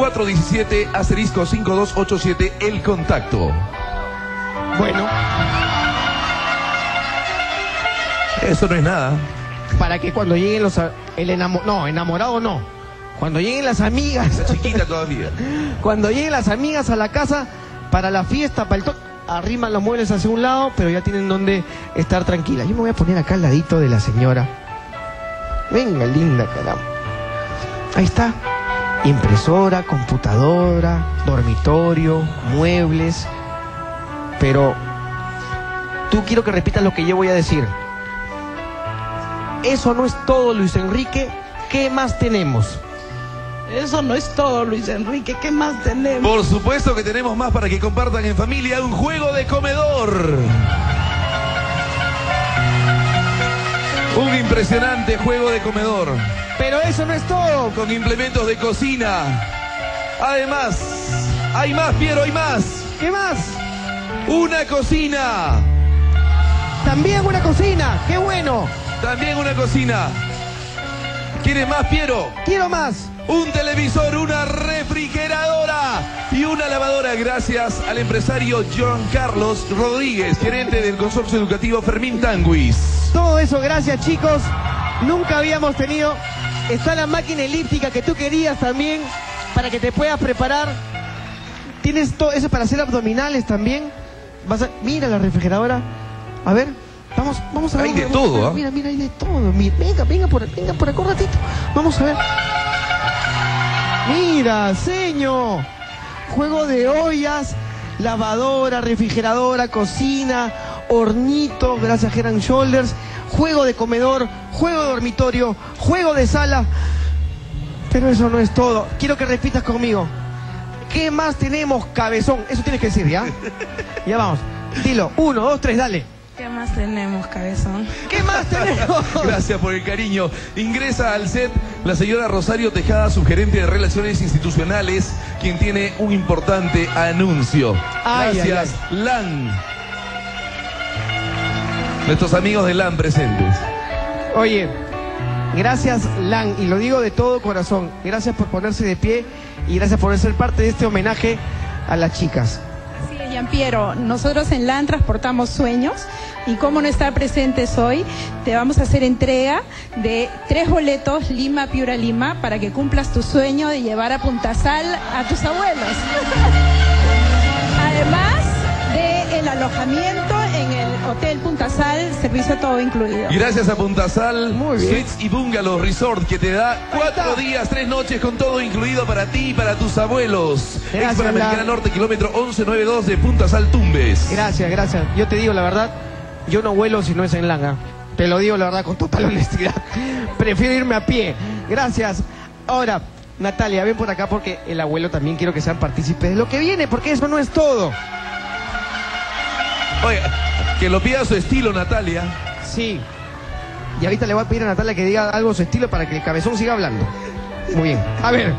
417-5287, el contacto. Bueno, eso no es nada. Para que cuando lleguen los... enamorado no. Cuando lleguen las amigas... Está chiquita todavía. Cuando lleguen las amigas a la casa para la fiesta, para el toque, arriman los muebles hacia un lado, pero ya tienen donde estar tranquila. Yo me voy a poner acá al ladito de la señora. Venga, linda, caramba. Ahí está. Impresora, computadora, dormitorio, muebles. Pero tú quiero que repitas lo que yo voy a decir. Eso no es todo, Luis Enrique. ¿Qué más tenemos? Eso no es todo, Luis Enrique. ¿Qué más tenemos? Por supuesto que tenemos más para que compartan en familia. Un juego de comedor. Un impresionante juego de comedor. Pero eso no es todo. Con implementos de cocina. Además, hay más, Piero, hay más. ¿Qué más? Una cocina. También una cocina. ¡Qué bueno! También una cocina. ¿Quieres más, Piero? Quiero más. Un televisor, una refrigeradora y una lavadora gracias al empresario John Carlos Rodríguez, gerente del consorcio educativo Fermín Tanguis. Todo eso gracias, chicos. Nunca habíamos tenido. Está la máquina elíptica que tú querías también para que te puedas preparar. Tienes todo eso para hacer abdominales también. Mira la refrigeradora. A ver, vamos a ver. Hay de todo, ¿ah? Mira, hay de todo. Venga por acá un ratito. Vamos a ver. Mira, señor. Juego de ollas, lavadora, refrigeradora, cocina, hornito, gracias a Head & Shoulders, juego de comedor, juego de dormitorio, juego de sala. Pero eso no es todo. Quiero que repitas conmigo. ¿Qué más tenemos, cabezón? Eso tienes que decir, ¿ya? Ya vamos. Dilo. 1, 2, 3, dale. ¿Qué más tenemos, cabezón? ¿Qué más tenemos? Gracias por el cariño. Ingresa al set la señora Rosario Tejada, subgerente de Relaciones Institucionales, quien tiene un importante anuncio. Gracias, LAN. Nuestros amigos de LAN presentes. Oye, gracias, LAN, y lo digo de todo corazón. Gracias por ponerse de pie y gracias por ser parte de este homenaje a las chicas. Así es, Gianpiero. Nosotros en LAN transportamos sueños y como no estar presentes hoy, te vamos a hacer entrega de 3 boletos Lima-Piura Lima para que cumplas tu sueño de llevar a Puntasal a tus abuelos. Además del alojamiento en el Hotel Puntasal, servicio todo incluido. Gracias a Puntasal Suites y Bungalow Resort, que te da 4 días, 3 noches con todo incluido para ti y para tus abuelos. Gracias, Panamericana Norte, kilómetro 1192 de Puntasal Tumbes. Gracias. Yo te digo la verdad, yo no vuelo si no es en Langa. Te lo digo la verdad con total honestidad. Prefiero irme a pie. Gracias. Ahora, Natalia, ven por acá porque el abuelo también quiero que sean partícipes de lo que viene, porque eso no es todo. Oiga, que lo pida a su estilo, Natalia. Sí. Y ahorita le voy a pedir a Natalia que diga algo a su estilo para que el cabezón siga hablando. Muy bien. A ver.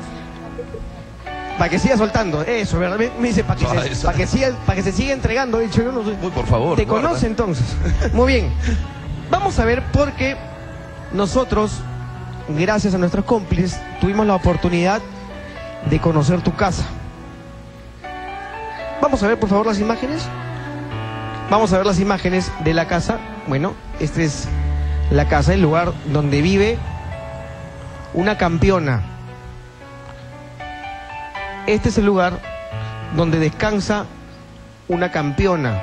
Para que siga soltando. Eso, ¿verdad? Me dice para que se siga entregando. De hecho, yo no sé. Uy, por favor. ¿Te conoce entonces? Muy bien. Vamos a ver por qué nosotros, gracias a nuestros cómplices, tuvimos la oportunidad de conocer tu casa. Vamos a ver, por favor, las imágenes. Vamos a ver las imágenes de la casa. Bueno, esta es la casa, el lugar donde vive una campeona. Este es el lugar donde descansa una campeona,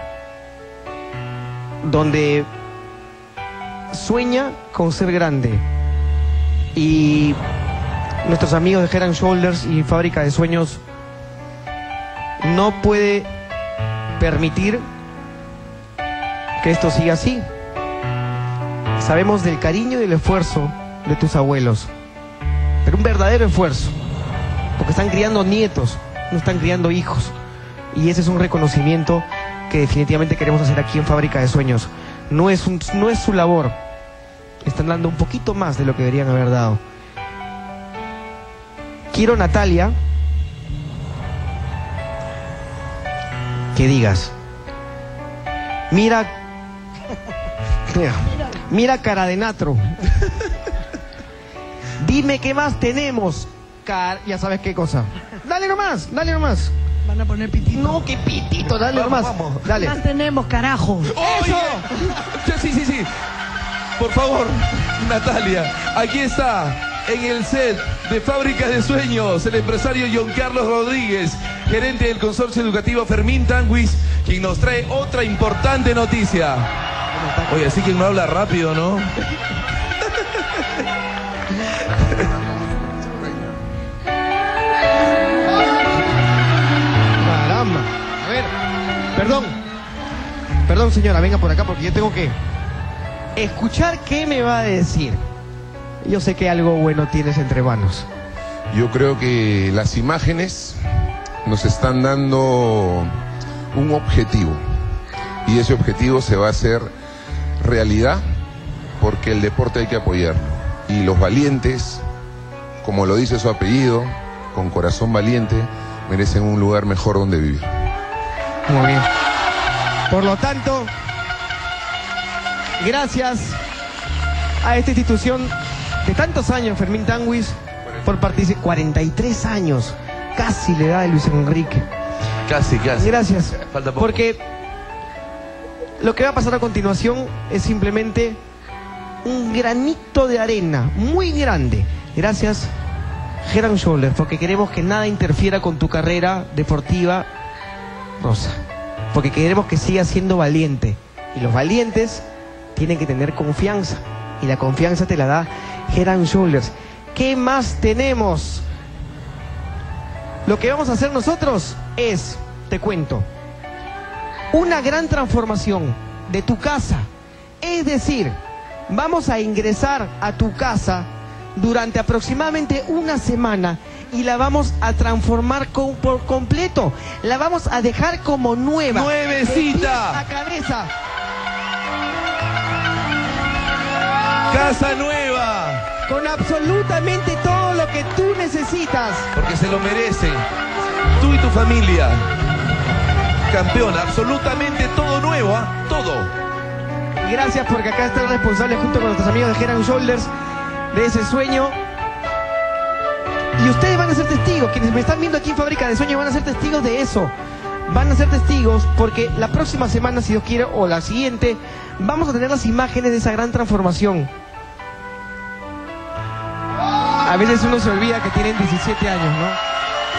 donde sueña con ser grande. Y nuestros amigos de Head & Shoulders y Fábrica de Sueños no puede permitir que esto siga así. Sabemos del cariño y del esfuerzo de tus abuelos, pero un verdadero esfuerzo, porque están criando nietos, no están criando hijos, y ese es un reconocimiento que definitivamente queremos hacer aquí en Fábrica de Sueños. No es su labor, están dando un poquito más de lo que deberían haber dado. Quiero, Natalia, que digas: mira cara de natro. Dime qué más tenemos. Ya sabes qué cosa. Dale nomás. Van a poner pitito. No, qué pitito, dale nomás. Dale. ¿Qué más tenemos, carajo? ¡Eso! Sí. Por favor, Natalia, aquí está, en el set de Fábricas de Sueños, el empresario John Carlos Rodríguez, gerente del consorcio educativo Fermín Tanguis, quien nos trae otra importante noticia. Oye, así que no habla rápido, ¿no? Caramba. A ver, perdón señora, venga por acá porque yo tengo que escuchar qué me va a decir. yo sé que algo bueno tienes entre manos. Yo creo que las imágenes nos están dando un objetivo y ese objetivo se va a hacer realidad porque el deporte hay que apoyarlo y los valientes, como lo dice su apellido, con corazón valiente, merecen un lugar mejor donde vivir. Muy bien. Por lo tanto, gracias a esta institución de tantos años, Fermín Tanguis, por participar. 43 años, casi la edad de Luis Enrique. Casi. Gracias. Falta poco. Porque lo que va a pasar a continuación es simplemente un granito de arena muy grande. Gracias, Head and Shoulders, porque queremos que nada interfiera con tu carrera deportiva, Rosa. Porque queremos que sigas siendo valiente. Y los valientes tienen que tener confianza. Y la confianza te la da Head and Shoulders. ¿Qué más tenemos? Lo que vamos a hacer nosotros es, te cuento, una gran transformación de tu casa. Es decir, vamos a ingresar a tu casa durante aproximadamente una semana y la vamos a transformar por completo. La vamos a dejar como nueva. ¡Nuevecita! A cabeza. ¡Casa nueva! Con absolutamente todo lo que tú necesitas. Porque se lo merecen. Tú y tu familia. Campeona, absolutamente todo nuevo, ¿ah? Todo. Gracias porque acá está el responsable junto con nuestros amigos de Head and Shoulders de ese sueño. Y ustedes van a ser testigos, quienes me están viendo aquí en Fábrica de Sueños van a ser testigos de eso. Van a ser testigos porque la próxima semana, si Dios quiere, o la siguiente, vamos a tener las imágenes de esa gran transformación. A veces uno se olvida que tienen 17 años, ¿no?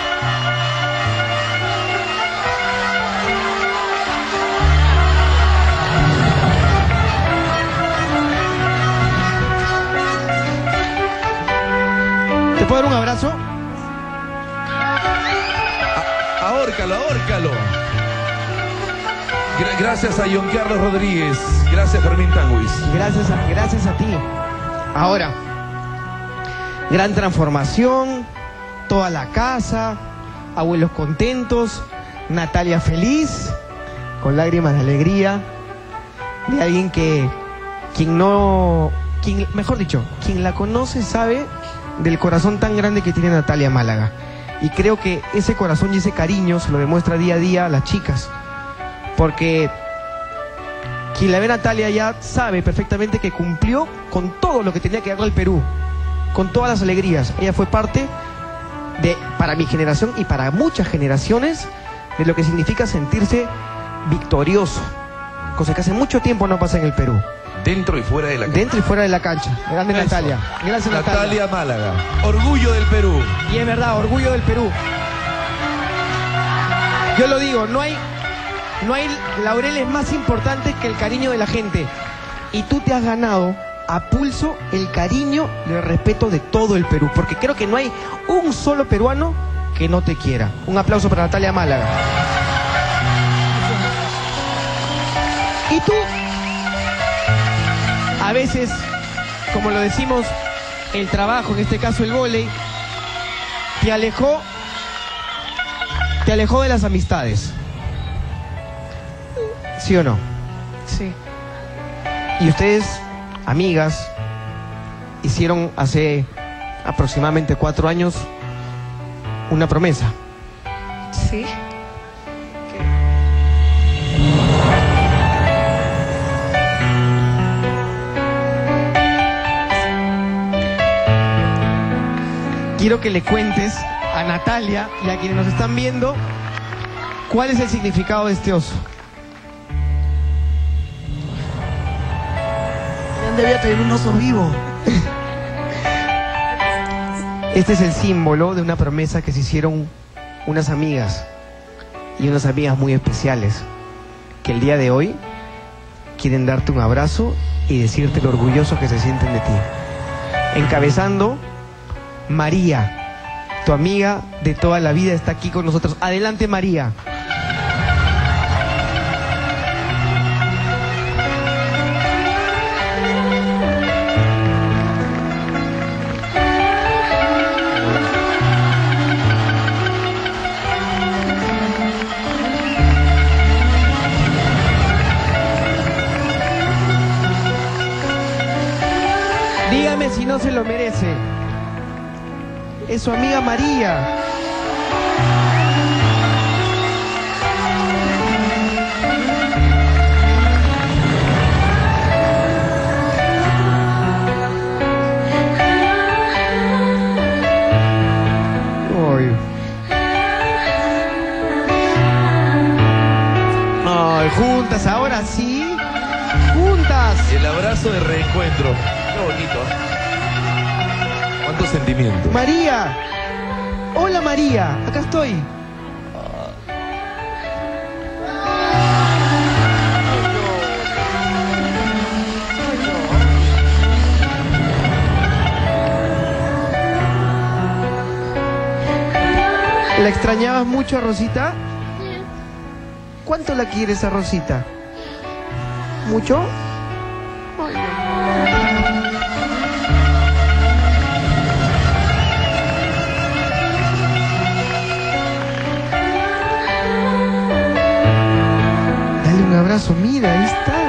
¿Te puedo dar un abrazo? Ahórcalo. Gracias a John Carlos Rodríguez. Gracias, Fermín Tanguis. Gracias a ti. Ahora, gran transformación, toda la casa, abuelos contentos, Natalia feliz, con lágrimas de alegría, de alguien quien la conoce sabe del corazón tan grande que tiene Natalia Málaga. Y creo que ese corazón y ese cariño se lo demuestra día a día a las chicas. Porque quien la ve a Natalia ya sabe perfectamente que cumplió con todo lo que tenía que darle al Perú. Con todas las alegrías. Ella fue parte para mi generación y para muchas generaciones, de lo que significa sentirse victorioso. Cosa que hace mucho tiempo no pasa en el Perú. Dentro y fuera de la cancha. Dentro y fuera de la cancha. Grande Eso. Natalia. Gracias, Natalia Málaga. Orgullo del Perú. Y es verdad, orgullo del Perú. Yo lo digo, no hay laureles más importantes que el cariño de la gente. Y tú te has ganado a pulso el cariño y el respeto de todo el Perú. Porque creo que no hay un solo peruano que no te quiera. Un aplauso para Natalia Málaga. Y tú, a veces, como lo decimos, el trabajo, en este caso el vóley, te alejó de las amistades. ¿Sí o no? Sí. Y ustedes, amigas, hicieron hace aproximadamente 4 años una promesa. Sí. Quiero que le cuentes a Natalia y a quienes nos están viendo cuál es el significado de este oso. Debía tener un oso vivo. Este es el símbolo de una promesa que se hicieron unas amigas, y unas amigas muy especiales, que el día de hoy quieren darte un abrazo y decirte lo orgulloso que se sienten de ti. Encabezando, María, tu amiga de toda la vida, está aquí con nosotros. Adelante, María. no se lo merece. Es su amiga María. Ay, juntas, ahora sí. Juntas. El abrazo de reencuentro. Qué bonito. ¿Cuánto sentimiento? María. Hola María, acá estoy. ¿La extrañabas mucho a Rosita? ¿Cuánto la quieres a Rosita? ¿Mucho? Dale un abrazo, mira, ahí está.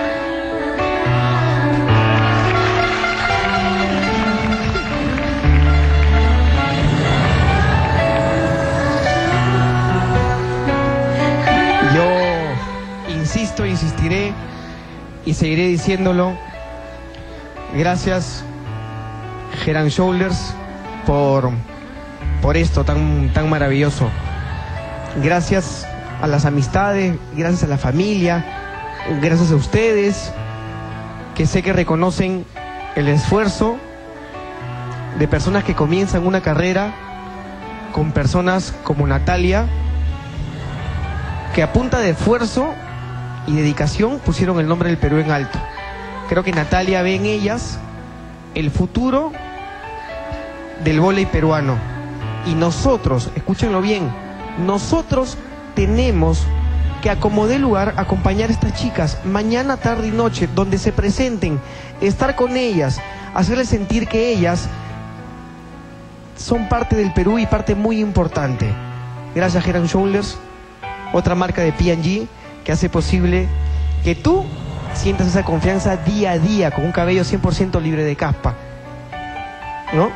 Insistiré y seguiré diciéndolo. Gracias Head and Shoulders por esto tan maravilloso. Gracias a las amistades, gracias a la familia, gracias a ustedes que sé que reconocen el esfuerzo de personas que comienzan una carrera con personas como Natalia, que a punta de esfuerzo y dedicación pusieron el nombre del Perú en alto. Creo que Natalia ve en ellas el futuro del vóley peruano. Y nosotros, escúchenlo bien, nosotros tenemos que acomodar lugar, acompañar a estas chicas mañana, tarde y noche, donde se presenten, estar con ellas, hacerles sentir que ellas son parte del Perú y parte muy importante. Gracias Head and Shoulders, otra marca de P&G que hace posible que tú sientas esa confianza día a día con un cabello 100% libre de caspa, ¿no?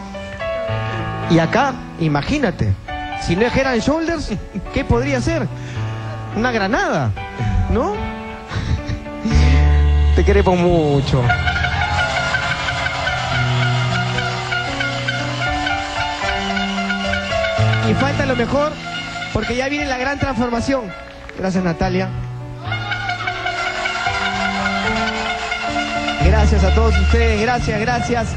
Y acá, imagínate, si no es Head and Shoulders, ¿qué podría ser? Una granada, ¿no? Te queremos mucho. Y falta lo mejor, porque ya viene la gran transformación. Gracias Natalia. Gracias a todos ustedes, gracias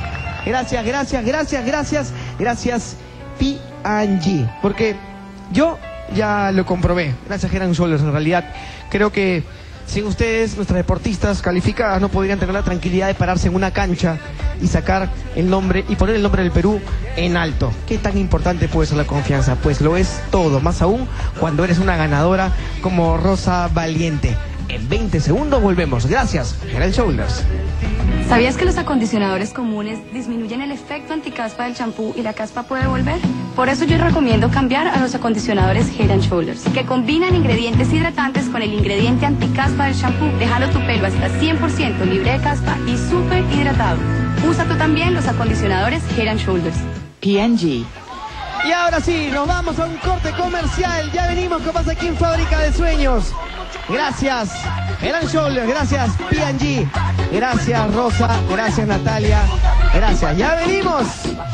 P&G, porque yo ya lo comprobé. Gracias Head and Shoulders. En realidad creo que sin ustedes, nuestras deportistas calificadas no podrían tener la tranquilidad de pararse en una cancha y sacar el nombre y poner el nombre del Perú en alto. ¿Qué tan importante puede ser la confianza? Pues lo es todo, más aún cuando eres una ganadora como Rosa Valiente. En 20 segundos volvemos. Gracias, Head and Shoulders. ¿Sabías que los acondicionadores comunes disminuyen el efecto anticaspa del champú y la caspa puede volver? Por eso yo recomiendo cambiar a los acondicionadores Head and Shoulders, que combinan ingredientes hidratantes con el ingrediente anticaspa del champú, dejando tu pelo hasta 100% libre de caspa y súper hidratado. Usa tú también los acondicionadores Head and Shoulders. P&G. Y ahora sí, nos vamos a un corte comercial. Ya venimos con más aquí en Fábrica de Sueños. Gracias Head and Shoulders, gracias P&G, gracias Rosa, gracias Natalia, gracias. Ya venimos.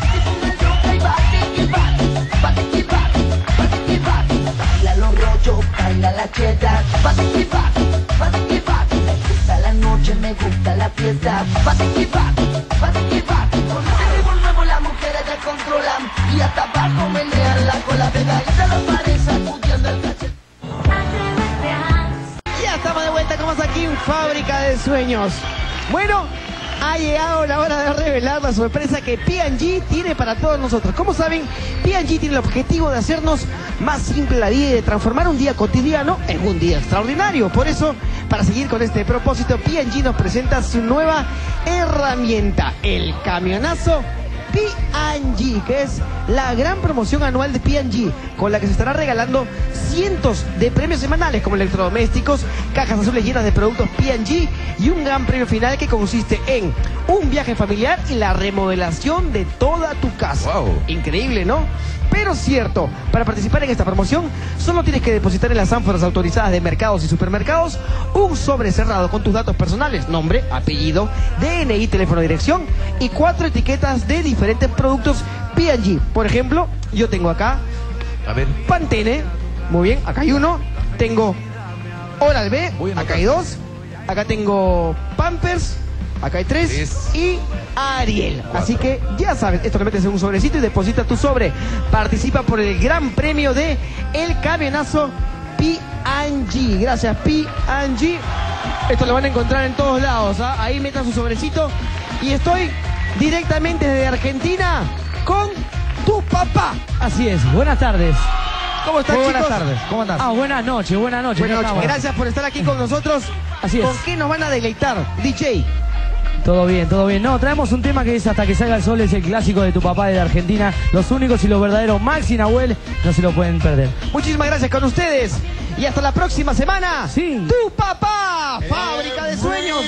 Baila los rochos, baila la cheta. Me gusta la noche, me gusta la fiesta. Volvemos, las mujeres descontrolan y hasta abajo menean la cola pegadita a la pared, sacudiendo el cachete. Ya estamos de vuelta como aquí en Fábrica de Sueños. Bueno, ha llegado la hora de revelar la sorpresa que P&G tiene para todos nosotros. Como saben, P&G tiene el objetivo de hacernos más simple la vida y de transformar un día cotidiano en un día extraordinario. Por eso, para seguir con este propósito, P&G nos presenta su nueva herramienta, el camionazo P&G, que es la gran promoción anual de P&G, con la que se estará regalando cientos de premios semanales como electrodomésticos, cajas azules llenas de productos P&G y un gran premio final que consiste en un viaje familiar y la remodelación de toda tu casa. Wow. Increíble, ¿no? Pero cierto, para participar en esta promoción solo tienes que depositar en las ánforas autorizadas de mercados y supermercados un sobre cerrado con tus datos personales, nombre, apellido, DNI, teléfono, dirección y 4 etiquetas de diferentes productos P&G. Por ejemplo, yo tengo acá A ver. Pantene, muy bien, acá hay uno. Tengo Oral-B, acá hay 2. Acá tengo Pampers, acá hay 3. Y Ariel. Así que ya sabes, esto lo metes en un sobrecito y deposita tu sobre. Participa por el gran premio de El Camionazo P&G. Gracias, P&G. Esto lo van a encontrar en todos lados, ¿ah? Ahí metan su sobrecito. Y estoy directamente desde Argentina con tu papá. Así es, buenas tardes. ¿Cómo están, chicos? Buenas tardes, ¿cómo andás? Buenas noches, buenas noches. Buenas noches. Gracias por estar aquí con nosotros. Así es. ¿Con qué nos van a deleitar, DJ? Todo bien, todo bien. No, traemos un tema que es Hasta que salga el sol, es el clásico de tu papá de Argentina. Los únicos y los verdaderos Max y Nahuel no se lo pueden perder. Muchísimas gracias con ustedes. Y hasta la próxima semana. Sí. Tu papá, fábrica de sueños.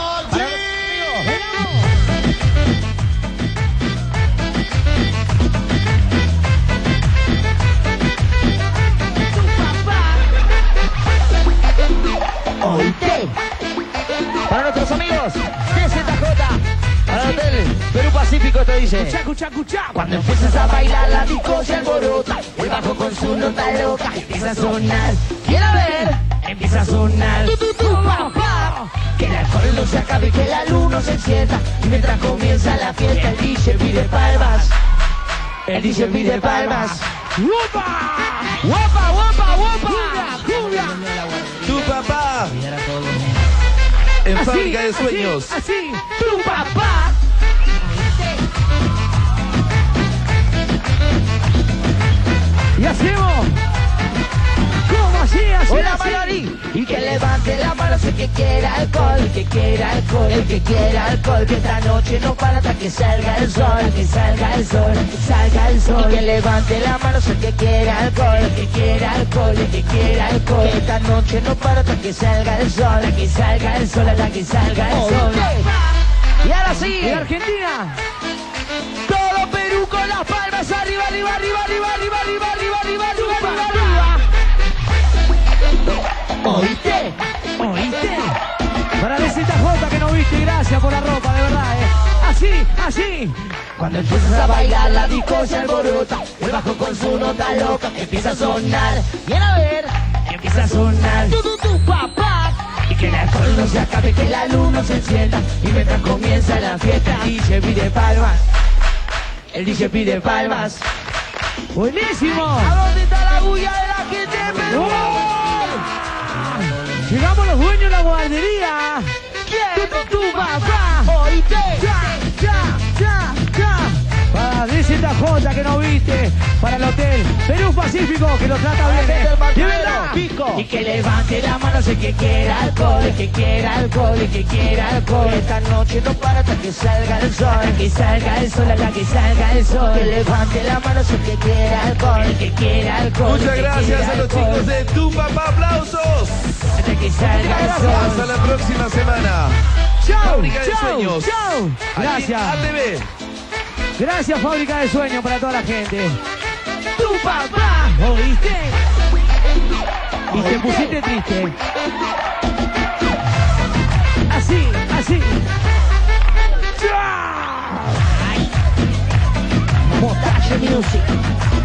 Oíste. Para nuestros amigos de ZJ, para el Hotel Perú Pacífico, te dice: Escucha, escucha, escucha. Cuando empiezas a bailar la disco se alborota, el bajo con su nota loca empieza a sonar. Quiero ver, empieza a sonar. Tu papá. Que el alcohol no se acabe y que la luz no se encienda. Y mientras comienza la fiesta el DJ pide palmas. El DJ pide palmas. ¡Guapa! ¡Guapa, guapa, guapa! ¡Cumbia! Tu papá. En Fábrica de Sueños. Así, tu papá. Y hacemos. ¿Cómo así? Así, Hola, así. Malari. Y que levante la mano si el que quiera alcohol, el que quiera alcohol, el que quiera alcohol, que esta noche no para hasta que salga el sol, que salga el sol, que salga el sol. Y que levante la mano si el que quiera alcohol, el que quiera alcohol, el que quiera alcohol, que esta noche no para hasta que salga el sol, hasta que salga el sol, hasta que salga el sol. Y ahora sí, En Argentina. todo Perú con las palmas arriba, arriba, arriba, arriba, arriba, arriba, arriba, arriba, arriba, arriba, arriba. ¿Oíste? ¿Oíste? Para DZJ que no viste, gracias por la ropa, de verdad, Así, así. Cuando empiezas a bailar la disco se alborota, el bajo con su nota loca empieza a sonar. Y a ver, empieza a sonar. Tu papá. Y que el alcohol no se acabe, que la luz no se encienda. Y mientras comienza la fiesta, el DJ pide palmas. El DJ pide palmas. Buenísimo. ¿A dónde está la bulla de la gente de Perú? Llegamos los dueños de la guardería. ¿Quién? Tu papá. ¿Oíste? Ya. Para DZJ que no viste. Para el Hotel Perú Pacífico que lo trata bien. De verdad. Pico. Y que levante la mano el que quiera alcohol, el que quiera alcohol, el que quiera alcohol. Esta noche no para hasta que salga el sol, hasta que salga el sol, hasta que salga el sol. Que levante la mano el que quiera alcohol, el que quiera alcohol. Muchas gracias a los chicos de Tu Papá. ¡Aplausos! Hasta que salga el sol. Hasta la próxima semana. Chao. Fábrica de Sueños. Chao. Gracias. ATV. Gracias, Fábrica de Sueños, para toda la gente. Tu papá. ¿Oíste? Y te pusiste triste. Así, así. Motache Music.